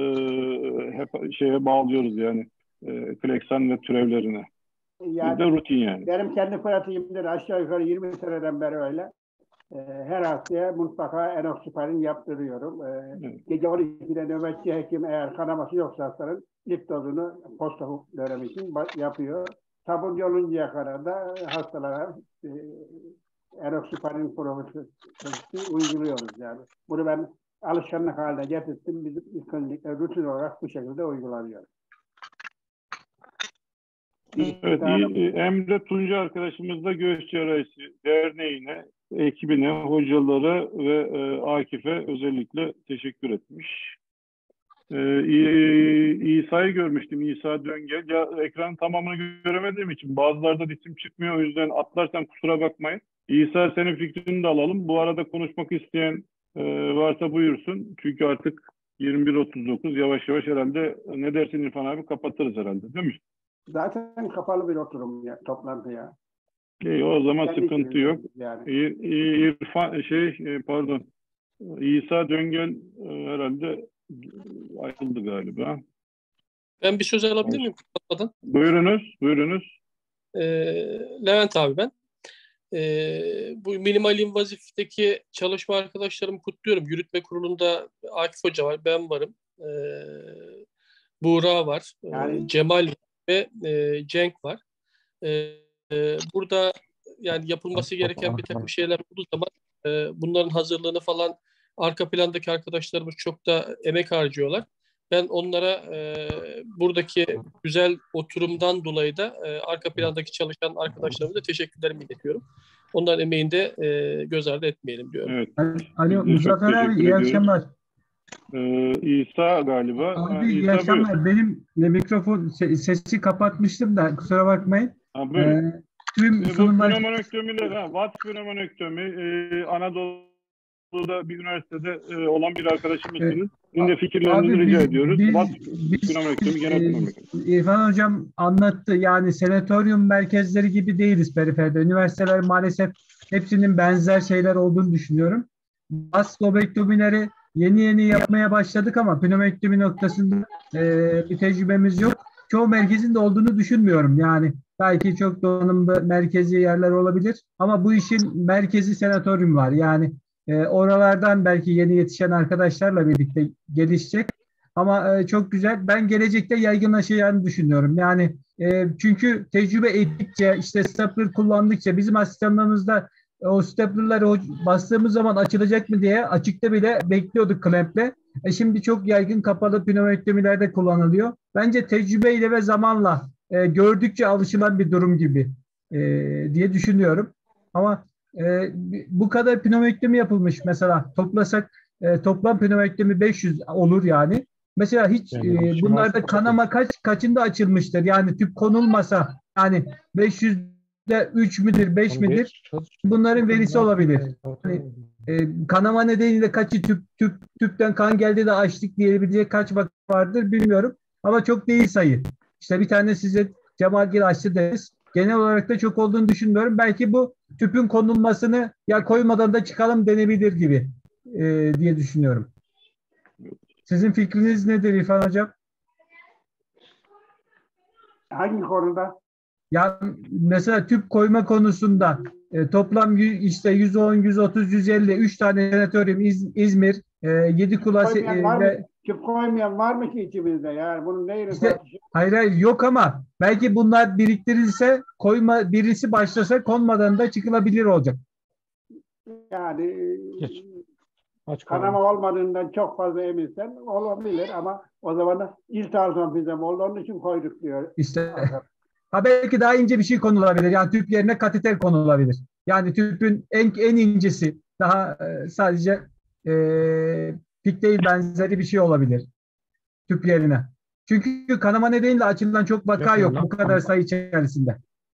hep şeye bağlıyoruz yani. E, kleksan ve türevlerine. Yani, Bizde rutin yani. Benim kendi pratiğimdir. Aşağı yukarı yirmi seneden beri öyle. E, her hastaya mutlaka enoxaparin yaptırıyorum. E, evet. Gece on ikide nöbetçi hekim eğer kanaması yoksa hastanın ilk dozunu posta dönemi için yapıyor. Taburcu oluncaya kadar da hastalara e, enoxaparin profilaktik uyguluyoruz yani. Bunu ben alışkanlık haline getirdim. Bizim klinikte rutin olarak bu şekilde uygulanıyor. Evet, iyi. Emre Tunca arkadaşımız da Göğüs Cerrahisi Derneği'ne, ekibine, hocalara ve e, Akif'e özellikle teşekkür etmiş. E, İsa'yı görmüştüm, İsa Döngel. Ya, ekranın tamamını göremediğim için bazılarda isim çıkmıyor, o yüzden atlarsam kusura bakmayın. İsa, senin fikrini de alalım. Bu arada konuşmak isteyen e, varsa buyursun. Çünkü artık yirmi bir otuz dokuz yavaş yavaş herhalde, ne dersin İrfan abi, kapatırız herhalde değil mi? Zaten kapalı bir oturum ya, toplantı ya. İyi, o zaman kendi sıkıntı yok. Yani. İrfan şey pardon İsa Döngel herhalde ayrıldı galiba. Ben bir söz alabilir miyim? Kapatmadan. Buyurunuz, buyurunuz. Ee, Levent abi ben. Ee, bu minimal invazifteki çalışma arkadaşlarımı kutluyorum. Yürütme kurulunda Akif Hoca var, ben varım. Ee, Buğra var, Yani- e, Cemal ve e, Cenk var. E, e, burada yani yapılması gereken bir takım şeyler olduğu zaman e, bunların hazırlığını falan arka plandaki arkadaşlarımız çok da emek harcıyorlar. Ben onlara e, buradaki güzel oturumdan dolayı da e, arka plandaki çalışan arkadaşlarımıza teşekkürlerimi iletiyorum. Onların emeğini de e, göz ardı etmeyelim diyorum. Evet. Alo Biz de çok Muzaffer abi teşekkür iyi ediyoruz. akşamlar. Ee, İsa galiba. Ha, Abi iyi İsa buyur. akşamlar. Benim e, mikrofon se- sesi kapatmıştım da kusura bakmayın. Ha, buyur. Ee, tüm E, bu sunumlar pneumonektomiler, ha, Watts pneumonektomi, e, Anadolu'da bir üniversitede e, olan bir arkadaşımızsınız. Sizin de fikirlerinizi Abi rica biz- ediyoruz. biz- Watts biz- pneumonektomi, genel e, pneumonektomi. İrfan Hocam anlattı. Yani senatoryum merkezleri gibi değiliz periferde. Üniversiteler maalesef hepsinin benzer şeyler olduğunu düşünüyorum. Bas lobektomileri yeni yeni yapmaya başladık ama pneumonektomi noktasında e, bir tecrübemiz yok. Çoğu merkezin de olduğunu düşünmüyorum. Yani belki çok donanımlı merkezi yerler olabilir ama bu işin merkezi senatoryum var. Yani e, oralardan belki yeni yetişen arkadaşlarla birlikte gelişecek. Ama e, çok güzel. Ben gelecekte yaygınlaşacağını düşünüyorum. Yani e, çünkü tecrübe ettikçe, işte stapler kullandıkça bizim asistanlarımızda e, o staplerları o- bastığımız zaman açılacak mı diye açıkta bile bekliyorduk klemple. E şimdi çok yaygın kapalı pneumoektomilerde kullanılıyor. Bence tecrübeyle ve zamanla e, gördükçe alışılan bir durum gibi e, diye düşünüyorum. Ama e, bu kadar pneumoektomi yapılmış mesela toplasak e, toplam pneumoektomi beş yüz olur yani. Mesela hiç Yani e, şu bunlarda varsa- kanama kaç kaçında açılmıştır? Yani tüp konulmasa yani beş yüzde üç müdür, beş midir? Bunların verisi olabilir. Hani, e, kanama nedeniyle kaçı tüp, tüp tüpten kan geldi de açtık diyebilecek kaç vaka vardır bilmiyorum. Ama çok değil sayı. İşte bir tane size Cemal Gil açtı deriz. Genel olarak da çok olduğunu düşünmüyorum. Belki bu tüpün konulmasını ya koymadan da çıkalım denebilir gibi e, diye düşünüyorum. Sizin fikriniz nedir İrfan Hocam? Hangi konuda? Ya mesela tüp koyma konusunda e, toplam yüz, işte yüz on, yüz otuz, yüz elli üç tane senatoryum İz, İzmir, e, Yedikule Koymayan e, var ve mı? Tüp koymayan var mı ki içimizde? Yani bunun neyle İşte- tartışıyoruz? hayır hayır yok ama belki bunlar biriktirilse koyma birisi başlasa konmadan da çıkılabilir olacak. Yani Geç. Aç kanama olmadığından çok fazla eminsen olabilir ama o zaman da iltihar fizem oldu onun için koyduk diyor. İşte ha belki daha ince bir şey konulabilir. Yani tüp yerine kateter konulabilir. Yani tüpün en en incesi daha e, sadece e, pik değil benzeri bir şey olabilir tüp yerine. Çünkü kanama nedeniyle açılan çok vaka yok bu kadar sayı içerisinde.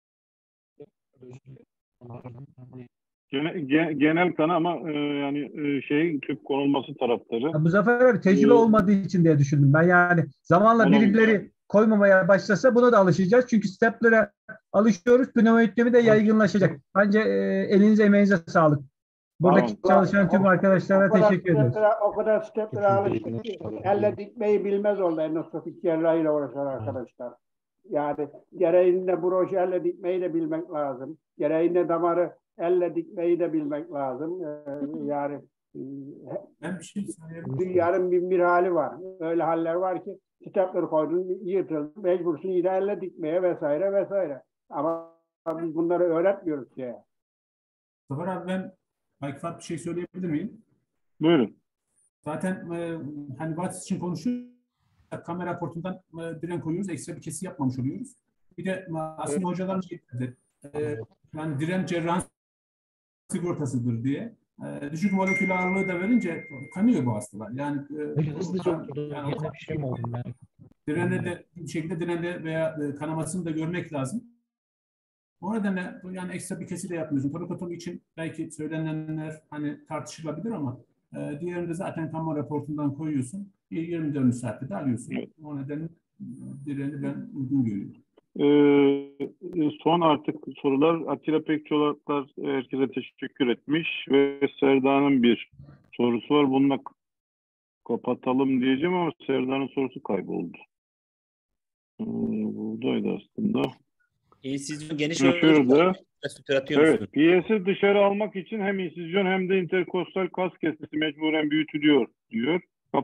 Gene- ge- genel kanı ama e, yani e, şey tüp konulması taraftarı. Ya Muzaffer abi tecrübe Ee, olmadığı için diye düşündüm. Ben yani zamanla Olabilir. birileri koymamaya başlasa buna da alışacağız. Çünkü stepler'e alışıyoruz. Pneumoektomi de yaygınlaşacak. Bence e, elinize emeğinize sağlık. Buradaki Tamam. çalışan tüm arkadaşlara O kadar teşekkür ederiz. steplere, o kadar steplere alıştık ki elle dikmeyi bilmez oldu endoskopik cerrahiyle uğraşan arkadaşlar. Yani gereğinde broşu elle dikmeyi de bilmek lazım. Gereğinde damarı elle dikmeyi de bilmek lazım. Ee, yani e, Ben bir şey söyleyebilirim. dünyanın bin bir hali var. Öyle haller var ki stepler koydun, yırtıldı, mecbursun yine elle dikmeye vesaire vesaire. Ama biz bunları öğretmiyoruz diye. Zafer abi ben belki farklı bir şey söyleyebilir miyim? Buyurun. Zaten e, hani Watts için konuşuyoruz. Kamera portundan e, diren koyuyoruz. Ekstra bir kesi yapmamış oluyoruz. Bir de e, aslında hocalarımız getirdi. E, yani diren cerrahın sigortasıdır diye. E, düşük molekül ağırlığı da verince kanıyor bu hastalar. Yani e, Hızlıca yani, oldu. yani Yine bir şey mi oldu? Ben? direne de bir şekilde dirende veya e, kanamasını da görmek lazım. O nedenle yani ekstra bir kesi de yapmıyorsun. Torakotomi için belki söylenenler hani tartışılabilir ama e, diğerinde zaten kanma raportundan koyuyorsun. yirmi dört saatte de alıyorsun. Evet. O nedenle e, diğerini ben uygun görüyorum. Ee, son artık sorular. Atilla Pekçolaklar herkese teşekkür etmiş ve Serda'nın bir sorusu var. Bununla kapatalım diyeceğim ama Serda'nın sorusu kayboldu. Ee, buradaydı aslında. İnsizyon geniş Ha, şurada. sütür atıyor musun? Evet, piyesi dışarı almak için hem insizyon hem de interkostal kas kesesi mecburen büyütülüyor diyor. Kapatır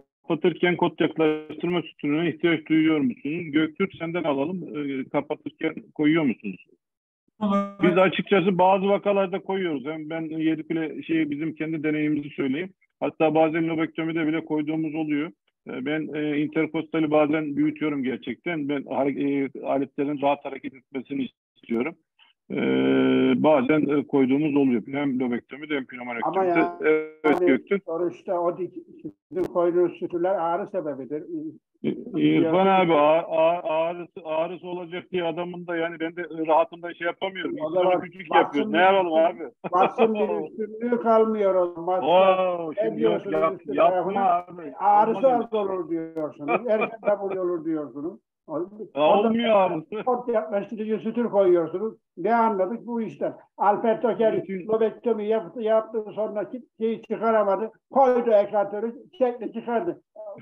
kapatırken kod yaklaştırma sütununa ihtiyaç duyuyor musunuz? Göktürk senden alalım. E, kapatırken koyuyor musunuz? Biz açıkçası bazı vakalarda koyuyoruz. Hem ben Yedikule şey bizim kendi deneyimimizi söyleyeyim. Hatta bazen lobektomide bile koyduğumuz oluyor. Ben e, interkostali bazen büyütüyorum gerçekten. Ben e, aletlerin rahat hareket etmesini istiyorum. E, bazen e, koyduğumuz oluyor. Hem lobektomide hem pneumonektomide. Ama ya, Evet, Göktürk. Sonuçta o sizin koyduğunuz sütüler ağrı sebebidir. İrfan abi ağrısı, ağrısı olacak diye adamın da yani ben de rahatında şey yapamıyorum. O zaman küçük yapıyoruz. Ne yapalım abi? Basın bir üstünlüğü kalmıyor o zaman. Oo, şimdi yok, yap, yapma abi. Ağrısı az olur diyorsunuz. Erken kabul olur diyorsunuz. Olmuyor ağrısı. Kod yaklaştırıcı sütür koyuyorsunuz. Ne anladık bu işten? Alper Toker lobektomi yaptı, yaptı sonra şeyi çıkaramadı. Koydu ekratörü, şekli çıkardı.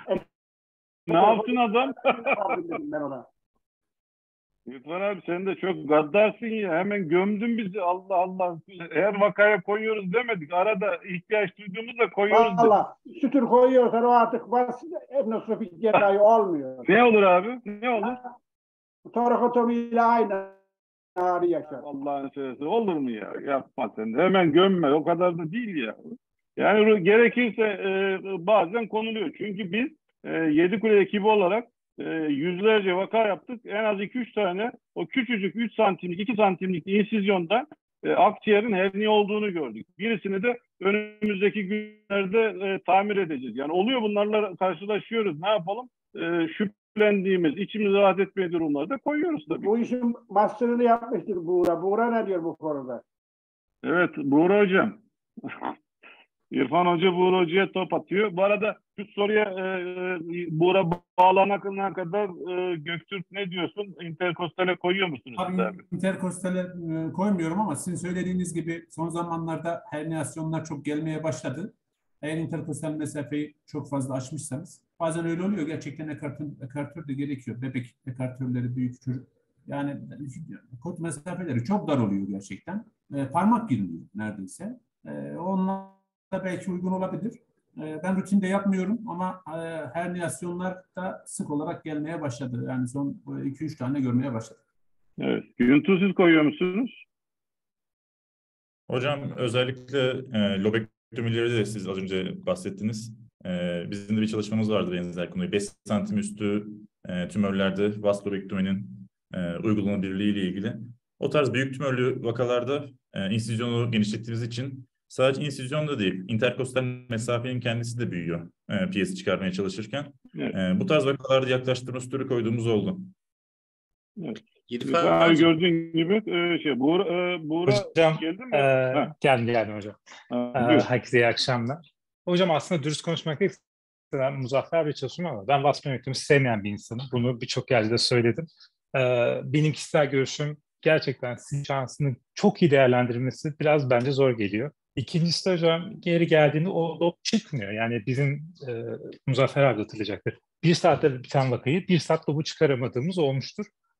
Ne yaptın adam? Ben ona. İrfan abi sen de çok gaddarsın ya. Hemen gömdün bizi. Allah Allah. Her vakaya koyuyoruz demedik. Arada ihtiyaç duyduğumuzda koyuyoruz dedik. Allah. Sütür koyuyorsan o artık bas endoskopik cerrahi olmuyor. Ne olur abi? Ne olur? Torakotomi ile aynı ağrı yaşar. Allah'ın sözü olur mu ya? Yapma sen de. Hemen gömme. O kadar da değil ya. Yani gerekirse e, bazen konuluyor. Çünkü biz e, Yedikule ekibi olarak e, yüzlerce vaka yaptık. En az iki üç tane o küçücük üç santimlik, iki santimlik insizyonda e, akciğerin hernia olduğunu gördük. Birisini de önümüzdeki günlerde e, tamir edeceğiz. Yani oluyor, bunlarla karşılaşıyoruz. Ne yapalım? E, şüphelendiğimiz, içimiz rahat etmediği durumlarda koyuyoruz tabii. Bu işin master'ını yapmıştır Buğra. Buğra ne diyor bu konuda? Evet, Buğra hocam. İrfan Hoca Buğra Hoca'ya top atıyor. Bu arada şu soruya e, Buğra bağlanana kadar e, Göktürk ne diyorsun? Interkostale koyuyor musunuz? Abi, abi? Interkostale e, koymuyorum ama sizin söylediğiniz gibi son zamanlarda herniyasyonlar çok gelmeye başladı. Eğer interkostal mesafeyi çok fazla aşmışsanız bazen öyle oluyor. Gerçekten ekartör, ekartör de gerekiyor. Bebek ekartörleri, büyük çocuk. Yani kod mesafeleri çok dar oluyor gerçekten. E, parmak girmiyor neredeyse. E, onlar da belki uygun olabilir. Ben rutinde yapmıyorum ama herniyasyonlar da sık olarak gelmeye başladı. Yani son iki üç tane görmeye başladı. Evet. Görüntüsüz koyuyor musunuz? Hocam özellikle e, lobektomileri de siz az önce bahsettiniz. E, bizim de bir çalışmamız vardı benzer konuyu. beş santim üstü e, tümörlerde vas lobektominin e, uygulanabilirliği ile ilgili. O tarz büyük tümörlü vakalarda e, insizyonu genişlettiğimiz için sadece insizyon da değil, interkostal mesafenin kendisi de büyüyor e, P S çıkarmaya çalışırken. Evet. E, bu tarz vakalarda yaklaştırma sütürü koyduğumuz oldu. Evet. Daha gördüğün gibi e, şey, Buğra, e, Buğra hocam, geldi mi? E, geldi geldi hocam. Ha, e, herkese iyi akşamlar. Hocam aslında dürüst konuşmak gerekirse ben Muzaffer Bey çalışıyorum ama ben vasf yönetimi sevmeyen bir insanım. Bunu birçok yerde söyledim. E, benim kişisel görüşüm gerçekten sizin şansının çok iyi değerlendirilmesi biraz bence zor geliyor. İkincisi de hocam geri geldiğinde o lob çıkmıyor. Yani bizim e, Muzaffer abi hatırlayacaktır. Bir saatte biten vakayı bir saat lobu çıkaramadığımız olmuştur.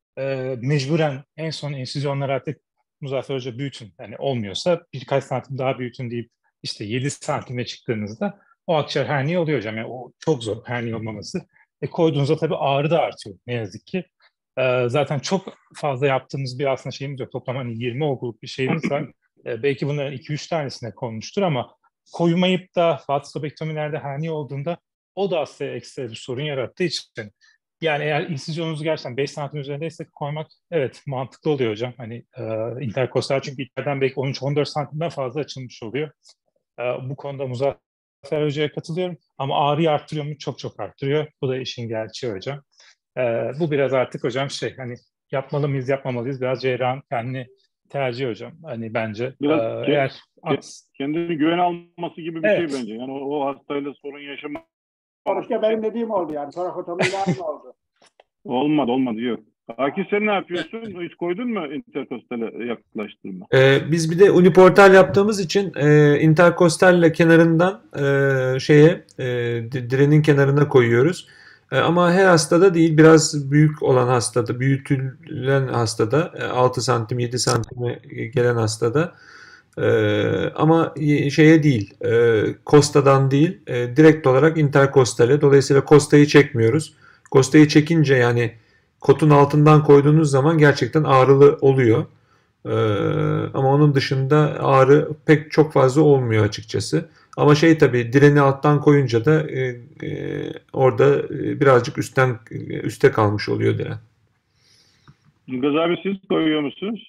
E, mecburen en son ensizyonlar artık Muzaffer Hoca büyütün. Yani olmuyorsa birkaç santim daha büyütün deyip işte yedi santime çıktığınızda o akciğer hernia oluyor hocam. Yani o çok zor hernia olmaması. E, koyduğunuzda tabii ağrı da artıyor ne yazık ki. E, zaten çok fazla yaptığımız bir aslında şeyimiz yok. Toplam hani yirmi olguluk bir şeyimiz var. E, belki bunların iki üç tanesine konmuştur ama koymayıp da vatslobektomilerde hernia olduğunda o da aslında ekstra bir sorun yarattığı için yani eğer insizyonunuz gerçekten beş santim üzerindeyse koymak evet mantıklı oluyor hocam. Hani e, interkostal çünkü içeriden belki on üç on dört santimden fazla açılmış oluyor. E, bu konuda Muzaffer Hoca'ya katılıyorum ama ağrıyı arttırıyor mu? Çok çok arttırıyor. Bu da işin gerçeği hocam. E, bu biraz artık hocam şey hani yapmalı mıyız yapmamalıyız biraz cerrahın kendini tercih hocam. Hani bence biraz e, eğer kendini güven alması gibi bir evet. şey bence. Yani o, o hastayla sorun yaşamak. Sonuçta benim dediğim oldu yani. Torakotomiyle aynı oldu. Olmadı olmadı yok. Akif sen ne yapıyorsun? Hiç koydun mu interkostale yaklaştırma? Ee, biz bir de uniportal yaptığımız için e, interkostalle kenarından e, şeye e, direnin kenarına koyuyoruz. E, ama her hastada değil, biraz büyük olan hastada, büyütülen hastada, e, altı santim yedi santime gelen hastada Ee, ama şeye değil, e, kostadan değil, e, direkt olarak interkostale. Dolayısıyla kostayı çekmiyoruz. Kostayı çekince yani kotun altından koyduğunuz zaman gerçekten ağrılı oluyor. Ee, ama onun dışında ağrı pek çok fazla olmuyor açıkçası. Ama şey tabii direni alttan koyunca da e, e, orada e, birazcık üstten üste kalmış oluyor diren. Ilgaz abi siz koyuyor musunuz?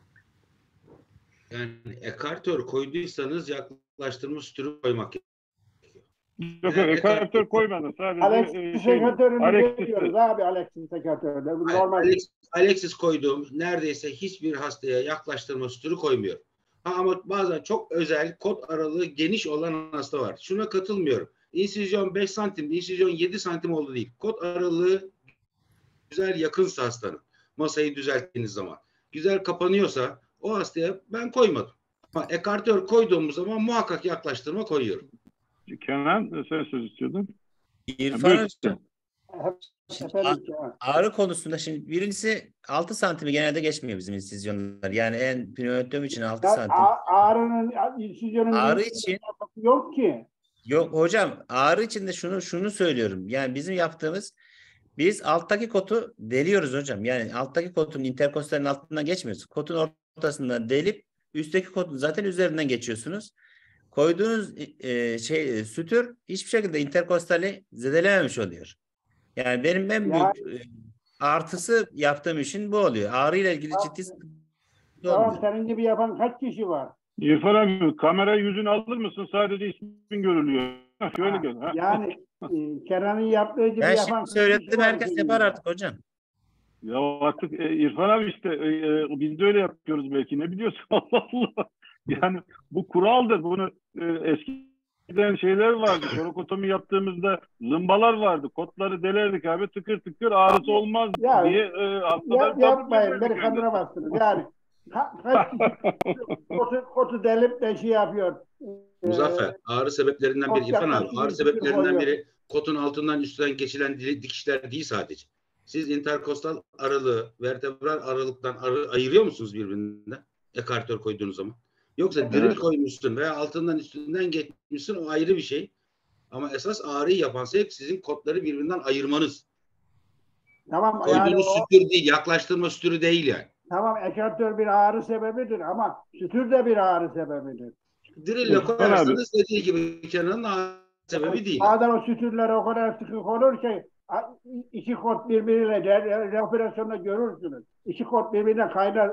Yani ekartör koyduysanız yaklaştırma sütürü koymak gerekiyor. Yok yok ekartör koymadım. Sadece Alexis e, şey, sekatörünü Alexis'i. veriyoruz abi Alexis sekatörünü. Normal. Alex, Alexis koyduğum neredeyse hiçbir hastaya yaklaştırma sütürü koymuyor. Ha, ama bazen çok özel kot aralığı geniş olan hasta var. Şuna katılmıyorum. İnsizyon beş santim, insizyon yedi santim oldu değil. Kot aralığı güzel yakınsa hastanın. Masayı düzelttiğiniz zaman. Güzel kapanıyorsa o hastaya ben koymadım. Ama ekartör koyduğumuz zaman muhakkak yaklaştırma koyuyorum. Kenan sen söz istiyordun. İrfan Hocam. Ağrı konusunda şimdi birincisi altı santimi genelde geçmiyor bizim insizyonlar. Yani en pneumotom için altı Ya, santim. ağrının insizyonun Ağrı için yok ki. Yok hocam, ağrı için de şunu şunu söylüyorum. Yani bizim yaptığımız, biz alttaki kotu deliyoruz hocam. Yani alttaki kotun interkostalin altından geçmiyoruz. Kotun ortasından delip üstteki kotun zaten üzerinden geçiyorsunuz. Koyduğunuz e, şey sütür hiçbir şekilde interkostali zedelememiş oluyor. Yani benim en büyük yani, e, artısı yaptığım işin bu oluyor. Ağrıyla ilgili tamam, ciddi sıkıntı tamam, olmuyor. Senin gibi yapan kaç kişi var? İrfan abi kamera yüzünü alır mısın? Sadece ismin görülüyor. Şöyle gel. Ha. Yani e, Kenan'ın yaptığı gibi ben yapan... Ben şimdi söyledim, herkes yapar artık hocam. Ya artık e, İrfan abi işte e, e, biz de öyle yapıyoruz belki. Ne biliyorsun? Allah Allah. Yani bu kuraldır. Bunu e, eskiden şeyler vardı. Torakotomi yaptığımızda zımbalar vardı. Kotları delerdik abi. Tıkır tıkır ağrısı olmaz ya, diye e, ya, yapmayın. Beni kandıramazsınız. Yani ka kaç kişi kotu, kotu delip de şey yapıyor. Muzaffer, ağrı sebeplerinden biri İrfan abi. Ağrı sebeplerinden biri kotun altından üstten geçilen dikişler değil sadece. Siz interkostal aralığı, vertebral aralıktan arı, ayırıyor musunuz birbirinden? Ekartör koyduğunuz zaman. Yoksa drill evet. koymuşsun veya altından üstünden geçmişsin, o ayrı bir şey. Ama esas ağrıyı yapan şey sizin kotları birbirinden ayırmanız. Tamam. Koyduğunuz yani sütür o... değil, yaklaştırma sütürü değil yani. Tamam, ekartör bir ağrı sebebidir ama sütür de bir ağrı sebebidir. Drille koyarsanız dediği gibi Kenan'ın ağrı sebebi değil. Bazen o sütürler o kadar sıkı konur ki iki kot birbiriyle de operasyonda görürsünüz. İki kot birbirine kaynar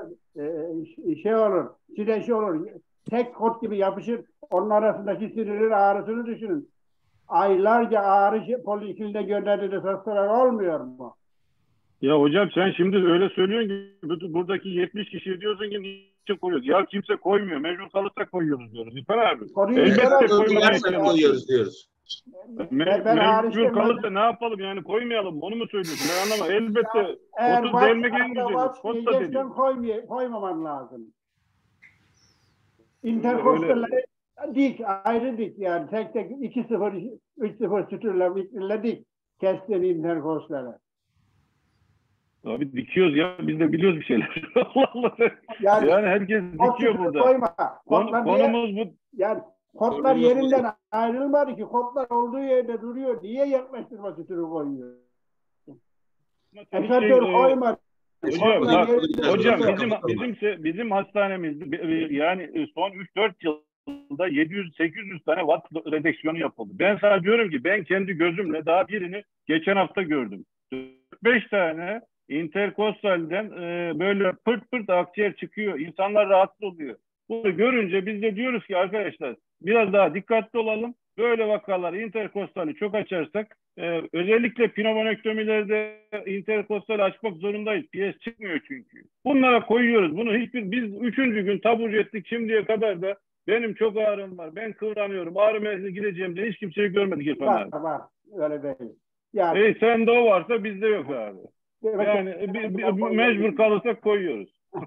e, şey olur, sileşi olur. Tek kot gibi yapışır. Onun arasındaki sinirin ağrısını düşünün. Aylarca ağrı poliklinikte gönderdiğiniz hastalar olmuyor mu? Ya hocam sen şimdi öyle söylüyorsun ki buradaki yetmiş kişi diyorsun ki niçin koyuyoruz? Ya kimse koymuyor. Mecbur kalırsa koyuyoruz diyoruz. İrfan abi. Elbette koyuyoruz diyoruz. Me ben, ben mecbur kalırsa ne yapalım yani koymayalım. Onu mu söylüyorsun? Ben anlamadım. Elbette kotu delmek en güzeli. Kot da deliyor. Koymaman lazım. Interkostalleri dik, ayrı dik yani. Tek tek iki sıfır, üç sıfır sütürle bitirle dik. Kestin interkostalleri. Abi dikiyoruz ya. Biz de biliyoruz bir şeyler. Allah Allah. Yani, yani herkes dikiyor burada. Koyma. Kon, konumuz bu. Yani kotlar yerinden ayrılmadı ki. Kotlar olduğu yerde duruyor. Niye yaklaştırma sütürü koyuyor? Ekartör şey, koymadı. Hocam, bak, hocam bizim bizim bizim hastanemizde yani son üç dört yılda yedi yüz sekiz yüz tane watt redeksiyonu yapıldı. Ben sana diyorum ki ben kendi gözümle daha birini geçen hafta gördüm. beş tane interkostalden e, böyle pırt pırt akciğer çıkıyor. İnsanlar rahatsız oluyor. Bunu görünce biz de diyoruz ki arkadaşlar biraz daha dikkatli olalım. Böyle vakalar interkostali çok açarsak e, özellikle pneumonektomilerde interkostali açmak zorundayız. P S çıkmıyor çünkü. Bunlara koyuyoruz. Bunu hiçbir biz üçüncü gün taburcu ettik şimdiye kadar da benim çok ağrım var. Ben kıvranıyorum. Ağrı merkezine gideceğim diye hiç kimseyi görmedik İrfan abi. Var var. Öyle değil. Yani, e, sende o varsa bizde yok abi. Yani bir, bir, bir, mecbur kalırsak koyuyoruz.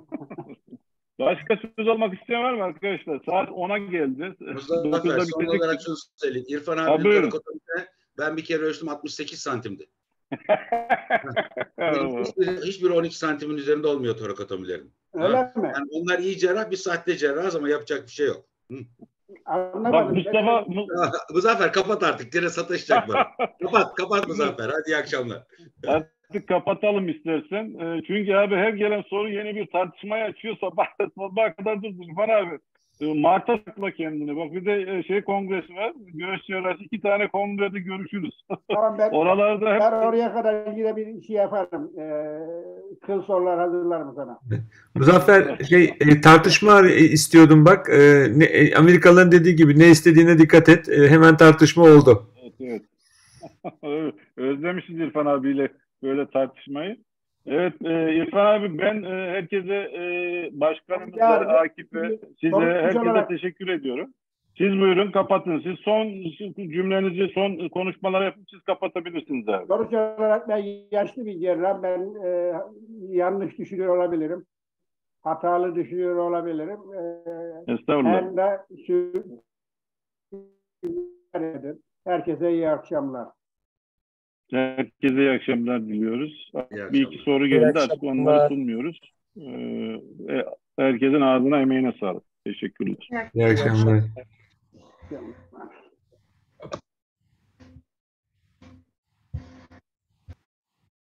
Başka söz almak isteyen var mı arkadaşlar? Saat ona geldi. Mustafa, son olarak şunu söyleyeyim. İrfan abinin torakotomide ben bir kere ölçtüm altmış sekiz santimdi. hiçbir, hiçbir on iki santimin üzerinde olmuyor torakotomilerin. Öyle Ha? mi? Yani onlar iyi cerrah, bir sahte cerrahız ama yapacak bir şey yok. Hı. Anlamadım. Bak Mustafa, Muzaffer kapat artık. Gene sataşacak bana. Kapat, kapat Muzaffer. Hadi iyi akşamlar. Artık kapatalım istersen. E, çünkü abi her gelen soru yeni bir tartışmaya açıyor. Sabah, sabah kadar durdur. İrfan abi. E, Mart'a sakla kendini. Bak bir de e, şey kongresi var. Görüşüyorlar. İki tane kongrede görüşürüz. Tamam, ben, Oralarda hep... ben oraya kadar yine bir şey yaparım. Ee, kıl sorular hazırlarım sana. Muzaffer şey e, tartışma istiyordum bak. E, ne, e, Amerikalıların dediği gibi ne istediğine dikkat et. E, hemen tartışma oldu. Evet, evet. Özlemişiz İrfan abiyle böyle tartışmayı. Evet e, İrfan abi, ben e, herkese e, başkanımıza, Akif'e, size, herkese olarak... teşekkür ediyorum. Siz buyurun kapatın. Siz son cümlenizi, son konuşmaları yapıp siz kapatabilirsiniz abi. Sonuç olarak ben yaşlı bir cerrah. Ben e, yanlış düşünüyor olabilirim. Hatalı düşünüyor olabilirim. E, Estağfurullah. Hem de herkese iyi akşamlar. Herkese iyi akşamlar diliyoruz. İyi bir iki soru geldi. Artık onları sunmuyoruz. Ee, herkesin ağzına emeğine sağlık. Teşekkürler. İyi akşamlar.